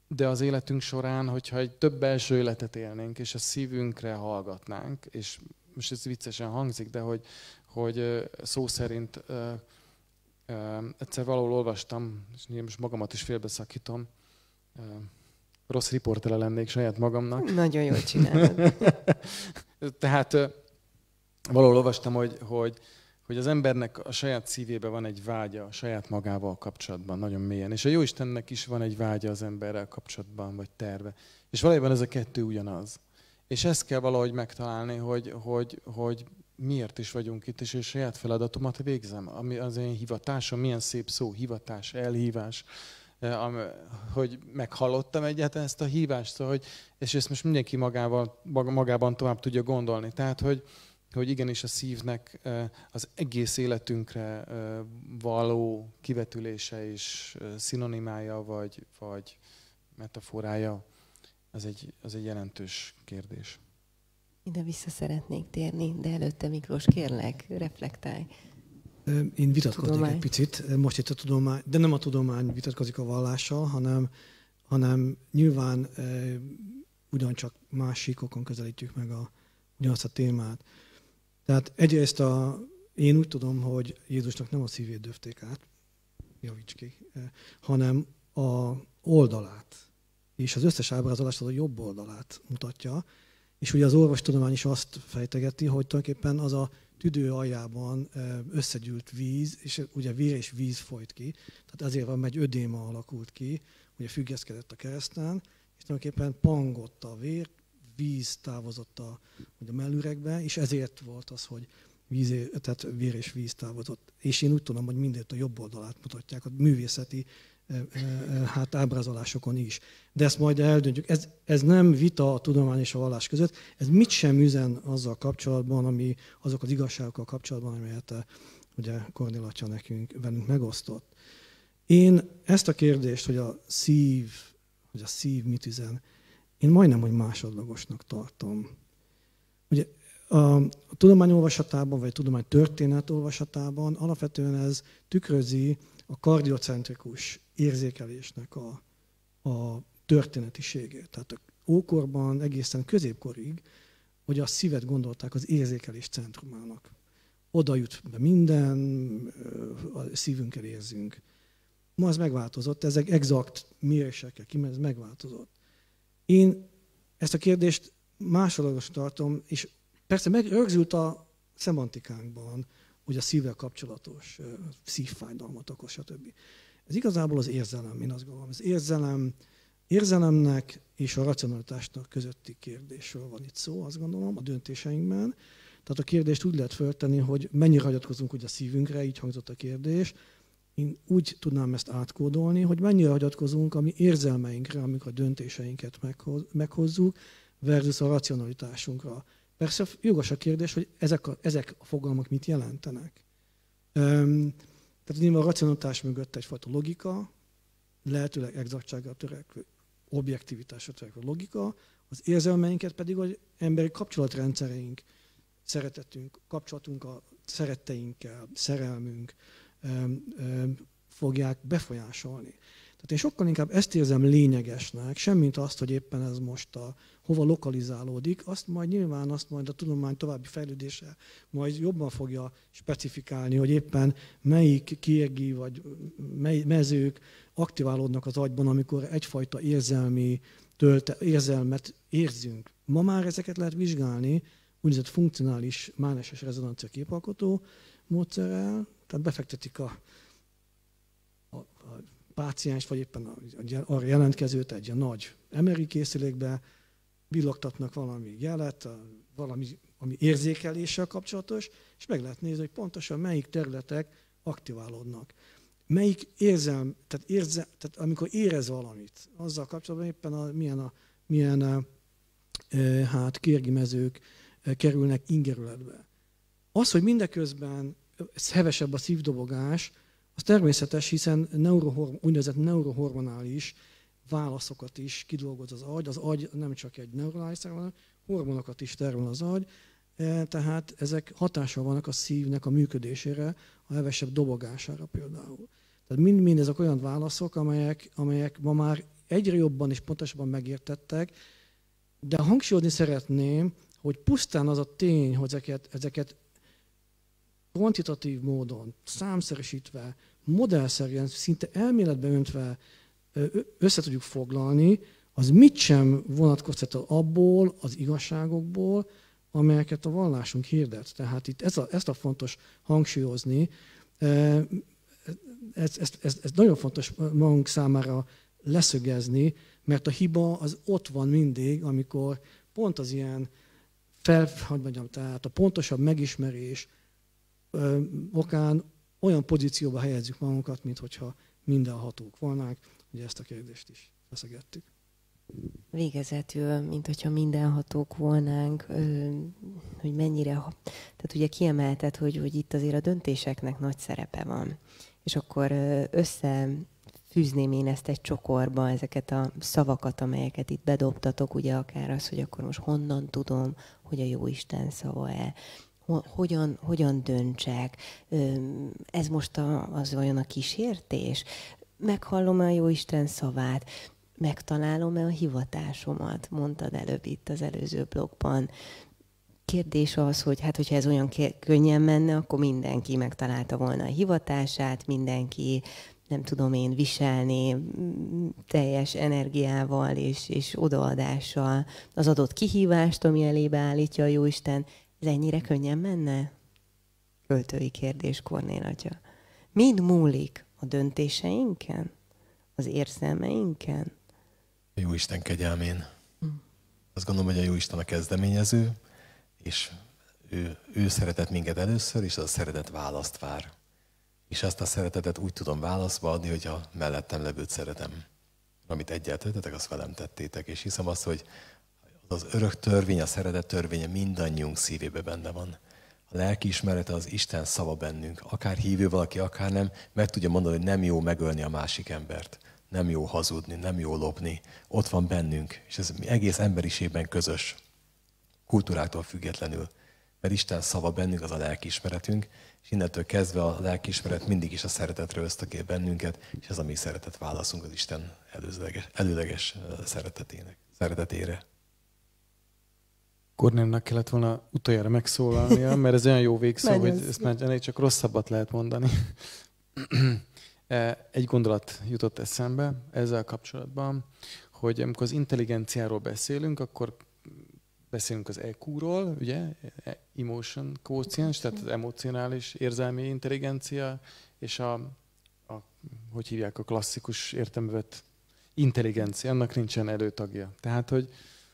de az életünk során, hogyha egy több belső életet élnénk, és a szívünkre hallgatnánk, és most ez viccesen hangzik, de hogy, hogy szó szerint uh, uh, egyszer valahol olvastam, és most magamat is félbeszakítom, uh, rossz riportere lennék saját magamnak. Nagyon jól csinálod. Tehát uh, valahol olvastam, hogy, hogy, hogy az embernek a saját szívében van egy vágya a saját magával kapcsolatban, nagyon mélyen. És a Jóistennek is van egy vágya az emberrel kapcsolatban, vagy terve. És valójában ez a kettő ugyanaz. És ezt kell valahogy megtalálni, hogy, hogy, hogy miért is vagyunk itt, és a saját feladatomat végzem. Ami az én hivatásom, milyen szép szó, hivatás, elhívás, hogy meghallottam egyáltalán ezt a hívást, szóval, hogy, és ezt most mindenki magával, magában tovább tudja gondolni. Tehát, hogy, hogy igenis a szívnek az egész életünkre való kivetülése és szinonimája, vagy, vagy metaforája, az egy, az egy jelentős kérdés. Ide vissza szeretnék térni, de előtte Miklós, kérlek, reflektálj. Én vitatkoznék Tudomány. egy picit, most itt a tudomány, de nem a tudomány vitatkozik a vallással, hanem, hanem nyilván e, ugyancsak más síkokon közelítjük meg a, ugyanazt a témát. Tehát egyrészt a, én úgy tudom, hogy Jézusnak nem a szívét döfték át, javíts ki, e, hanem a oldalát. És az összes ábrázolás az a jobb oldalát mutatja. És ugye az orvostudomány is azt fejtegeti, hogy tulajdonképpen az a tüdő aljában összegyűlt víz, és ugye vér és víz folyt ki. Tehát ezért van, egy ödéma alakult ki, ugye függeszkedett a kereszten, és tulajdonképpen pangott a vér, víz távozott a, a mellüregbe, és ezért volt az, hogy víz, tehát vér és víz távozott. És én úgy tudom, hogy mindent a jobb oldalát mutatják, a művészeti hát ábrázolásokon is. De ezt majd eldöntjük. Ez, ez nem vita a tudomány és a vallás között, ez mit sem üzen azzal kapcsolatban, ami, azok az igazságokkal kapcsolatban, amelyet ugye Kornél atya nekünk, velünk megosztott. Én ezt a kérdést, hogy a szív, hogy a szív mit üzen, én majdnem, hogy másodlagosnak tartom. Ugye a, a tudomány olvasatában, vagy a tudomány történet olvasatában alapvetően ez tükrözi a kardiocentrikus érzékelésnek a, a történetiségét. Tehát a ókorban egészen középkorig, hogy a szívet gondolták az érzékelés centrumának. Oda jut be minden, a szívünkkel érzünk. Ma ez megváltozott, ezek exakt mérésekkel ki, ez megváltozott. Én ezt a kérdést másodlagos tartom, és persze megrögzült a szemantikánkban, hogy a szívvel kapcsolatos szívfájdalmat okoz, stb. Ez igazából az érzelem, én azt gondolom. Az érzelem, érzelemnek és a racionalitásnak közötti kérdésről van itt szó, azt gondolom, a döntéseinkben. Tehát a kérdést úgy lehet föltenni, hogy mennyire hagyatkozunk ugye a szívünkre, így hangzott a kérdés. Én úgy tudnám ezt átkódolni, hogy mennyire hagyatkozunk a mi érzelmeinkre, amikor a döntéseinket meghozzuk, versus a racionalitásunkra. Persze jogos a kérdés, hogy ezek a, ezek a fogalmak mit jelentenek. Um, tehát nyilván a racionalitás mögött egyfajta logika, lehetőleg exaktságra törekvő, objektivitásra törekvő logika, az érzelmeinket pedig, hogy emberi kapcsolatrendszereink, szeretetünk, kapcsolatunk a szeretteinkkel, szerelmünk um, um, fogják befolyásolni. Tehát én sokkal inkább ezt érzem lényegesnek, semmint azt, hogy éppen ez most a, hova lokalizálódik, azt majd nyilván azt majd a tudomány további fejlődése majd jobban fogja specifikálni, hogy éppen melyik kérgi vagy mely mezők aktiválódnak az agyban, amikor egyfajta érzelmi tölte, érzelmet érzünk. Ma már ezeket lehet vizsgálni, úgynevezett funkcionális mágneses rezonancia képalkotó módszerrel, tehát befektetik a, a, a páciens, vagy éppen arra jelentkezőt egy a nagy em er i készülékbe, villogtatnak valami jelet, valami ami érzékeléssel kapcsolatos, és meg lehet nézni, hogy pontosan melyik területek aktiválódnak. Melyik érzelm, tehát, érze, tehát amikor érez valamit, azzal kapcsolatban éppen a, milyen, a, milyen a, e, hát kérgi mezők e, kerülnek ingerületbe. Az, hogy mindeközben hevesebb a szívdobogás, az természetes, hiszen neurohorm, úgynevezett neurohormonális válaszokat is kidolgoz az agy. Az agy nem csak egy neuronális szerv, hanem hormonokat is termel az agy, tehát ezek hatással vannak a szívnek a működésére, a hevesebb dobogására például. Tehát mind-mind ezek olyan válaszok, amelyek, amelyek ma már egyre jobban és pontosabban megértettek, de hangsúlyozni szeretném, hogy pusztán az a tény, hogy ezeket, ezeket kvantitatív módon, számszerűsítve, modellszerűen, szinte elméletbe öntve össze tudjuk foglalni, az mit sem vonatkoztat abból, az igazságokból, amelyeket a vallásunk hirdet. Tehát itt ez a, ezt a fontos hangsúlyozni. Ez, ez, ez, ez nagyon fontos magunk számára leszögezni, mert a hiba az ott van mindig, amikor pont az ilyen fel, hogy mondjam, tehát a pontosabb megismerés ö, okán olyan pozícióba helyezzük magunkat, mint hogyha minden hatók volnánk. Ugye ezt a kérdést is feszegettük. Végezetül, mint hogyha mindenhatók volnánk, hogy mennyire, tehát ugye kiemelted, hogy, hogy itt azért a döntéseknek nagy szerepe van. És akkor összefűzném én ezt egy csokorba, ezeket a szavakat, amelyeket itt bedobtatok, ugye akár az, hogy akkor most honnan tudom, hogy a Jóisten szava-e, hogyan, hogyan döntsek, ez most a, az olyan a kísértés, meghallom-e a Jóisten szavát, megtalálom-e a hivatásomat, mondtad előbb itt az előző blogban. Kérdés az, hogy hát, hogyha ez olyan könnyen menne, akkor mindenki megtalálta volna a hivatását, mindenki, nem tudom én, viselni teljes energiával és, és odaadással az adott kihívást, ami elébe állítja a Jóisten. Ez ennyire könnyen menne? Költői kérdés, Kornél atya. Mind múlik a döntéseinken? Az érzelmeinken? A Jóisten kegyelmén. Azt gondolom, hogy a Jóisten a kezdeményező, és ő, ő szeretett minket először, és az a szeretet választ vár. És azt a szeretetet úgy tudom válaszba adni, hogy a mellettem levőt szeretem. Amit egyet tettetek, azt velem tettétek. És hiszem azt, hogy az örök törvény, a szeretet törvénye mindannyiunk szívébe benne van. A lelkiismerete az Isten szava bennünk. Akár hívő valaki, akár nem, meg tudja mondani, hogy nem jó megölni a másik embert. Nem jó hazudni, nem jó lopni. Ott van bennünk, és ez egész emberiségben közös, kultúráktól függetlenül. Mert Isten szava bennünk, az a lelkiismeretünk, és innentől kezdve a lelkiismeret mindig is a szeretetről ösztökél bennünket, és ez a mi szeretet válaszunk az Isten előleges, előleges szeretetének, szeretetére. Kornélnak kellett volna utoljára megszólalnia, mert ez olyan jó végszó, hogy ezt már elég csak rosszabbat lehet mondani. Egy gondolat jutott eszembe ezzel kapcsolatban, hogy amikor az intelligenciáról beszélünk, akkor beszélünk az é kú-ról, ugye? Emotion quotient, tehát az emocionális érzelmi intelligencia, és a, a hogy hívják, a klasszikus értelembe vett intelligencia, annak nincsen előtagja. Tehát, hogy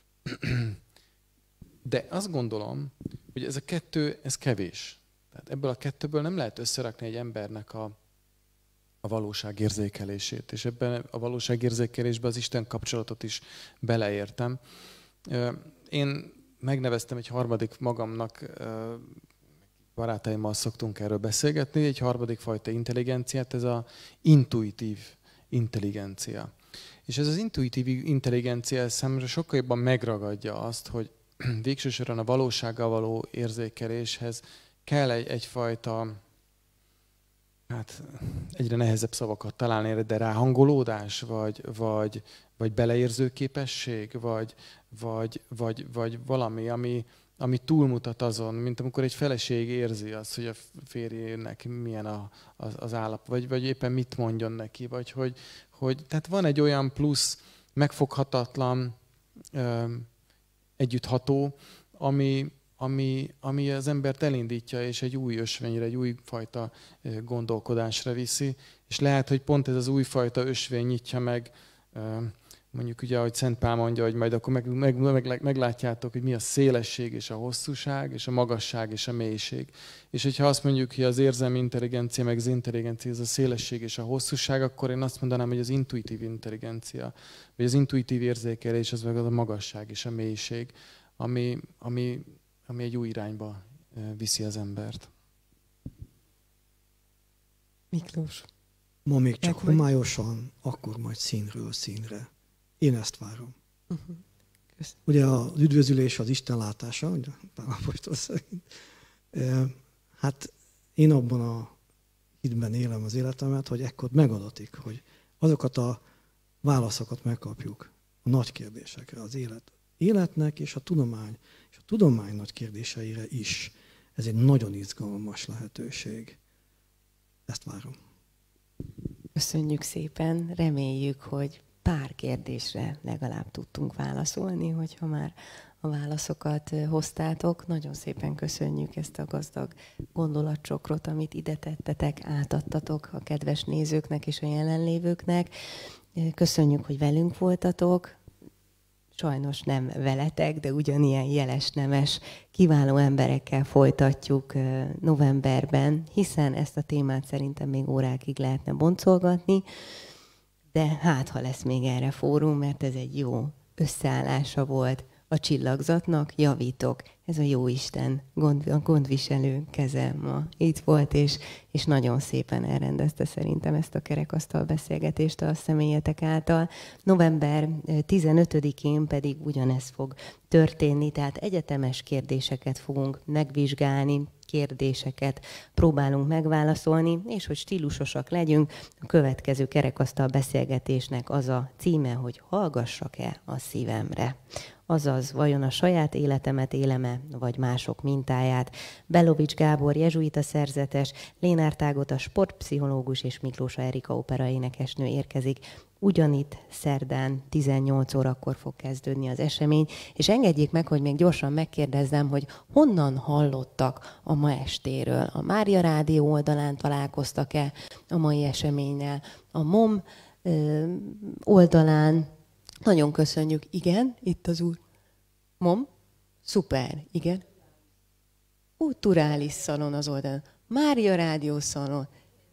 de azt gondolom, hogy ez a kettő, ez kevés. Tehát ebből a kettőből nem lehet összerakni egy embernek a, a valóságérzékelését. És ebben a valóságérzékelésben az Isten kapcsolatot is beleértem. Én megneveztem egy harmadik magamnak, barátaimmal szoktunk erről beszélgetni, egy harmadik fajta intelligenciát, ez az intuitív intelligencia. És ez az intuitív intelligencia számomra sokkal jobban megragadja azt, hogy végső soron a valósággal való érzékeléshez kell egy, egyfajta, hát egyre nehezebb szavakat találni, de ráhangolódás, vagy, vagy, vagy beleérző képesség, vagy, vagy, vagy, vagy valami, ami, ami túlmutat azon, mint amikor egy feleség érzi azt, hogy a férjének milyen a, az, az állap, vagy, vagy éppen mit mondjon neki, vagy hogy, hogy tehát van egy olyan plusz, megfoghatatlan, együttható, ami, ami, ami az embert elindítja, és egy új ösvényre, egy újfajta gondolkodásra viszi. És lehet, hogy pont ez az újfajta ösvény nyitja meg, mondjuk ugye, ahogy Szent Pál mondja, hogy majd akkor meg, meg, meg, meglátjátok, hogy mi a szélesség és a hosszúság, és a magasság és a mélység. És hogyha azt mondjuk, hogy az érzelmi intelligencia, meg az intelligencia, ez a szélesség és a hosszúság, akkor én azt mondanám, hogy az intuitív intelligencia, vagy az intuitív érzékelés, az meg az a magasság és a mélység, ami, ami, ami egy új irányba viszi az embert. Miklós. Ma még csak homályosan, akkor majd színről színre. Én ezt várom. Uh-huh. Ugye az üdvözülés az Isten látása, ugye Pál apostol szerint. Hát én abban a hitben élem az életemet, hogy ekkor megadatik, hogy azokat a válaszokat megkapjuk a nagy kérdésekre, az élet, életnek és a tudomány, és a tudomány nagy kérdéseire is. Ez egy nagyon izgalmas lehetőség. Ezt várom. Köszönjük szépen, reméljük, hogy pár kérdésre legalább tudtunk válaszolni, hogyha már a válaszokat hoztátok. Nagyon szépen köszönjük ezt a gazdag gondolatcsokrot, amit ide tettetek, átadtatok a kedves nézőknek és a jelenlévőknek. Köszönjük, hogy velünk voltatok. Sajnos nem veletek, de ugyanilyen jeles, nemes, kiváló emberekkel folytatjuk novemberben, hiszen ezt a témát szerintem még órákig lehetne boncolgatni, de hát, ha lesz még erre fórum, mert ez egy jó összeállása volt a csillagzatnak, javítok. Ez a Jóisten gond, a gondviselő keze ma itt volt, és, és nagyon szépen elrendezte szerintem ezt a kerekasztal beszélgetést a személyetek által. november tizenötödikén pedig ugyanez fog történni, tehát egyetemes kérdéseket fogunk megvizsgálni, kérdéseket próbálunk megválaszolni, és hogy stílusosak legyünk, a következő kerekasztal beszélgetésnek az a címe, hogy hallgassak-e a szívemre. Azaz, vajon a saját életemet éleme, vagy mások mintáját. Belovics Gábor jezsuita szerzetes, Lénár Ágota sportpszichológus és Miklósa Erika operaénekesnő érkezik. Ugyanitt szerdán tizennyolc órakor fog kezdődni az esemény, és engedjék meg, hogy még gyorsan megkérdezzem, hogy honnan hallottak a ma estéről. A Mária Rádió oldalán találkoztak-e a mai eseménnyel? A MOM oldalán? Nagyon köszönjük. Igen, itt az úr. MOM? Szuper, igen. Kulturális szalon az oldalon. Mária Rádió szalon.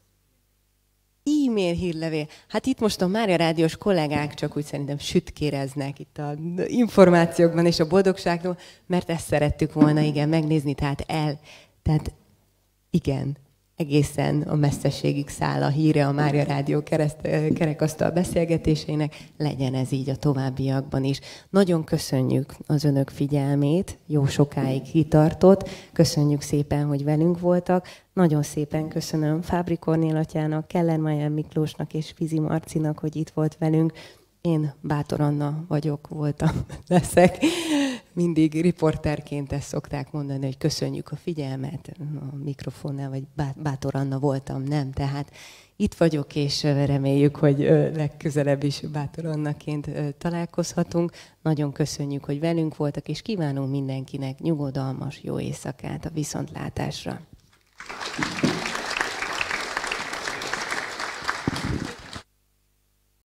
E-mail hírlevél. Hát itt most a Mária Rádiós kollégák csak úgy szerintem sütkéreznek itt az információkban és a boldogságról, mert ezt szerettük volna, igen, megnézni, tehát el, tehát igen, egészen a messzeségig száll a híre a Mária Rádió kereszt, kerekasztal beszélgetéseinek, legyen ez így a továbbiakban is. Nagyon köszönjük az önök figyelmét, jó sokáig kitartott, köszönjük szépen, hogy velünk voltak, nagyon szépen köszönöm Fábri Kornél atyának, Keller-Mayer Miklósnak és Fizi Marcinak, hogy itt volt velünk. Én Bátor Anna vagyok, voltam, leszek. Mindig riporterként ezt szokták mondani, hogy köszönjük a figyelmet a mikrofonnál, vagy Bátor Anna voltam, nem. Tehát itt vagyok, és reméljük, hogy legközelebb is Bátor Annaként találkozhatunk. Nagyon köszönjük, hogy velünk voltak, és kívánunk mindenkinek nyugodalmas, jó éjszakát a viszontlátásra.